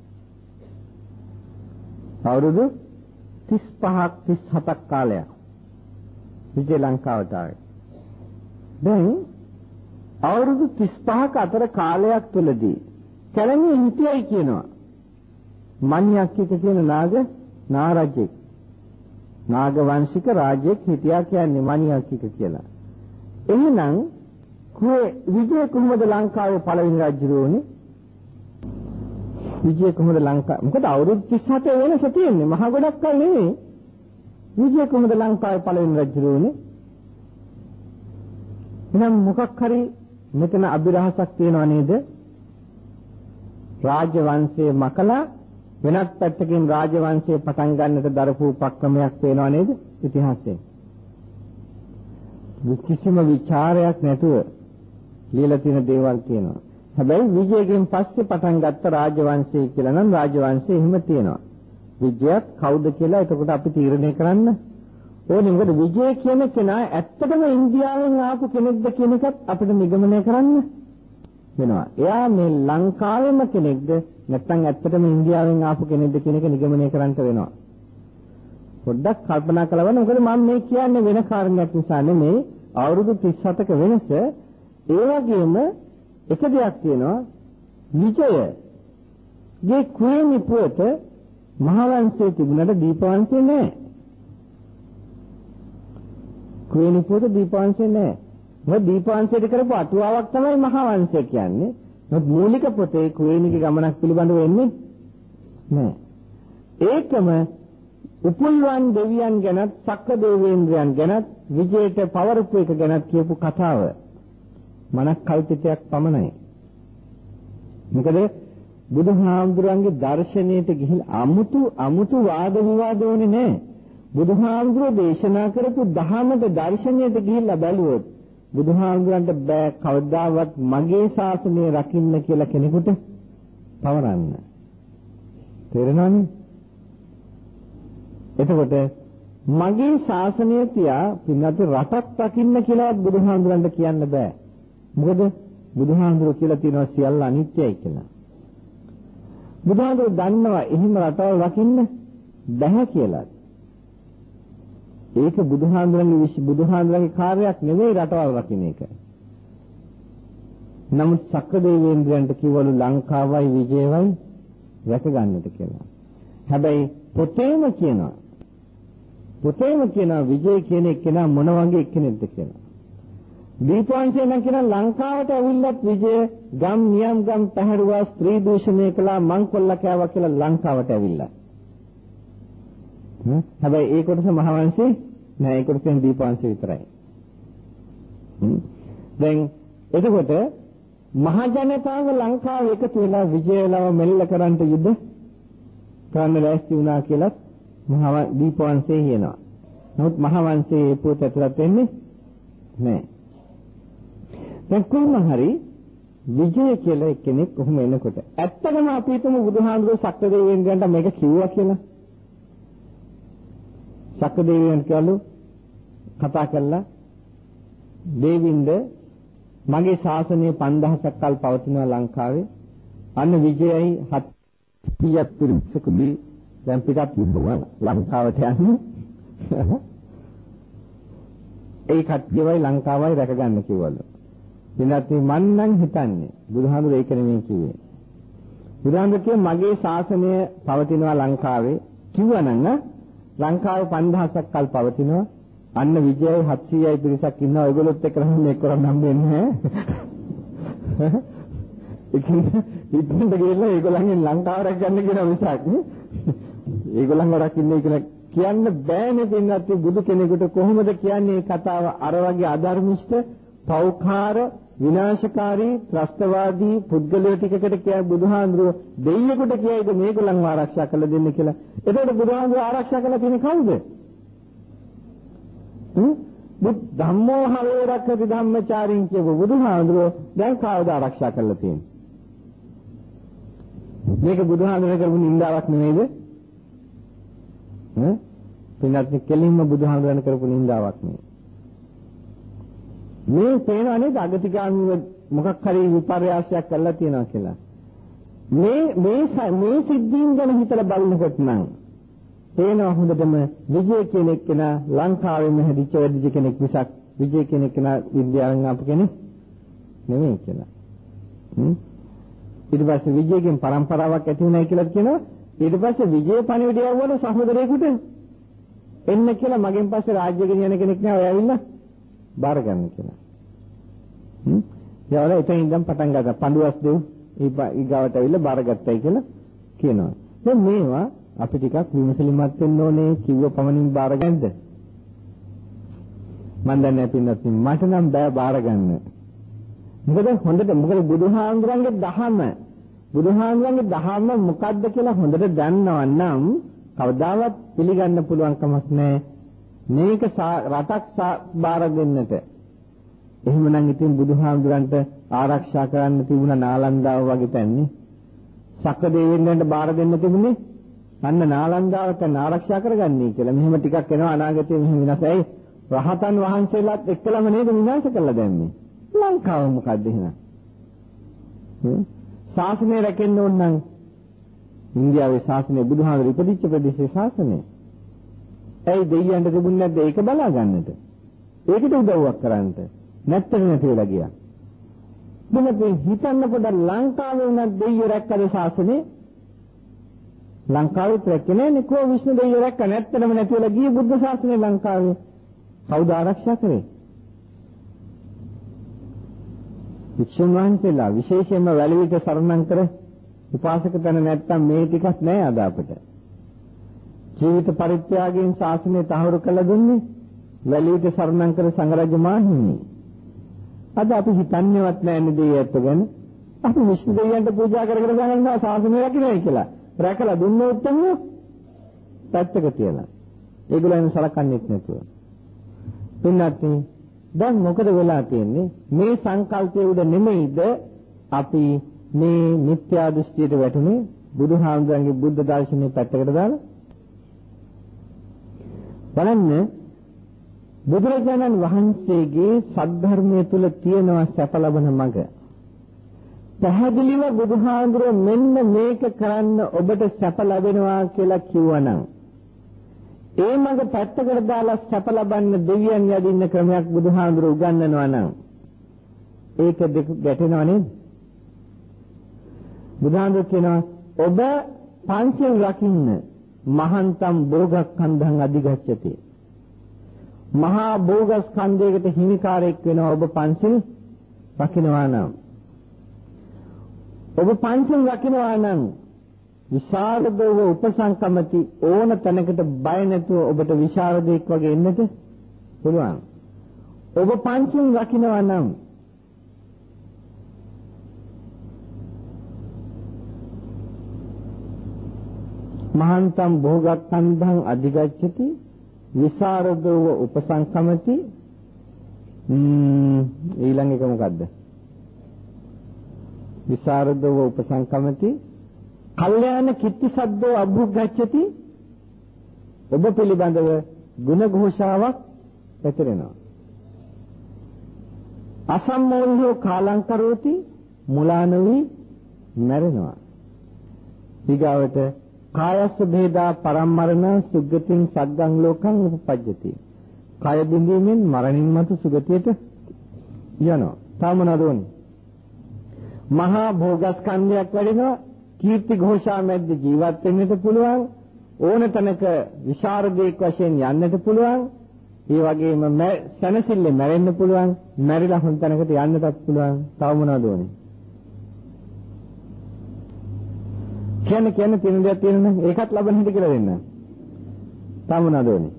අවුරුදු 35ක් 37ක් කාලයක් විජය ලංකාවට ආවේ. දැන් අවුරුදු 35ක අතර කාලයක් තුලදී කැලණියේ හිටියයි කියනවා. මණ්‍යක්කික කියන නාරජෙක්. නාග වංශික රාජ්‍යයක් හිටියා කියන්නේ මණ්‍යක්කික කියලා. එහෙනම් විජය කොහොමද ලංකාවේ පළවෙනි රජුරුවනේ? විජය කොහොමද ලංකාව මොකද අවුරුදු 37 වෙනස තියෙන්නේ මහා ගොඩක් කල් නෙවෙයි විජය කොහොමද ලංකාවේ පළවෙනි රජු වුනේ එහෙනම් මොකක් හරි මෙතන අභිරහසක් තියෙනව නේද රාජවංශයේ මකලා වෙනත් පැත්තකින් රාජවංශයේ පටන් ගන්නට දරපු උපක්‍රමයක් පේනව නේද ඉතිහාසයේ කිසිම ਵਿਚාරයක් නැතුව ලියලා තියෙන දේවල් තියෙනවා හැබැයි විජයගෙන් පස්සේ පටන් ගත්ත රාජවංශය කියලා නම් රාජවංශය එහෙම තියෙනවා. විජයත් කවුද කියලා එතකොට අපි තීරණය කරන්න ඕනේ. මොකද විජය කියන කෙනා ඇත්තටම ඉන්දියාවෙන් ආපු කෙනෙක්ද කියන එකත් අපිට නිගමනය කරන්න වෙනවා. එයා මේ ලංකාවේම කෙනෙක්ද නැත්නම් ඇත්තටම ඉන්දියාවෙන් ආපු කෙනෙක්ද කියන එක නිගමනය කරන්න වෙනවා. පොඩ්ඩක් කල්පනා කරලා බලන්න. මොකද මම මේ කියන්නේ වෙන කාරණයක් නිසා නෙමෙයි. අවුරුදු 37ක වෙනස ඒ වගේම එක දෙයක් තියෙනවා විජයගේ කුවේණි පුවත මහාවංශයේ තිබුණාට දීපවංශයේ නැහැ. කුවේණි පුවත දීපවංශයේ නැහැ. මොකද දීපවංශයට කරපු අටුවාවක් තමයි මහාවංශය කියන්නේ. නමුත් මූලික පොතේ කුවේණිගේ ගමනක් පිළිබඳව වෙන්නේ නැහැ. ඒකම උපුල්වන් දෙවියන් ගැනත් සක්‍ර දේවේන්ද්‍රයන් ගැනත් විජයට පවරපු එක ගැනත් කියපු කතාව මනක් කල්පිතයක් පමණයි. මොකද බුදුහාමුදුරන්ගේ දර්ශනයට ගිහිල්ලා අමුතු වාද විවාද ඕනේ නැහැ. බුදුහාමුදුරෝ දේශනා කරපු ධහමක දර්ශනයට ගිහිල්ලා බැලුවොත් බුදුහාමුදුරන්ට බෑ කවදාවත් මගේ ශාසනය රකින්න කියලා කෙනෙකුට පවරන්න. තේරෙනවනේ? එතකොට මගේ ශාසනය තියා පින්නත් රටක් රකින්න කියලා බුදුහාමුදුරන්ට කියන්න බෑ. මොකද බුදුහාමුදුරුවෝ කියලා තියෙනවා සියල්ල අනිත්‍යයි කියලා. බුදුහාමුදුරුවෝ දන්නවා එහෙම රටවල් රකින්න බෑ කියලා. ඒක බුදුහාමුදුරන්ගේ කාර්යයක් නෙවෙයි රටවල් රකින්න එක. නමුත් සක්‍රදේවේන්ද්‍රයන්ට කිව්වලු ලංකාවයි විජයවයි රැක ගන්නට කියලා. හැබැයි පොතේම කියනවා විජය කියන එක්කෙනා මොන වගේ එක්කෙනෙක්ද කියලා. දීපවංශය නම් කියන ලංකාවට ඇවිල්ලත් විජය ගම් නියම් ගම් පැහැරුවා ස්ත්‍රී දූෂණය කළා මං කොල්ල කෑවා කියලා ලංකාවට ඇවිල්ලා. හැබැයි ඒ කොටස මහවංශේ නෑ ඒ කොටසෙන් දීපවංශය විතරයි. දැන් එතකොට මහ ජනතාව ලංකාව එකතු වෙලා විජයලව මෙල්ල කරන්ට යුද්ධ කරන්න ලෑස්ති වුණා කියලා දීපවංශයේ කියනවා. නමුත් මහවංශයේ පොත ඇතුළත් වෙන්නේ නෑ. දැන් කොහොම හරි විජය කියලා කෙනෙක් කොහොම එනකොට ඇත්තටම අපි හිතමු බුදුහාමුදුරුවෝ සක්‍රදේවයන්ට මේක කිව්වා කියලා. සක්‍රදේවයන් කියලු කතා කළා දේවින්ද මගේ ශාසනය 5000ක් කල් පවතිනවා ලංකාවේ. අන්න විජයයි 700ක් පිරිසකුදී දැන් පිටත් වෙනවා ලංකාවට යන්නේ. ඒ කට්ටියවයි ලංකාවයි රැක ගන්න කිව්වලු. ඉතින් මන් නම් හිතන්නේ බුදුහාමුදුරේ ඒක නෙමෙයි කිව්වේ. බුදුහාමුදුරේ කිව්වේ මගේ ශාසනය පවතිනවා ලංකාවේ කිව්වනම් ලංකාවේ 5000ක් කල් පවතිනවා. අන්න විජයයි 700යි පිරිසක් ඉන්නවා. ඒගොල්ලොත් එක්ක රහන්නේ කරන් හම්බෙන්නේ නැහැ. ඉතින් ගිහලා ඒගොල්ලන්ගෙන් ලංකාව රැක ගන්න කියන මිසක් ඒගොල්ලන්ව රකින්නේ කියලා කියන්න බෑනේ පින්නත් බුදු කෙනෙකුට කොහොමද කියන්නේ කතාව අර වගේ අධර්මිෂ්ඨ පෞඛාර විනාශකාරී ත්‍රස්තවාදී පුද්ගලයෝ ටිකකට කිය බුදුහාඳුරෝ දෙයියෙකුට කියයිද මේගොල්ලන්ව ආරක්ෂා කළ දෙන්න කියලා. එතකොට බුදුහාඳුරෝ ආරක්ෂා කළ තියෙන්නේ කවුද? ධම්මෝ හවේ රක්ඛති ධම්මචාරින් කියව බුදුහාඳුරෝ දැන් කවුද ආරක්ෂා කළා තියෙන්නේ? මේක බුදුහාඳුරේ කරපු නින්දාවක් නෙමෙයිද? පින්නත් කෙලින්ම බුදුහාඳුරන් කරපු නින්දාවක් නෙමෙයි. මේ තේනවනේ අගතිගාමීව මොකක් හරි විපර්යාසයක් කරලා තියෙනවා කියලා. මේ සිද්ධීන් ගැන හිතලා බලනකොට නම් තේනවා හොඳටම විජය කෙනෙක් කෙනා ලංකාවෙම හැදිච්ච වැඩිච කෙනෙක් මිසක් විජය කෙනෙක් කෙනා විද්‍යාවෙන් ආපු කෙනෙක් නෙමෙයි කියලා. ඊට පස්සේ විජයගෙන් પરම්පරාවක් ඇති වුණයි කියලා කියනවා. ඊට පස්සේ විජය පණිවිඩය යවවල සහෝදරයෙකුට එන්න කියලා මගෙන් පස්සේ රාජ්‍ය ගෙනියන කෙනෙක් නෑ ඔය ඇවිල්ලා බාර ගන්න කියලා. යාවල එතන ඉඳන් පටන් ගත්තා. පඬුවස් දෙව් ඊගාවට ඇවිල්ලා බාරගත්තයි කියලා කියනවා. දැන් මේවා අපි ටිකක් විමසලිමත් වෙන්න ඕනේ කිව්ව පමණින් බාර ගන්නද? මම දන්නේ පින්නත් මට නම් බෑ බාර ගන්න. මොකද බුදුහාමුදුරන්ගේ දහම මොකද්ද කියලා හොඳට දන්නවා නම් කවදාවත් පිළිගන්න පුළුවන් කමක් නැහැ. මේක රටක් බාර දෙන්නට. එහෙමනම් ඉතින් බුදුහාමුදුරන්ට ආරක්ෂා කරන්න තිබුණ නාලන්දාව වගේ තැන්නේ. සක්‍රදේවෙන්දන්ට බාර දෙන්න තිබුණේ අන්න නාලන්දාව තැන ආරක්ෂා කරගන්නයි කියලා. මෙහෙම ටිකක් එනවා අනාගතයේ මෙහෙම විනාශ. ඇයි රහතන් වහන්සේලාත් එක්කලම නේද විනාශ කළා දැම්මේ. ලංකාව මොකද්ද එහෙනම්? ශාසනය රැකෙන්න ඕන නම් ඉන්දියාවේ ශාසනය බුදුහාමුදුරු ඉපදිච්ච ප්‍රදේශයේ ශාසනය. ඇයි දෙයියන්ට තිබුණේ නැද්ද ඒක බලා ගන්නට? ඒකට උදව්වක් කරන්නට. නැත්තර නැති වෙලා ගියා. මොකද හිතන්න පොඩ්ඩක් ලංකාවේ උනත් දෙයියෝ රැක්කද ශාසනය? ලංකාවේ රැක්කේ නෑනේ කෝ විෂ්ණු දෙයියෝ රැක්ක නැත්තරම නැති වෙලා ගියේ බුද්ධ ශාසනය ලංකාවේ. කවුද ආරක්ෂා කරේ? වික්ෂුන් වහන්සේලා විශේෂයෙන්ම වැලවිට සරණම් කර උපාසක තන නැත්තම් මේ ටිකක් නෑ අද අපිට. ජීවිත පරිත්‍යාගයෙන් ශාසනය තහවුරු කළ දුන්නේ වැලවිට සරණම් කර සංඝරජ මාහිමි. අද අපි හිතන්නේවත් නෑනේ දෙයියන්ට ගැන. අපි විශ්ව දෙයියන්ට පූජා කර කර ගන්නවා ශාසනය රැකිනවයි කියලා. රැකලා දුන්නොත් තමයි පැත්තක තියලා. ඒගොල්ලන් සලකන්නේත් නැතුව. පින්නත් දැන් මොකද වෙලා තියෙන්නේ? මේ සංකල්පයේ උඩ නෙමෙයිද අපි මේ මිත්‍යා දෘෂ්ටියට වැටුනේ බුදුහාමුදුරන්ගේ බුද්ධ දර්ශනය පැත්තකට දාලා. බලන්න බුදුරජාණන් වහන්සේගේ සද්ධර්මයේ තුල තියෙනවා සැප ලබන මඟ. පැහැදිලිව බුදුහාමුදුරුවෝ මෙන්න මේක කරන්න ඔබට සැප ලැබෙනවා කියලා කිව්වනම් ඒ මඟ පැත්තකට දාලා සැප ලබන්න දෙවියන් යදින්න ක්‍රමයක් බුදුහාමුදුරුවෝ උගන්වනවා නම් ඒක දෙක ගැටෙනව නේද? බුදුහාමුදුරුවෝ කියනවා ඔබ පංචෙන් රකින්න මහන්තම් භෝගස්කන්ධං අධිගච්ඡති. මහා භෝගස්කන්ධයකට හිමිකාරයෙක් වෙනවා ඔබ පංචෙන් රකින්නවා නම්. ඔබ පංචෙන් රකින්නවා නම් විශාරදව උපසංකමති ඕන තැනකට බය නැතුව ඔබට විශාරදෙක් වගේ එන්නට පුළුවන්. ඔබ පංචෙන් රකින්නවා නම් මහන්තම් භෝගස්කන්ධං අධිගච්ඡති විසරදව උපසංකමති. ඊළඟ එක මොකද්ද? විසරදව උපසංකමති කල්යාණ කිත්ති සද්දෝ අභුග්ගච්ඡති. ඔබ පිළිබඳව ගුණ ഘോഷාවක් පැතිරෙනවා. අසම්මෝල්‍යෝ කාලං කරෝති මුලානවි මැරෙනවා. ඊගාවට කායස්ස භේදා පරම්මරණ සුග්ගතින් සග්ගං ලෝකං උපපජ්ජති. කය බිඳීමෙන් මරණින් මතු සුගතියට යනවා. තාම නදෝනි. මහා භෝගස්කන්ධයක් වැඩිනවා. කීර්ති ഘോഷා මැද්ද ජීවත් වෙන්නට පුළුවන්. ඕන තැනක විශාරදයක් වශයෙන් යන්නට පුළුවන්. ඒ වගේම සනසිල්ලේ මැරෙන්න පුළුවන්. මැරිලා හොන් තැනකට යන්නටත් පුළුවන්. තාම නදෝනි. කියන්නේ තියෙන දෙයක් තියෙනවා ඒකත් ලබන හිට කියලා දෙන්න. තාම නදෝනේ.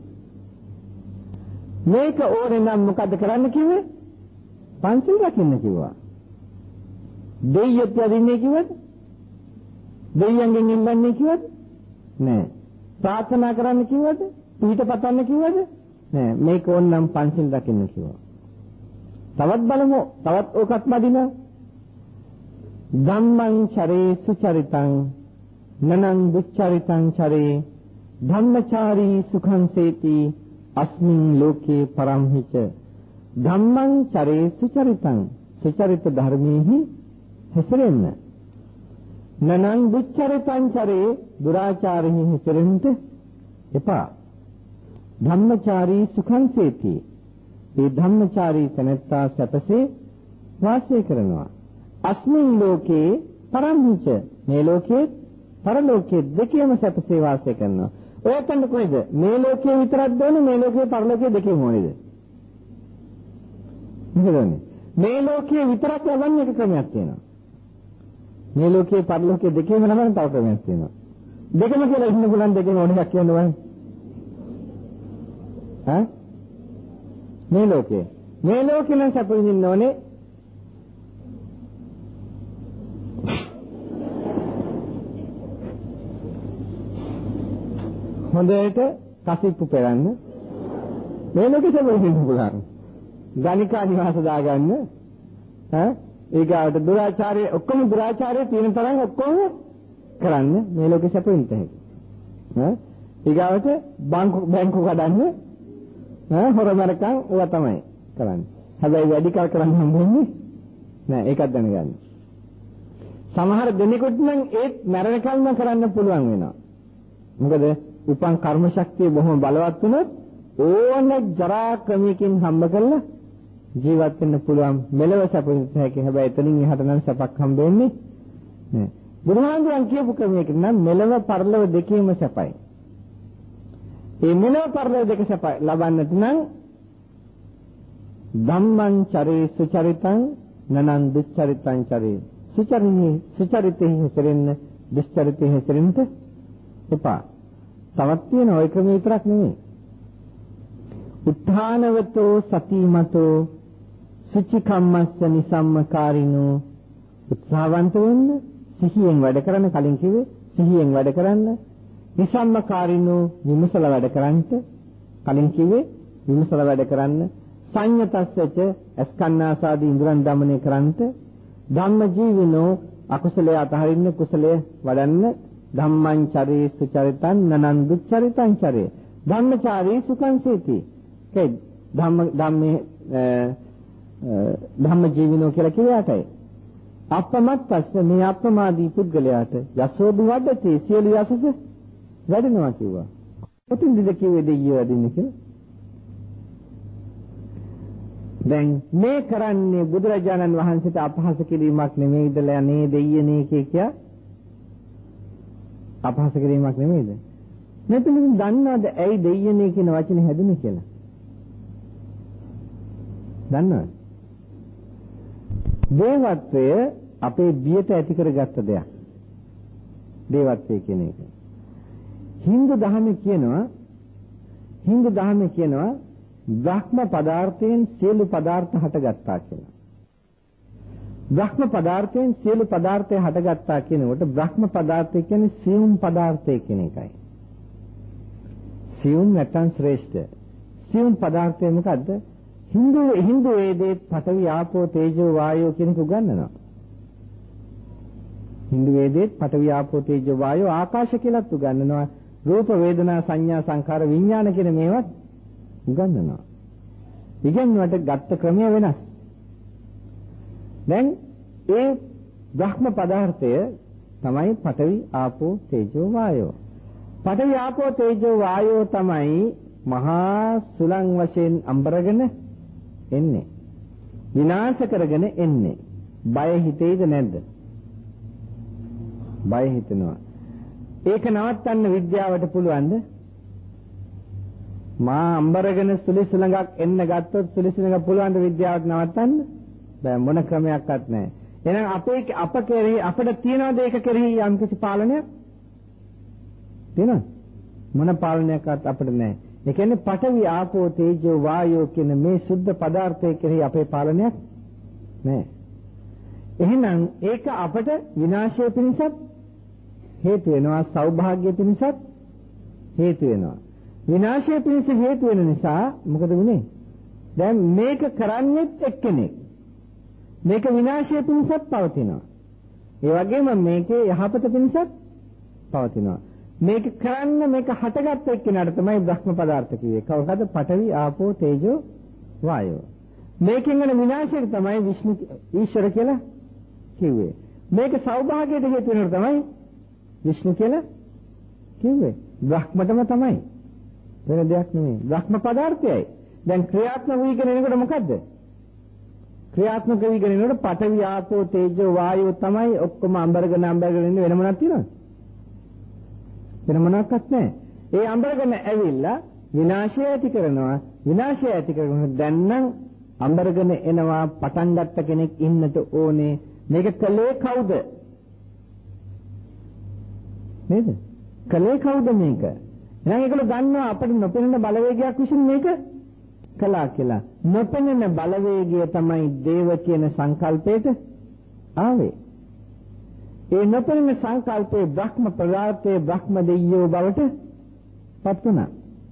මේක ඕනේ නම් මොකද කරන්න කිව්වේ? පංචිල් රකින්න කිව්වා. දෙයියත් යදින්නේ කිව්වද? දෙයියන්ගෙන් ඉල්ලන්නේ කිව්වද? නෑ. ප්‍රාර්ථනා කරන්න කිව්වද? පිට පතන්න කිව්වද? නෑ. මේක ඕනනම් පංචිල් රකින්න කිව්වා. තවත් බලමු. තවත් ඕකත් මදින. ධම්මං චරේ සුචරිතං නනං දුච්චරිතං චරේ ධම්මචාරී සුඛං සේති අස්මින් ලෝකේ පරම්හිච. ධම්මං චරේ සුචරිතං සුචරිත ධර්මෙහි හැසිරෙන්න. නනං දුච්චරිතං චරේ දුරාචාරෙහි හැසිරෙන්න එපා. ධම්මචාරී සුඛං සේති. මේ ධම්මචාරී තනත්තා සැපසේ වාසය කරනවා. අස්මින් ලෝකේ පරම්හිච මේ ලෝකේ පරලෝකයේ දෙකේම සැපසේ වාසය කරනවා. ඔයයන්ට කොයිද? මේ ලෝකයේ විතරක් දෝනේ මේ ලෝකයේ පරලෝකයේ දෙකේම ඕනේද? මොකදන්නේ? මේ ලෝකයේ විතරක් ලබන්නේ එක ක්‍රමයක් තියෙනවා. මේ ලෝකයේ පරලෝකයේ දෙකේම නමන තව ක්‍රමයක් තියෙනවා. දෙකම කියලා ඉන්න පුළුවන් දෙකෙන් ඕන එකක් කියන්න බෑ. ඈ? මේ ලෝකේ නම් සැප විඳින්න ඕනේ. හොඳට කසිප්පු පෙරන්න. මේ ලෝකේ සැප විඳින්න පුළුවන්. ගණිකා නිවාස දාගන්න. ඈ? ඊගාවට දුරාචාරය ඔක්කොම දුරාචාරය තියෙන තරම් ඔක්කොම කරන්න මේ ලෝකේ සැප විඳින්න හැකියි. ඈ? ඊගාවට බැංකු කඩන්න. හොරමරකම් ඕවා තමයි කරන්නේ. හැබැයි වැඩි කල් කරන්න හම්බෙන්නේ නෑ. ඒකත් දැනගන්න. සමහර දෙනෙකුට නම් ඒත් මරණකල්ම කරන්න පුළුවන් වෙනවා. මොකද උපන් කර්ම ශක්තිය බොහොම බලවත් වුණොත් ඕන ජරා ක්‍රමයකින් හම්බ කරලා ජීවත් වෙන්න පුළුවන්. මෙලව සැපිත හැකි. හැබැයි එතනින් එහාට නම් සැපක් හම්බෙන්නේ නෑ. බුදුහාමුදුරන් කියපු ක්‍රමයකින් නම් මෙලව පරලොව දෙකේම සැපයි. මේ මෙලව පරලොව දෙක සැප ලබන්නට නම් ධම්මං චරේ සුචරිතං නනං දුච්චරිතං චරේ. සුචරිතේ හැසිරෙන්න දුච්චරිතේ හැසිරෙන්න එපා. තවත් තියෙන ওই ක්‍රම විතරක් නෙමෙයි. උත්ථානවතෝ සතිමතෝ සුචිකම්මස්ස නිසම්මකාරිනෝ. උත්සාහවන්ත වෙන්න, සිහියෙන් වැඩ කරන්න. කලින් කිව්වේ සිහියෙන් වැඩ කරන්න. නිසම්මකාරිනෝ විමසලා වැඩ කරන්නට. කලින් කිව්වේ විමසලා වැඩ කරන්න. සංයතස්සච අස්කන්නාසාදී ඉන්ද්‍රයන් দমনය කරන්නට. ධම්ම ජීවිනෝ අකුසලයේ අතහරින්න, කුසලයේ වඩන්න. ධම්මං චරේ සුචරිතං නනං දුච්චරිතං චරේ. ධම්මචාරී සුඛං සේති. ඒ ධම්ම ජීවිනෝ කියලා කියලාටයි. අපමත්තස්ස මේ අප්‍රමාදී පුද්ගලයාට යසෝදු වඩති සියලු යසස වැඩෙනවා කිව්වා. කොටින්ද කිව්වේ දෙයියෝ වැඩින්නේ කියලා? දැන් මේ කරන්නේ බුදුරජාණන් වහන්සේට අපහාස කිරීමක් නෙමෙයිදලා නේ දෙයියනේ කිය අපහාස කිරීමක් නෙමෙයිද? මෙතන දන්නවද ඇයි දෙයියනේ කියන වචනේ හැදුනේ කියලා? දන්නවද? දේවත්වය අපේ බියට ඇති කරගත්ත දෙයක්. දේවත්වය කියන එක. හින්දු දහමේ කියනවා බ්‍රහ්ම පදාර්ථයෙන් සියලු පදාර්ථ හටගත්තා කියලා. බ්‍රහ්ම පදාර්ථයෙන් සියලු පදාර්ථය හටගත්තා කියනකොට බ්‍රහ්ම පදාර්ථය කියන්නේ සියුම් පදාර්ථය කියන එකයි. සියුම් නැත්නම් ශ්‍රේෂ්ඨ. සියුම් පදාර්ථය මොකද්ද? හින්දු වේදේ පඨවි ආපෝ තේජෝ වායෝ කියන එක උගන්වනවා. හින්දු වේදේ පඨවි ආපෝ තේජෝ වායෝ ආකාශ කියලාත් උගන්වනවා. රූප වේදනා සංඥා සංඛාර විඥාන කියන මේවත් උගන්වනවා. ඉගෙනවට ගත්ත ක්‍රමය වෙනස්. දැන් ඒ බ්‍රහ්ම පදාර්ථය තමයි පඨවි ආපෝ තේජෝ වායෝ. පඨවි ආපෝ තේජෝ වායෝ තමයි මහා සුලං වශයෙන් අඹරගෙන එන්නේ. විනාශ කරගෙන එන්නේ. බය හිතේද නැද්ද? බය හිතෙනවා. ඒක නවත්තන්න විද්‍යාවට පුළුවන්ද? මා අඹරගෙන සුලිසුලඟක් එන්න ගත්තොත් සුලිසුලඟ පුළුවන් ද විද්‍යාවට නවත්තන්න? බෑ, මොන ක්‍රමයක්වත් නැහැ. එහෙනම් අප කෙරෙහි අපිට තියනවාද ඒක කෙරෙහි යම්කිසි පාලනයක්? තියෙනවද? මොන පාලනයක්වත් අපිට නැහැ. ඒ කියන්නේ පඨවි ආපෝ තේජෝ වායෝ කියන මේ සුද්ධ පදාර්ථය කෙරෙහි අපේ පාලනයක් නැහැ. එහෙනම් ඒක අපට විනාශය පිණිසත් හේතු වෙනවා, සෞභාග්‍ය පිණිසත් හේතු වෙනවා. විනාශය පිණිස හේතු වෙන නිසා මොකද වුනේ? දැන් මේක කරන්නේත් එක්කෙනෙක්. මේක විනාශය පිණිසත් පවතිනවා. ඒ වගේම මේකේ යහපත පිණිසත් පවතිනවා. මේක කරන්න මේක හටගත්ත එක්කෙනාට තමයි බ්‍රහ්ම පදාර්ථ කිව්වේ. කවුරුද? පඨවි ආපෝ තේජෝ වායෝ. මේකෙන් වෙන විනාශයට තමයි විෂ්ණු ඊශ්වර කියලා කිව්වේ. මේක සෞභාග්‍යයට හේතු වෙනවට තමයි විෂ්ණු කියලා කිව්වේ. බ්‍රහ්මතම තමයි. වෙන දෙයක් නෙමෙයි. බ්‍රහ්ම පදාර්ථයයි. දැන් ක්‍රියාත්මක වීගෙන එනකොට මොකද්ද? ක්‍රියාත්මක වීගෙන එනකොට පඨවි ආපෝ තේජෝ වායෝ තමයි ඔක්කොම අඹරගෙන ඉන්නේ. වෙන මොනවද තියෙනවද? වෙන මොනක්වත් නැහැ. ඒ අඹරගෙන ඇවිල්ලා විනාශය ඇති කරනවා. විනාශය ඇති කරනකොට දැන් නම් අඹරගෙන එනවා පටන් ගත්ත කෙනෙක් ඉන්නට ඕනේ. මේක කළේ කවුද? නේද? කලේ කවුද මේක? එහෙනම් ඒගොල්ලෝ දන්නවා අපිට නොපෙනෙන බලවේගයක් විසින් මේක කළා කියලා. නොපෙනෙන බලවේගය තමයි දේව කියන සංකල්පයට ආවේ. ඒ නොපෙනෙන සංකල්පේ බ්‍රහ්ම පදාර්ථයේ බ්‍රහ්ම දෙයියෝ බවට පත් වුණා.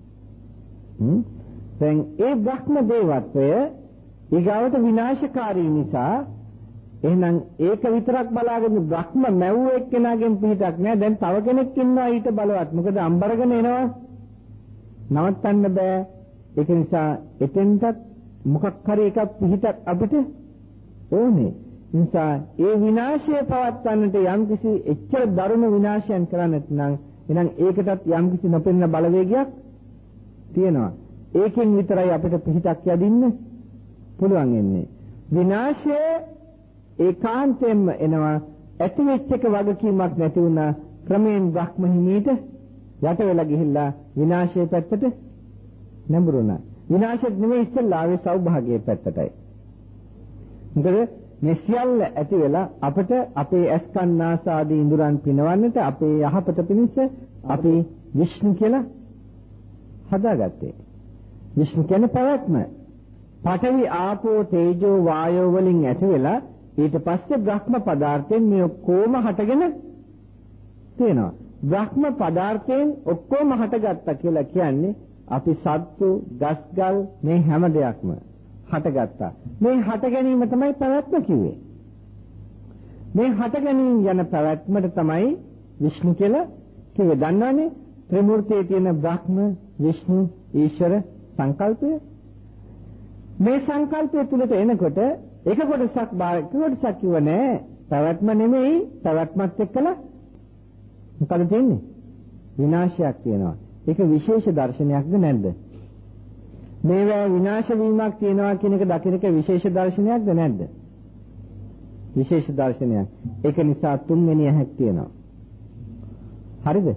දැන් ඒ බ්‍රහ්ම දේවත්වය ඊගාවට විනාශකාරී නිසා එහෙනම් ඒක විතරක් බලාගෙන බ්‍රහ්ම මැව්ව එක්කෙනාගෙන් පිටක් නෑ. දැන් තව කෙනෙක් ඉන්නවා ඊට බලවත්. මොකද අම්බරගෙන එනවා. නවත්තන්න බෑ. ඒක නිසා එතෙන්ටත් මොකක් හරි එකක් පිටක් අපිට ඕනේ. නිසා ඒ විනාශය පවත්වන්නට යම්කිසි එච්චර දරුණු විනාශයන් කරන්නත් නම් එහෙනම් ඒකටත් යම්කිසි නොපෙනෙන බලවේගයක් තියෙනවා. ඒකෙන් විතරයි අපිට පිටක් යදින්න පුළුවන් වෙන්නේ. විනාශය ඒකාන්තයෙන්ම එනවා. ඇති වෙච්ච එක වගකීමක් නැති වුණා. ක්‍රමයෙන් බ්‍රහ්ම හිමීට යට වෙලා ගිහිල්ලා විනාශයේ පැත්තට නැඹුරුණා. විනාශෙත් නෙමෙයි ඉස්සෙල්ලා ආවේ සෞභාගයේ පැත්තටයි. මොකද මේ සියල්ල ඇති වෙලා අපිට අපේ ඇස් කන් නාස ආදී ඉඳුරන් පිනවන්නට අපේ යහපත පිණිස අපි විෂ්ණු කියලා හදාගත්තේ. විෂ්ණු කියන්නේ පැවැත්ම. පඨවි ආපෝ තේජෝ වායෝ වලින් ඇති වෙලා ඊට පස්සේ බ්‍රහ්ම පදාර්ථයෙන් මේ ඔක්කොම හටගෙන තියෙනවා. බ්‍රහ්ම පදාර්ථයෙන් ඔක්කොම හටගත්තා කියලා කියන්නේ අපි සත්තු, ගස්ගල් මේ හැම දෙයක්ම හටගත්තා. මේ හට ගැනීම තමයි පැවැත්ම කිව්වේ. මේ හට ගැනීම යන පැවැත්මට තමයි විෂ්ණු කියලා කිව්වේ. දන්නවනේ ත්‍රිමූර්තියේ තියෙන බ්‍රහ්ම, විෂ්ණු, ඊශ්වර සංකල්පය. මේ සංකල්පය තුළට එනකොට එක කොටසක් කිව්ව නෑ. පැවැත්ම නෙමෙයි, පැවැත්මත් එක්කලා මොකද තියෙන්නේ? විනාශයක් තියෙනවා. ඒක විශේෂ දර්ශනයක්ද නැද්ද? මේවා විනාශ වීමක් තියෙනවා කියන එක දකින්න එක විශේෂ දර්ශනයක්ද නැද්ද? විශේෂ දර්ශනයක්. ඒක නිසා තුන්වෙනි ඇහැක් තියෙනවා. හරිද?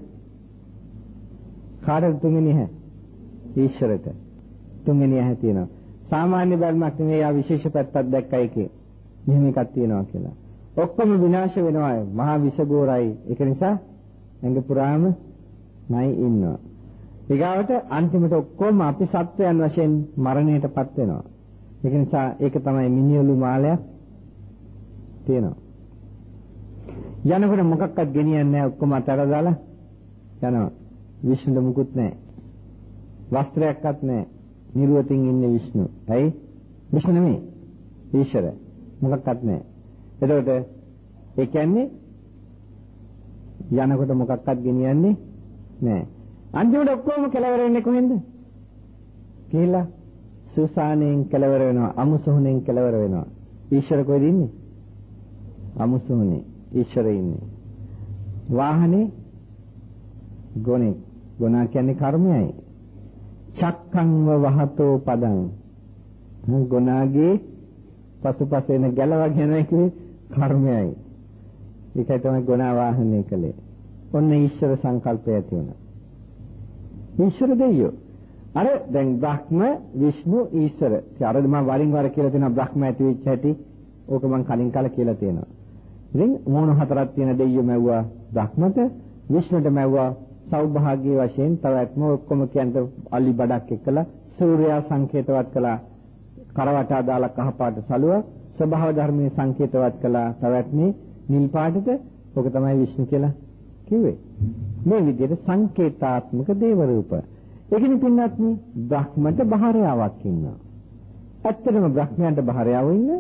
කාටද තුන්වෙනි ඇහැ? ඊශ්වරට. තුන්වෙනි ඇහැ තියෙනවා. සාමාන්‍ය බැල්මක් නෙවෙයි ආ විශේෂ පැත්තක් දැක්කයි එකේ. මෙහෙම එකක් තියෙනවා කියලා. ඔක්කොම විනාශ වෙනවා. මහා විෂගෝරයි. ඒක නිසා ඇඟ පුරාම නයි ඉන්නවා. ඊගාවට අන්තිමට ඔක්කොම අපි සත්වයන් වශයෙන් මරණයටපත් වෙනවා. ඒක නිසා ඒක තමයි මිනිඔලු මාලයක් තියෙනවා. යනකොට මොකක්වත් ගෙනියන්නේ නැහැ. ඔක්කොම අතට දාලා යනවා. විෂ්ණු මුකුත් නැහැ. වස්ත්‍රයක්වත් නැහැ. නිර්වතින් ඉන්නේ විෂ්ණු. ඇයි? විෂ්ණු නෙමෙයි. ඊශ්වර. මොකක්වත් නැහැ. එතකොට ඒ කියන්නේ යනකොට මොකක්වත් ගෙනියන්නේ නැහැ. අන්තිමට ඔක්කොම කෙලවර වෙන්නේ කොහෙන්ද? කියලා සුසානෙන් කෙලවර වෙනවා. අමුසොහනෙන් කෙලවර වෙනවා. ඊශ්වර කොහෙද ඉන්නේ? අමුසොහනේ. ඊශ්වර ඉන්නේ. වාහනේ ගොනේ. ගොනා කියන්නේ කර්මයයි. චක්ඛංව වහතෝ පදං. ගොනාගේ පසුපස එන ගැලව යනවා කියන්නේ කර්මයයි. ඒකයි තමයි ගොනා වාහනේ කලේ. ඔන්න ඊශ්වර සංකල්පය ඇති වුණා. ඊශ්වර දෙවියෝ. අර දැන් බ්‍රහ්ම, විෂ්ණු, ඊශ්වර. අර මම වරින් වර කියලා තියෙනවා බ්‍රහ්ම ඇති වෙච්ච හැටි. ඕක මම කලින් කාලේ කියලා තියෙනවා. ඉතින් මොන හතරක් තියෙන දෙවියෝ මැව්වා බ්‍රහ්මට, විෂ්ණුට මැව්වා සෞභාග්‍ය වශයෙන් තවත්ම ඔක්කොම කියන්ට අලි බඩක් එක්කලා සූර්යයා සංකේතවත් කළා. කරවටා දාලා කහපාට සලුව ස්වභාව ධර්මයේ සංකේතවත් කළා. තවත්මේ නිල් පාටට ඕක තමයි විෂ්ණු කියලා කිව්වේ. මේ විදිහට සංකේතාත්මක දේව රූප. ඒකෙනි පින්නත් බ්‍රහ්මට බහරයාවක් ඉන්නවා. ඇත්තටම බ්‍රහ්මයන්ට බහරයාව ඉන්නේ.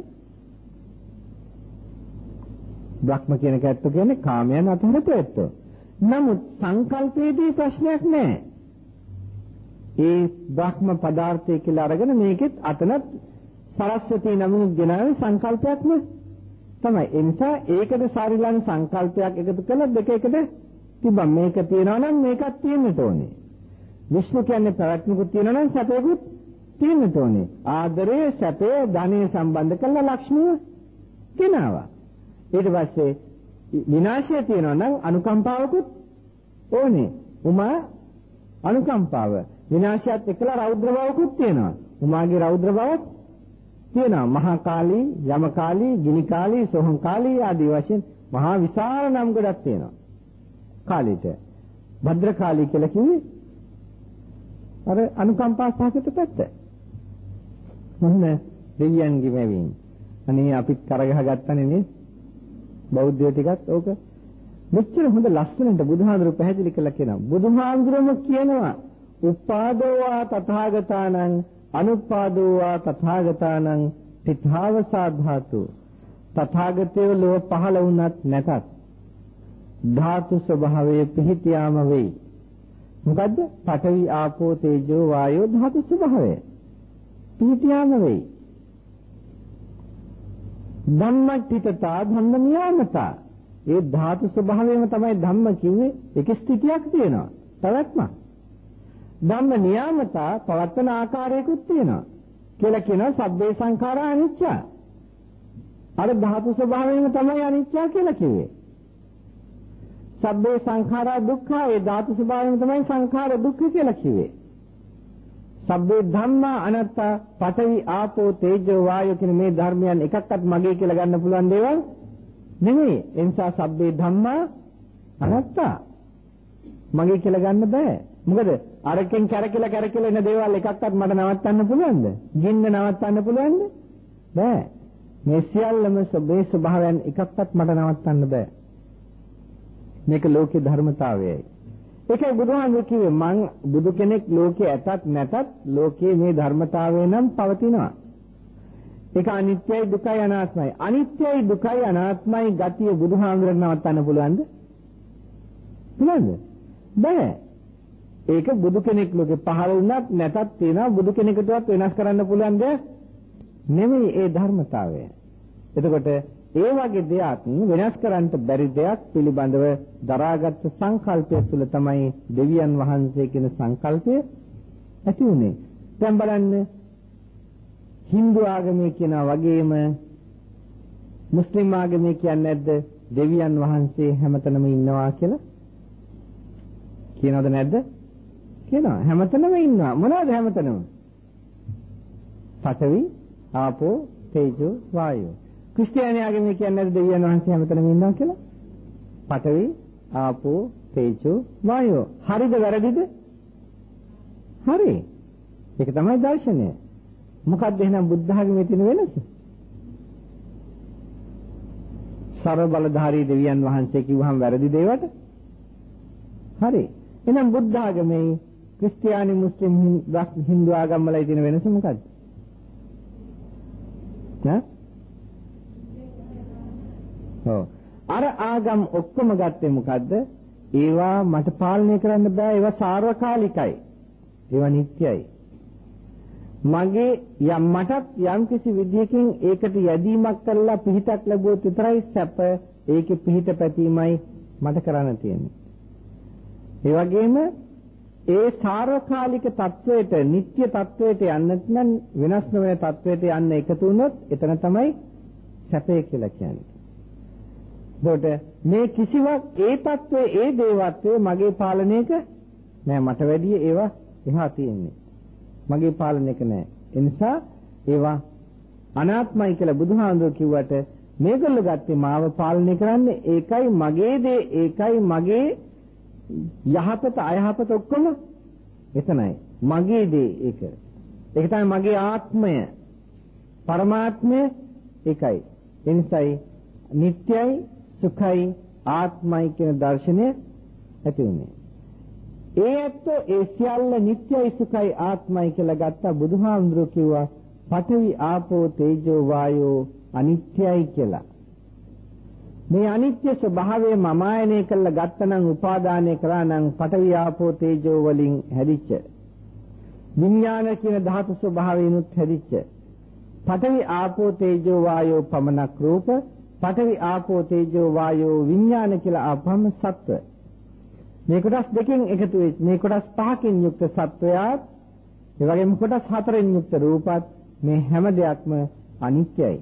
බ්‍රහ්ම කියන කැත්ත කියන්නේ කාමයන් අතහැරපු ඇත්තෝ. නමුත් සංකල්පයේදී ප්‍රශ්නයක් නැහැ. ඒ බ්‍රහ්ම පදාර්ථය කියලා අරගෙන මේකෙත් අතනත් සරස්වතී නමින් ගෙනාවේ සංකල්පයක්ම තමයි. ඒ නිසා ඒකද සාරිලන් සංකල්පයක් එකතු කළා දෙක එකට තිබ්බා. මේක තියනවා නම් මේකත් තියෙන්න ඕනේ. විෂ්ණු කියන්නේ ප්‍රවැත්මකුත් තියෙනවා නම් සැපයකුත් තියෙන්න ඕනේ. ආදරය, සැපය, ධනය සම්බන්ධ කරලා ලක්ෂ්මිය කෙනාවා. ඊට පස්සේ විනාශය තියෙනවා නම් අනුකම්පාවකුත් ඕනේ. උමා අනුකම්පාව. විනාශයත් එක්කලා රෞද්‍ර බවකුත් තියෙනවා. උමාගේ රෞද්‍ර බවක් තියෙනවා. මහා කාලී, යම කාලී, ගිනි කාලී, සෝහන් කාලී ආදී වශයෙන් මහා විශාල නම් ගොඩක් තියෙනවා. කාලෙට. භද්‍රකාලී කියලා කිව්වේ අර අනුකම්පා සහගත පැත්ත. මොන දෙවියන්ගේ වැවීම. අනේ අපිත් කරගහ ගත්තනේ නේ. බෞද්ධයෝ ටිකත් ඕක මෙච්චර හොඳ ලස්සනට බුදුහාඳුරු පැහැදිලි කළා කියනවා. බුදුහාඳුරම කියනවා උපාදෝවා තථාගතානං අනුපාදෝවා තථාගතානං තිථාවසා ධාතු. තථාගතයෝ ලෝ පහළ වුණත් නැතත් ධාතු ස්වභාවයේ පිහිටියාම වෙයි. මොකද්ද? පඨවි ආපෝ තේජෝ වායෝ ධාතු ස්වභාවය. පිහිටියාම වෙයි. ධම්මටිතතා ධම්ම නියාමතා. ඒ ධාතු ස්වභාවයම තමයි ධම්ම කිව්වේ. ඒකේ ස්ථිතියක් තියෙනවා. පැවැත්මක්. ධම්ම නියාමතා පවත්තන ආකාරයකුත් තියෙනවා. කියලා කියනවා සබ්බේ සංඛාරා අනිච්ච. අර ධාතු ස්වභාවයම තමයි අනිච්ච කියලා කිව්වේ. සබ්බේ සංඛාරා දුක්ඛ. ඒ ධාතු ස්වභාවයම තමයි සංඛාර දුක්ඛ කියලා කිව්වේ. සබ්බේ ධම්මා අනාත්තා පඨවි ආපෝ තේජෝ වායෝ කියන මේ ධර්මයන් එකක්වත් මගේ කියලා ගන්න පුළුවන් දේවල් නෙමෙයි. ඒ නිසා සබ්බේ ධම්මා අනාත්තා මගේ කියලා ගන්න බෑ. මොකද අරකින් කැරකිලා එන දේවල් එකක්වත් මට නවත්තන්න පුළුවන්ද? ගින්න නවත්තන්න පුළුවන්ද? බෑ. මේ සියල්ලම සබ්බේ ස්වභාවයන් එකක්වත් මට නවත්තන්න බෑ. මේක ලෝකේ ධර්මතාවයයි. ඒකයි බුදුහාමුදුරුවෝ කිව්වේ මං බුදු කෙනෙක් ලෝකේ ඇතත් නැතත් ලෝකේ මේ ධර්මතාවය නම් පවතිනවා. ඒක අනිත්‍යයි දුකයි අනාත්මයි. අනිත්‍යයි දුකයි අනාත්මයි ගතිය බුදුහාමුදුරුවෝ නවත්තන්න පුළුවන්ද? පුළුවන්ද? බෑ. ඒක බුදු කෙනෙක් ලෝකේ පහළ වුණත් නැතත් තියෙනවා. බුදු කෙනෙකුටවත් වෙනස් කරන්න පුළුවන් දෙයක් නෙමෙයි ඒ ධර්මතාවය. එතකොට ඒ වගේ දෙයක් වෙනස් කරන්න බැරි දෙයක් පිළිබඳව දරාගත් සංකල්පය තුළ තමයි දෙවියන් වහන්සේ කියන සංකල්පය ඇති වුනේ. දැන් බලන්න Hindu ආගමේ කියන වගේම මුස්ලිම් ආගමේ කියන්නේ නැද්ද දෙවියන් වහන්සේ හැමතැනම ඉන්නවා කියලා? කියනවද නැද්ද? කියනවා. හැමතැනම ඉන්නවා. මොනවද හැමතැනම? පඨවි, ආපෝ, තේජෝ, වායෝ. ක්‍රිස්තියානි ආගමේ කියන්නේ දෙවියන් වහන්සේ හැමතැනම ඉන්නවා කියලා? පඨවි, ආපෝ, තේජෝ, වායෝ. හරිද වැරදිද? හරි. ඒක තමයි දර්ශනය. මොකක්ද එහෙනම් බුද්ධ ආගමේ තියෙන වෙනස? සර්ව බලධාරී දෙවියන් වහන්සේ කිව්වහම වැරදි දේවට? හරි. එහෙනම් බුද්ධ ආගමේ ක්‍රිස්තියානි මුස්ලිම් හින්දු ආගම් වල තියෙන වෙනස මොකක්ද? ඔව්. අර ආගම් ඔක්කොම ගත්තේ මොකද්ද? ඒවා මට පාලනය කරන්න බෑ. ඒවා සාර්වකාලිකයි. ඒවා නිට්ටයයි. මගේ මටත් යම් කිසි විදියකින් ඒකට යැදීමක් කරලා පිහිටක් ලැබුවොත් විතරයි සැප. ඒකේ පිහිට පැතීමයි මට කරන්න තියෙන්නේ. ඒ වගේම ඒ සාර්වකාලික තත්වයට, නිට්ටය තත්වයට යන්නත් නම් වෙනස් නොවන තත්වයට යන්න එකතු වුණොත් එතන තමයි සැපය කියලා කියන්නේ. ඒකට මේ කිසිවක් ඒ තත්වයේ ඒ දේවත්වයේ මගේ පාලනයක නෑ. මට වැඩිය ඒවා එහා තියෙන්නේ. මගේ පාලනයක නෑ. ඒ නිසා ඒවා අනාත්මයි කියලා බුදුහාමුදුරුවෝ කිව්වට මේගොල්ලෝ ගත්තේ මාව පාලනය කරන්නේ. ඒකයි මගේ දේ, ඒකයි මගේ යහපත අයහපත ඔක්කොම එතනයි. මගේ දේ ඒක. ඒක තමයි මගේ ආත්මය. පරමාත්මය ඒකයි. ඒ නිසායි නිට්ටයයි සුඛයි ආත්මයි කියන දර්ශනය ඇති වුණේ. ඒ ඇත්ත ඒ සියල්ල නිට්ටයයි සුඛයි ආත්මයි කියලා ගත්තා. බුදුහාමුදුරුවෝ කිව්වා පඨවි ආපෝ තේජෝ වායෝ අනිත්‍යයි කියලා. මේ අනිත්‍ය ස්වභාවය මම ආයනය කළා ගත්තනම් උපාදානය කරා නම් පඨවි ආපෝ තේජෝ වලින් හැදිච්ච විඥාන කියන ධාතු ස්වභාවයෙන්ුත් හැදිච්ච පඨවි ආපෝ තේජෝ වායෝ පමණක් රූප පඨවි ආපෝ තේජෝ වායෝ විඥාන කියලා ආපම සත්ව. මේ කොටස් දෙකෙන් එකතු වෙච්ච මේ කොටස් පහකින් යුක්ත සත්වයාත් ඒ වගේම කොටස් හතරෙන් යුක්ත රූපත් මේ හැම දෙයක්ම අනිත්‍යයි.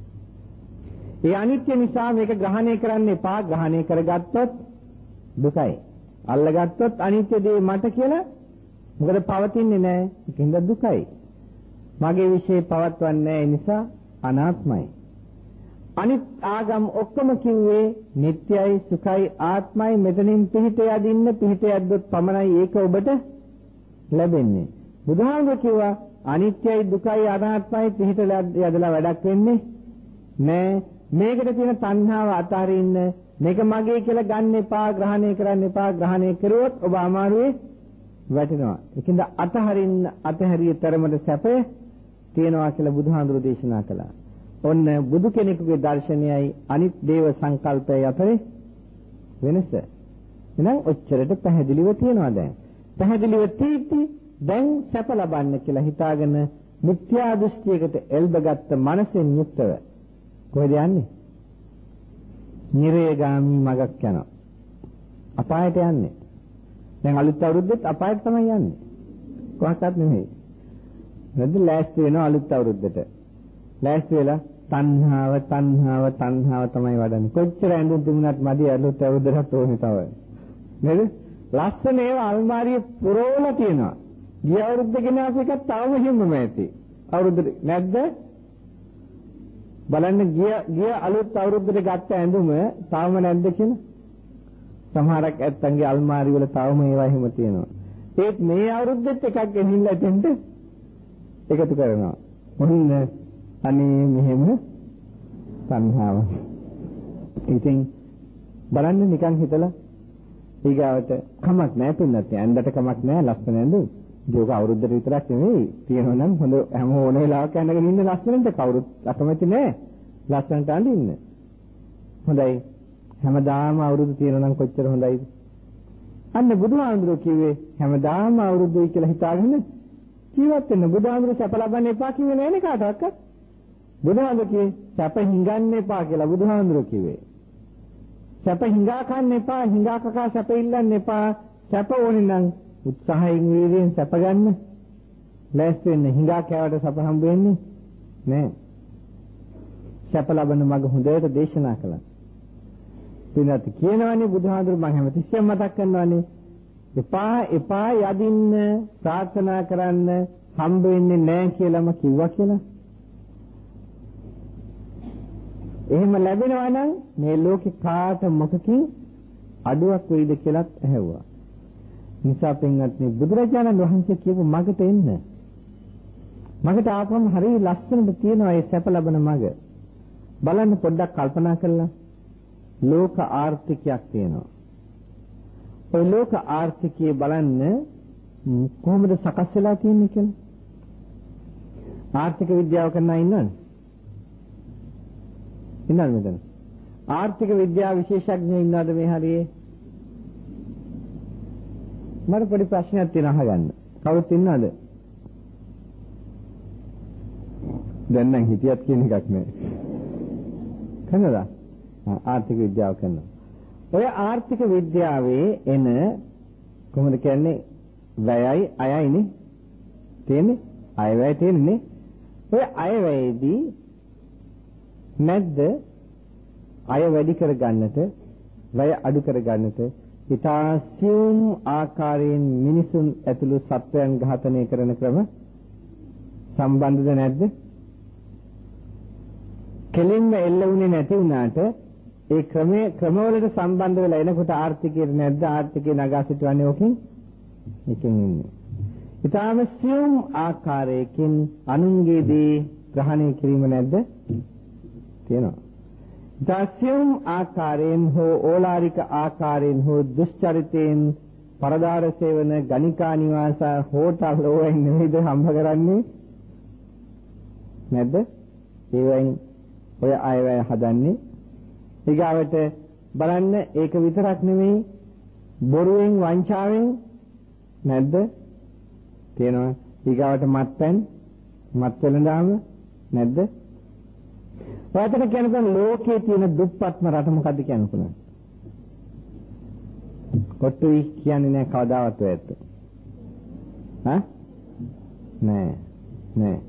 ඒ අනිත්‍ය නිසා මේක ග්‍රහණය කරන්න එපා. ග්‍රහණය කරගත්තොත් දුකයි. අල්ලගත්තොත් අනිත්‍ය දේ මට කියලා මොකද පවතින්නේ නැහැ. ඒකින්ද දුකයි. මගේ විශ්ේ පවත්වන්නේ නැහැ. ඒ නිසා අනාත්මයි. අනිත් ආගම් ඔක්කොම කිව්වේ නිට්ටයයි සුඛයි ආත්මයි මෙතනින් පිහිට යදින්න පිහිට යද්දොත් පමණයි ඒක ඔබට ලැබෙන්නේ. බුදුහාමුදුරුවෝ කිව්වා අනිත්‍යයි දුකයි අනාත්මයි පිහිට යදලා වැඩක් වෙන්නේ නෑ. මේකට තියෙන තණ්හාව අතහරින්න මේක මගේ කියලා ගන්න එපා ග්‍රහණය කරන්න එපා. ග්‍රහණය කරුවොත් ඔබ අමාරුවේ වැටෙනවා. ඒකින්ද අතහරින්න අතහැරිය තරමට සැපය තියනවා කියලා බුදුහාමුදුරුවෝ දේශනා කළා. ඔන්න බුදු කෙනෙකුගේ දර්ශනයයි අනිත් දේව සංකල්පය අතරේ වෙනස. එහෙනම් ඔච්චරට පැහැදිලිව තියෙනවා දැන්. පැහැදිලිව තීටි දැන් සැප ලබන්න කියලා හිතාගෙන මිත්‍යා දෘෂ්ටියකට එල්බගත්ත මනසෙන් යුක්තව කොහෙද යන්නේ? නිරේගාමි මගක් යනවා. අපායට යන්නේ. දැන් අලුත් අවුරුද්දෙත් අපායට තමයි යන්නේ. කොහොමවත් නෙමෙයි. නේද? ලෑස්ති වෙනවා අලුත් අවුරුද්දට. ලෑස්ති වෙලා තණ්හාව තමයි වඩන්නේ. කොච්චර ඇඳුම් තිබුණත් මදි අලුත් අවුරුද්දට ඕනේ තව. නේද? ලස්සන ඒවා අල්මාරියේ පුරවලා තියෙනවා. ගිය අවුරුද්ද ගෙනාව එක තවම හිම්මම ඇති. අවුරුද්දට නැද්ද? බලන්න ගිය අලුත් අවුරුද්දට ගත්ත ඇඳුම තාම නැද්ද කියලා? සමහරක් ඇත්තන්ගේ අල්මාරි වල තවම ඒවා හිම තියෙනවා. ඒත් මේ අවුරුද්දෙත් එකක් ගෙනිල්ලා දෙන්න එකතු කරනවා. මොන්න අනේ මෙහෙම තණ්හාව. ඉතින් බලන්න නිකන් හිතලා ඊගාවට කමක් නැහැ පින්නත් ඇඳට කමක් නැහැ ලස්සන ඇඳුම්. ඒක අවුරුද්දට විතරක් නෙවෙයි තියෙනවා නම් හොඳ හැම ඕන වෙලාවක ඇඳගෙන ඉන්න ලස්සනට කවුරුත් අකමැති නැහැ. ලස්සනට අඳින්න. හොඳයි. හැමදාම අවුරුදු තියෙනවා නම් කොච්චර හොඳයිද? අන්න බුදුහාමුදුරුවෝ කිව්වේ හැමදාම අවුරුදුයි කියලා හිතාගෙන ජීවත් වෙන්න. බුදුහාමුදුරුවෝ සැප ලබන්න එපා කිව්වේ නෑනේ කාටවත්. බුදුහාමුදුරුවෝ කිව්වේ සැප හිඟන්න එපා කියලා බුදුහාමුදුරුවෝ කිව්වේ. සැප හිඟා කන්න එපා, හිඟා කකා සැප ඉල්ලන්න එපා. සැප ඕනේ නම් උත්සාහයෙන් වීර්යයෙන් සැප ගන්න. ලෑස්ති වෙන්න. හිඟා කෑවට සැප හම්බ වෙන්නේ නෑ. සැප ලබන මඟ හොඳට දේශනා කළා. පින්නත් කියනවානේ බුදුහාමුදුරුවෝ මම හැමතිස්සෙම මතක් කරනවානේ එපා යදින්න ප්‍රාර්ථනා කරන්න හම්බ වෙන්නේ නැහැ කියලාම කිව්වා කියලා. එහෙම ලැබෙනවා නම් මේ ලෝකේ කාට මොකකින් අඩුවක් වෙයිද කියලාත් ඇහුවා. නිසා පින්වත්නි බුදුරජාණන් වහන්සේ කියපු මගට එන්න. මගට ආපම හරිය ලස්සනට තියෙනවා ඒ සැප ලබන මග. බලන්න පොඩ්ඩක් කල්පනා කරලා ලෝක ආර්ථිකයක් තියෙනවා. ඔය ලෝක ආර්ථිකයේ බලන්න කොහොමද සකස් වෙලා තියෙන්නේ කියලා. ආර්ථික විද්‍යාව කරන අය ඉන්නවද? ඉන්නවද මෙතන? ආර්ථික විද්‍යාව විශේෂඥයෝ ඉන්නවද මේ හරියේ? මට පොඩි ප්‍රශ්නයක් තියෙනවා අහගන්න. කවුරුත් ඉන්නවද? දැන් නම් හිතියත් කියන එකක් නෑ. කනද? ආර්ථික විද්‍යාව කරනවා. ඔය ආර්ථික විද්‍යාවේ එන කොහොමද කියන්නේ වැයයි අයයිනේ තියෙන්නේ අයවැය තියෙන්නේ. ඔය අයවැයේදී නැද්ද අය වැඩි කරගන්නට වැය අඩු කරගන්නට ඊටාසියුම් ආකාරයෙන් මිනිසුන් ඇතුළු සත්වයන් ඝාතනය කරන ක්‍රම සම්බන්ධද නැද්ද? කෙලින්ම එල්ල වුණේ නැති වුණාට ඒ ක්‍රමවලට සම්බන්ධ වෙලා එනකොට ආර්ථිකයේ නැද්ද? ආර්ථිකේ නගා සිටවන්නේ ඔකින් එකෙන් ඉන්නේ. ඊටාම සියුම් ආකාරයකින් අනුන්ගේදී ග්‍රහණය කිරීම නැද්ද? තියෙනවා. ඊටාසියුම් ආකාරයෙන් හෝ ඕලාරික ආකාරයෙන් හෝ දුෂ්චරිතයෙන් පරදාර සේවන ගණිකා නිවාස හෝටල් වලින් නෙමෙයිද හම්බ කරන්නේ? නැද්ද? ඒවෙන් ඔය අයවැය හදන්නේ ඊගාවට බලන්න ඒක විතරක් නෙමෙයි බොරුවෙන් වංචාවෙන් නැද්ද තියෙනවා ඊගාවට මත්පැන් මත් වෙලඳාම නැද්ද ඔයතන කියනකම් ලෝකයේ තියෙන දුප්පත්ම රට මොකද්ද කියන්න පුළුවන් කොට්ටුයි කියන්නේ නැහැ කවදාවත් ඔය ඇත්ත නෑ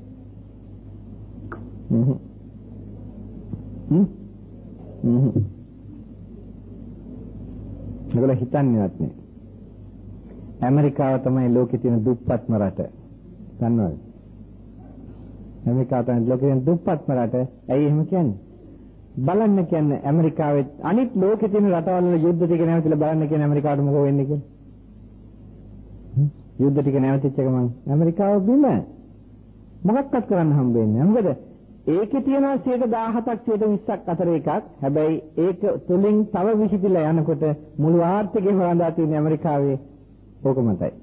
ඒගොල්ලෝ හිතන්නේවත් නෑ. ඇමරිකාව තමයි ලෝකේ තියෙන දුප්පත්ම රට. දන්නවද? ඇමරිකාව තමයි ලෝකේ තියෙන දුප්පත්ම රට. ඇයි එහෙම කියන්නේ? බලන්න කියන්නේ ඇමරිකාවේ අනිත් ලෝකේ තියෙන රටවල් වල යුද්ධ ටික නැවතිලා බලන්න කියන්නේ ඇමරිකාවට මොකෝ වෙන්නේ කියලා. යුද්ධ ටික නැවතිච්ච එක මං ඇමරිකාව බිම මොකක්වත් කරන්න හම්බ වෙන්නේ නැහැ. මොකද ඒකේ තියෙනවා 17ක් 20ක් අතර එකක්. හැබැයි ඒක තුලින් තව විසිතිලා යනකොට මුළු ආර්ථිකයම වඳා තියෙන ඇමරිකාවේ ඕක මතයි.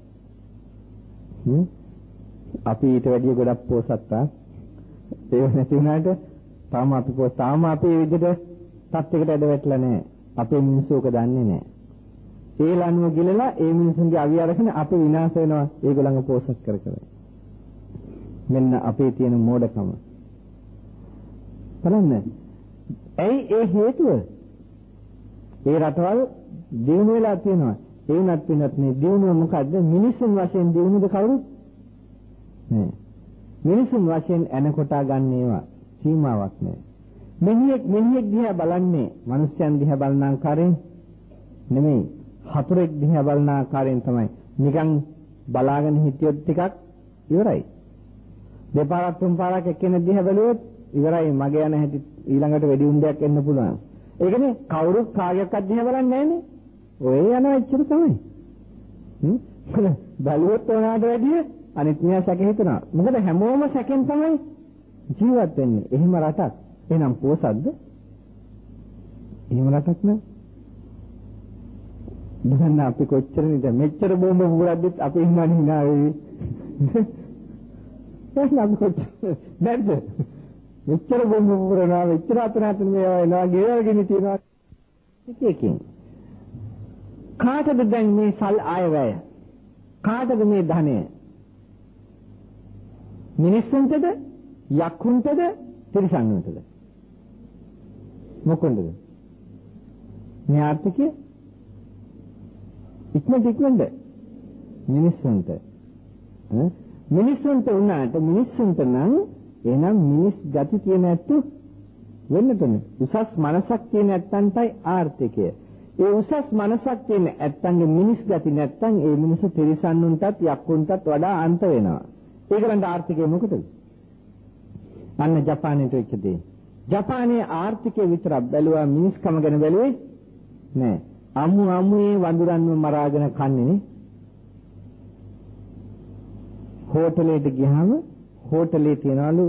අපි ඊට වැඩිය ගොඩක් පොසත්තා. ඒක නැති වුණාට තාම අපි විදිහට තත්යකට ඇද වැටලා නැහැ. අපේ මිනිස්සු ඕක දන්නේ නැහැ. ඒ ලනුව ගිලලා ඒ මිනිසුන්ගේ අවිය අරගෙන අපි විනාශ වෙනවා ඒගොල්ලන්ව පෝසත් කර කර. මෙන්න අපේ තියෙන මෝඩකම. බලන්න. ඇයි ඒ හේතුව? ඒ රටවල් දිනු වෙලා තියෙනවා. ඒ උනත් පිනත් නේ දිනුව මොකද්ද? මිනිසුන් වශයෙන් දිනුද කවුරුත්? නෑ. මිනිසුන් වශයෙන් එන කොටා ගන්න ඒවා සීමාවක් නෑ. මිනිහෙක් දිහා බලන්නේ මිනිස්යන් දිහා බලන ආකාරයෙන් නෙමෙයි. හතුරෙක් දිහා බලන ආකාරයෙන් තමයි. නිකන් බලාගෙන හිටියොත් ටිකක් ඉවරයි. දෙපාරක් තුන් පාරක් එක්කෙනෙක් දිහා බැලුවොත් ඉවරයි. මගේ යන හැටි ඊළඟට වෙඩි උණ්ඩයක් එන්න පුළුවන්. ඒකනේ කවුරුත් කාගේවත් දිහා බලන්නේ නැහනේ. ඔය යනවා එච්චර තමයි. බලුවොත් උනාට වැඩිය අනිත් මියා සැක හිතනවා. මොකද හැමෝම සැකෙන් තමයි ජීවත් වෙන්නේ. එහෙම රටක්. එහෙනම් පොසත්ද? එහෙම රටක් නෑ. බලන්න අපි කොච්චර නේද මෙච්චර බෝම්බ පුරද්දිත් අපි ඉන්නවනේ hina වෙවි. එහෙනම් අපි කොච්චර නැද්ද? මෙච්චර බෝම්බ පුරනවා මෙච්චර අතරත් මේවා එනවා ගෙවගෙන තියනවා. එකකින් කාටද දැන් මේ සල් ආය වැය? කාටද මේ ධනය? මිනිස්සුන්ටද? යක්කුන්ටද? තිරිසන්වන්ටද? මොකෙන්ද? මේ ආර්ථිකය ඉක්මනට මිනිස්සුන්ට. මිනිස්සුන්ට උනාට මිනිස්සුන්ට නම් එනම් මිනිස් ගති තියෙන ඇත්තු වෙන්නටනේ. උසස් මනසක් තියෙන ඇත්තන්ටයි ආර්ථිකය. ඒ උසස් මනසක් තියෙන ඇත්තන්ගේ මිනිස් ගති නැත්තම් ඒ මිනිස්සු තිරිසන්නුන්ටත් යක්කුන්ටත් වඩා අන්ත වෙනවා. ඒකලන්ට ආර්ථිකය මොකටද? අන්න ජපානයේ වෙච්ච දේ. ජපානයේ ආර්ථිකය විතරක් බැලුවා මිනිස්කම ගැන බැලුවේ නෑ. අමුයේ වඳුරන්ව මරාගෙන කන්නේනේ. හෝටලෙට ගියාම හෝටලේ තියනලු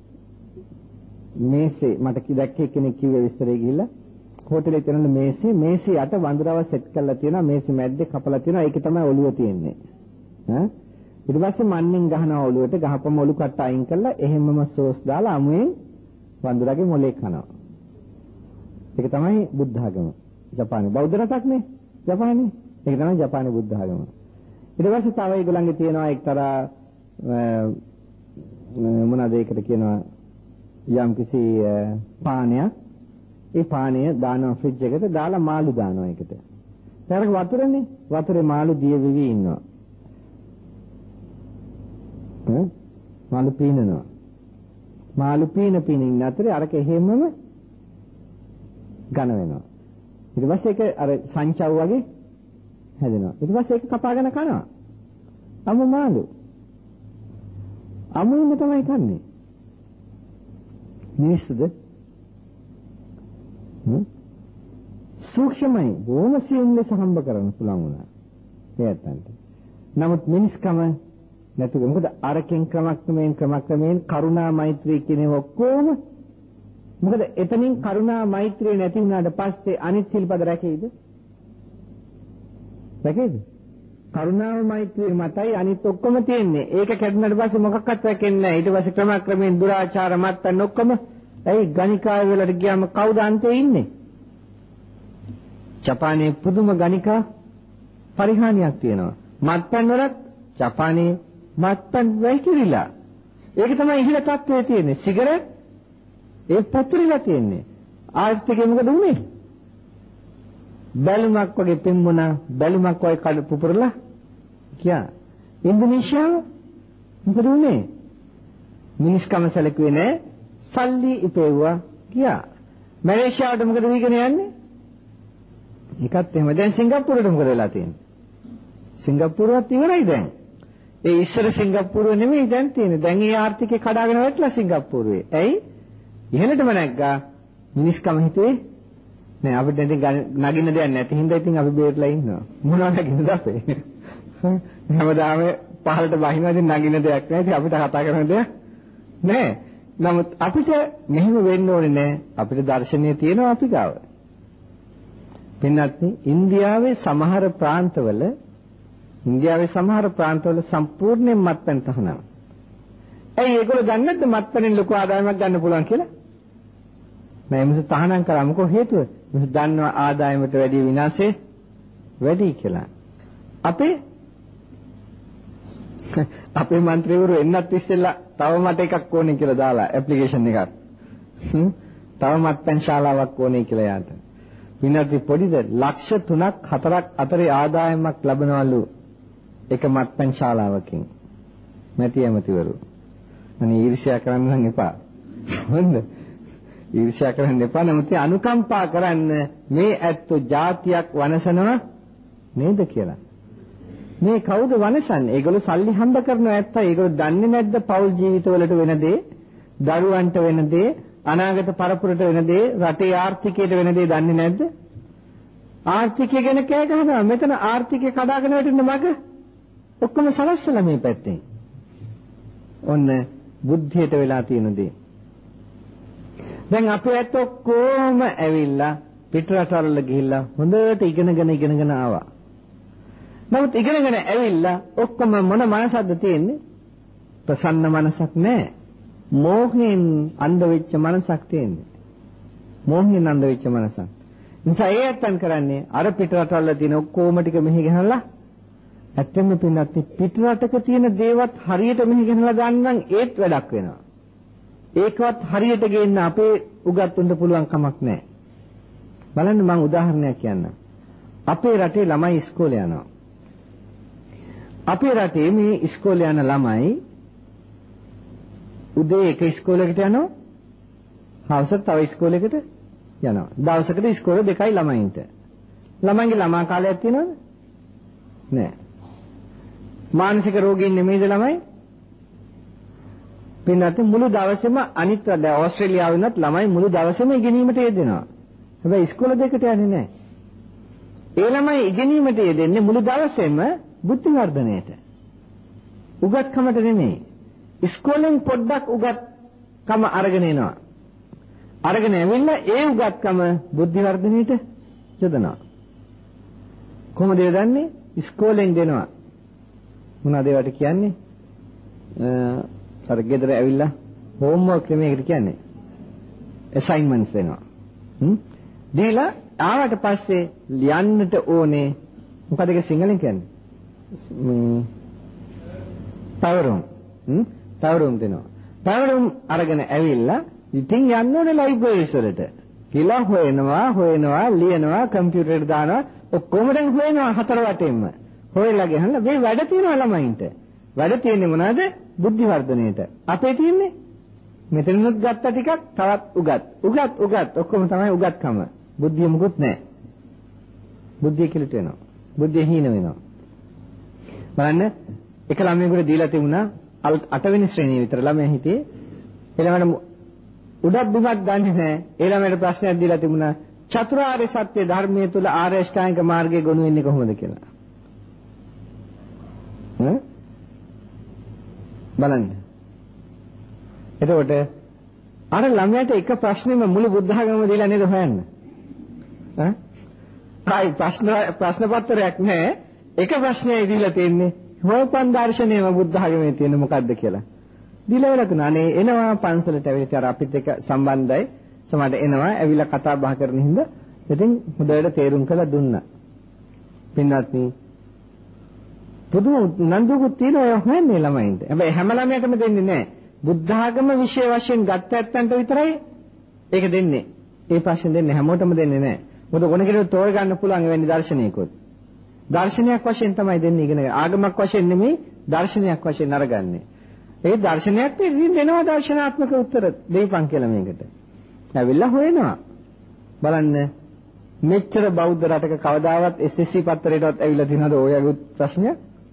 මේසේ මට දැක්කේ කෙනෙක් කිව්වේ විස්තරේ ගිහිල්ලා හෝටලේ තියනලු මේසේ යට වඳුරව සෙට් කරලා තියෙනවා මේසේ මැද්දේ කපලා තියෙනවා ඒකේ තමයි ඔළුව තියෙන්නේ. ඊට පස්සේ මන්නෙන් ගහනවා ඔළුවට ගහපම ඔළු කට අයින් කරලා එහෙමම සෝස් දාලා අමුයෙන් වඳුරගේ මොලේ කනවා. ඒක තමයි බුද්ධ ආගම. ජපානයේ බෞද්ධ රටක් නේ ජපානයේ. ඒක තමයි ජපානයේ බුද්ධ ආගම. ඊට පස්සේ තව ඒගොල්ලන්ගේ තියෙනවා එක්තරා මොනවාද ඒකට කියනවා යම් කිසි පානයක්. ඒ පානය දානවා ෆ්‍රිජ් එකට දාලා මාළු දානවා ඒකට. ඊට වතුරනේ වතුරේ මාළු දිය වෙවි ඉන්නවා. මාළු පීනනවා. මාළු පීන ඉන්න අතරේ අරක එහෙමම ඝන වෙනවා. ඊට පස්සේ ඒක අර සංචව් වගේ හැදෙනවා. ඊට පස්සේ ඒක කපාගෙන කනවා. අමු මාළු. අමුම තමයි කන්නේ. මිනිස්සුද? සූක්ෂමයි බොහොම සියුම් ලෙස හම්බ කරන්න පුළුවන් වුණා. ඒත්තන්ට. නමුත් මිනිස්කම නැතුව මොකද අරකින් ක්‍රමක්‍රමයෙන් කරුණා මෛත්‍රී කියන ඔක්කොම මොකද එතනින් කරුණා මෛත්‍රිය නැති වුණාට පස්සේ අනිත් සිල්පද රැකෙයිද? රැකෙයිද? කරුණාව මෛත්‍රිය මතයි අනිත් ඔක්කොම තියෙන්නේ. ඒක කැඩුණාට පස්සේ මොකක්වත් රැකෙන්නේ නැහැ. ඊට පස්සේ ක්‍රමක්‍රමයෙන් දුරාචාර මත්තන් ඔක්කොම ඇයි ගණිකාය වලට ගියාම කවුද අන්තේ ඉන්නේ? ජපානයේ පුදුම ගණිකා පරිහානියක් තියෙනවා. මත්තන් වලත් ජපානයේ මත්තන් වැහිකිරිලා. ඒක තමයි ඉහළ තත්ත්වයේ තියෙන්නේ. සිගරට් ඒ පතුරිලා තියෙන්නේ. ආර්ථිකය මොකද උනේ? බැලුමක් වගේ පෙම්මුණා බැලුමක් වගේ කඩ පුපුරලා කියා. ඉන්දුනීසියාව මොකද උනේ? මිනිස්කම සැලකුවේ නැහැ. සල්ලි ඉපෙව්වා කියා. මැලේසියාවට මොකද වීගෙන යන්නේ? ඒකත් එහෙම. දැන් සිංගප්පූරුවට මොකද වෙලා තියෙන්නේ? සිංගප්පූරුවත් ඉවරයි දැන්. ඒ ඉස්සර සිංගප්පූරුව නෙමෙයි දැන් තියෙන්නේ. දැන් ඒ ආර්ථිකය කඩාගෙන වැටලා සිංගප්පූරුවේ. ඇයි? ඉහළටම නැග්ගා. මිනිස්කම හිතුවේ නෑ අපිට ඉතින් නගින්න දෙයක් නැති හින්දා ඉතින් අපි බේරලා ඉන්නවා. මොනවා නගින්නද අපේ? හැමදාම පහළට බහිනවා ඉතින් නගින්න දෙයක් නෑ. ඉතින් අපිට කතා කරන දෙයක් නෑ. නමුත් අපිට මෙහෙම වෙන්න ඕනේ නෑ. අපිට දර්ශනීය තියෙනවා අපි ගාව. පින්වත්නි ඉන්දියාවේ සමහර ප්‍රාන්තවල සම්පූර්ණයෙන් මත්පැන් තහනම්. ඇයි ඒගොල්ලෝ දන්නේ නැද්ද මත්පැන්ෙන් ලොකු ආදායමක් ගන්න පුළුවන් කියලා? නෑ මිනිස්සු තහනම් කරා මොකෝ හේතුව? මිනිස්සු දන්නවා ආදායමට වැඩි විනාශය වැඩි කියලා. අපේ മന്ത്രിවරු එන්නත් ඉස්සෙල්ලා තව මට එකක් ඕනේ කියලා දාලා ඇප්ලිකේෂන් එකක්. තව මත්පැන් ශාලාවක් ඕනේ කියලා යාට. විනාඩි පොඩිද ලක්ෂ 3ක් 4ක් අතරේ ආදායමක් ලැබනවලු එක මත්පැන් ශාලාවකින්. නැති ඇමතිවරු. අනේ ඊර්ෂ්‍යා කරන්න නම් එපා. හොඳ. ඊර්ෂ්‍යා කරන්න එපා. නමුත් අනුකම්පා කරන්න මේ ඇත්තෝ જાතියක් වනසනවා නේද කියලා. මේ කවුද වනසන්නේ? ඒගොල්ලෝ සල්ලි හම්බ කරන ඇත්තා. ඒගොල්ලෝ දන්නේ නැද්ද පෞල් ජීවිතවලට වෙන දේ, දරුවන්ට වෙන දේ, අනාගත පරපුරට වෙන දේ, රටේ ආර්ථිකයට වෙන දේ දන්නේ නැද්ද? ආර්ථිකය ගැන කෑ ගහනවා. මෙතන ආර්ථිකය කඩාගෙන වැටෙන්න මග ඔක්කොම සලස්සලා මේ පැත්තෙන්. ඔන්න බුද්ධියට වෙලා තියෙන දේ. දැන් අපේ ඇත්ත ඔක්කොම ඇවිල්ලා පිටරටවල ගිහිල්ලා හොඳට ඉගෙනගෙන ආවා. නමුත් ඉගෙනගෙන ඇවිල්ලා ඔක්කොම මොන මනසක්ද තියෙන්නේ? ප්‍රසන්න මනසක් නෑ. මෝහයෙන් අන්ධ වෙච්ච මනසක් තියෙන්නේ. මෝහයෙන් අන්ධ වෙච්ච මනසක්. නිසා ඒ ඇත්තන් කරන්නේ අර පිටරටවල තියෙන ඔක්කොම ටික මෙහි ගෙනල්ලා ඇත්තම පින්නත් පිටරටක තියෙන දේවත් හරියට මෙහි ගෙනල්ලා ගන්නම් ඒත් වැඩක් වෙනවා. ඒකවත් හරියට ගේන්න අපේ උගත්තුන්ට පුළුවන් කමක් නැහැ. බලන්න මම උදාහරණයක් කියන්නම්. අපේ රටේ ළමයි ඉස්කෝලේ යනවා. අපේ රටේ මේ ඉස්කෝලේ යන ළමයි උදේ එක ඉස්කෝලේකට යනවා. හවස තව ඉස්කෝලේකට යනවා. දවසකට ඉස්කෝලේ දෙකයි ළමයින්ට. ළමයින්ගේ ළමා කාලයක් තියෙනවද? නැහැ. මානසික රෝගීන් නෙමෙයිද ළමයි? පින්නත් මුළු දවසේම අනිත් ඕස්ට්‍රේලියාවේ වුණත් ළමයි මුළු දවසේම ඉගෙනීමට යෙදෙනවා. හැබැයි ඉස්කෝලේ දෙකට යන්නේ නැහැ. ඒ ළමයි ඉගෙනීමට යෙදෙන්නේ මුළු දවසේම බුද්ධි වර්ධනයට. උගත්කමට නෙමෙයි. ඉස්කෝලෙන් පොඩ්ඩක් උගත්කම අරගෙන එනවා. අරගෙන ඇවිල්ලා ඒ උගත්කම බුද්ධි වර්ධනයට යොදනවා. කොහොමද යොදන්නේ? ඉස්කෝලෙන් දෙනවා. මොනවද ඒවට කියන්නේ? අර ගෙදර ඇවිල්ලා හෝම්වර්ක් නෙමෙයිකට කියන්නේ. ඇසයින්මන්ට්ස් දෙනවා. දීලා ආවට පස්සේ ලියන්නට ඕනේ මොකද ඒක සිංහලෙන් කියන්නේ? තවරුම්. තවරුම් දෙනවා. තවරුම් අරගෙන ඇවිල්ලා ඉතින් යන්න ඕනේ ලයිබ්‍රරිස් වලට. කියලා හොයනවා, ලියනවා, කම්පියුටරේට දානවා, ඔක්කොම දැන් හොයනවා හතර වටේම. හොයලා ගහලා මේ වැඩ තියෙනවා ළමයින්ට. වැඩ තියෙන්නේ මොනවද? බුද්ධි වර්ධනයේට. අපේ තියෙන්නේ මෙතනොත් ගත්ත ටිකක් තවත් උගත් ඔක්කොම තමයි උගත්කම. බුද්ධිය මුකුත් නැහැ. බුද්ධිය කිලිට වෙනවා. බුද්ධිය හීන වෙනවා. බලන්න එක ළමයෙකුට දීලා තිබුණා 8 වෙනි ශ්‍රේණියේ විතර ළමයා හිටියේ. ළමයාට උඩක් බිමක් දන්නේ නැහැ. ඒ ළමයාට ප්‍රශ්නයක් දීලා තිබුණා චතුරාර්ය සත්‍ය ධර්මයේ තුල ආර්ය අෂ්ටාංගික මාර්ගයේ ගොනු වෙන්නේ කොහොමද කියලා. බලන්න. එතකොට අර ළමයාට එක ප්‍රශ්නෙම මුළු බුද්ධ ආගමම දීලා නේද හොයන්න? ආයි ප්‍රශ්න පත්‍රයක් නැහැ. එක ප්‍රශ්නයයි දීලා තියෙන්නේ. හොයපන් දර්ශනයම බුද්ධ ආගමේ තියෙන මොකද්ද කියලා. දීලා වෙලා තුන අනේ එනවා පන්සලට ඇවිල්ලා අර අපිත් එක්ක සම්බන්ධයි. සමහරට එනවා ඇවිල්ලා කතා බහ කරන හින්දා ඉතින් හොඳට තේරුම් කරලා දුන්නා. පින්වත්නි පුදුම නන්දුකුත් තියෙනවා හොයන්නේ ළමයින්ට. හැබැයි හැම ළමයකම දෙන්නේ නැහැ. බුද්ධ ආගම විශේෂ වශයෙන් ගත්ත ඇත්තන්ට විතරයි ඒක දෙන්නේ. ඒ ප්‍රශ්න දෙන්නේ හැමෝටම දෙන්නේ නැහැ. මොකද ඕන කෙනෙකුට තෝර ගන්න පුළුවන් එවැනි දර්ශනයකොත්. දර්ශනයක් වශයෙන් තමයි දෙන්නේ ඉගෙන ගන්න. ආගමක් වශයෙන් නෙමෙයි දර්ශනයක් වශයෙන් අරගන්නේ. ඒ දර්ශනයක් දෙනවා දර්ශනාත්මක උත්තර දෙයිපන් කියලා මේකට. ඇවිල්ලා හොයනවා. බලන්න මෙච්චර බෞද්ධ රටක කවදාවත් SSC පත්තරයටවත් ඇවිල්ලා තියෙනවද ඔයගේ ප්‍රශ්නයක්?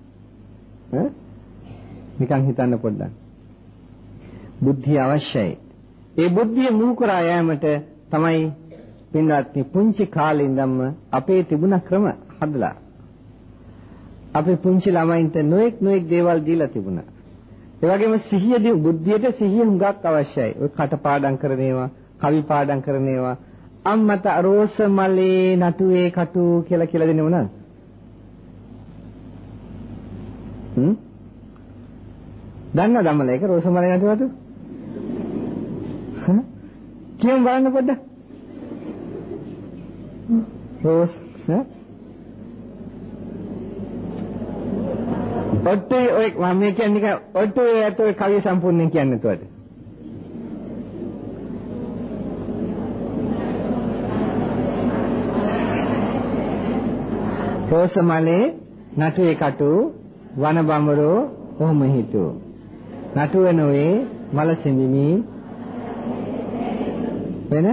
නිකන් හිතන්න පොඩ්ඩක්. බුද්ධිය අවශ්‍යයි. ඒ බුද්ධිය මුල් කරා යෑමට තමයි පින්වත්නි පුංචි කාලේ ඉඳන්ම අපේ තිබුණ ක්‍රම හදලා. අපි පුංචි ළමයින්ට නොඑක් දේවල් දීලා තිබුණා. ඒ වගේම සිහියදී බුද්ධියට සිහිය හුඟක් අවශ්‍යයි. ඔය කටපාඩම් කරන ඒවා, කවි පාඩම් කරන ඒවා, අම්මත රෝස මලේ නටුවේ කටු කියලා දෙන්නේ මොනවද? දන්නවද අම්මලා ඒක රෝස මලේ නටුවට? කියමු බලන්න පොඩ්ඩක්. රෝස් ඔට්ටුවේ ඔය මම කියන්නේ ඔට්ටුවේ ඇතෝ කවිය සම්පූර්ණයෙන් කියන්නේ නැතුවට. රෝස මලේ නටුවේ කටු වන බඹරෝ ඔහොම හිටු. නටුව නොවේ මල සිඹිමි වෙන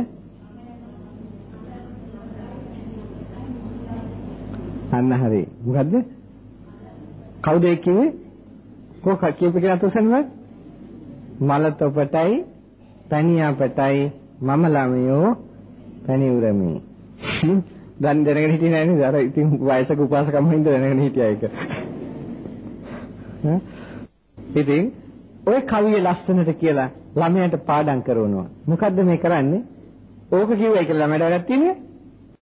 අන්න හරි. මොකද්ද? කවුද ඒ කිව්වේ? කොහොම කියපු කෙනා තෝසන්නේ? මල තොපටයි තනියාපටයි මම ළමයෝ තනි උරමි. දැන් දැනගෙන හිටියේ නෑ නේද? අර ඉතින් වයසක උපාසකම හින්දා දැනගෙන හිටියා ඒක. ඉතින් ඔය කවිය ලස්සනට කියලා ළමයාට පාඩම් කරවනවා. මොකද්ද මේ කරන්නේ? ඕක කිව්වයි කියලා ළමයාට වැඩක් තියෙන්නේ?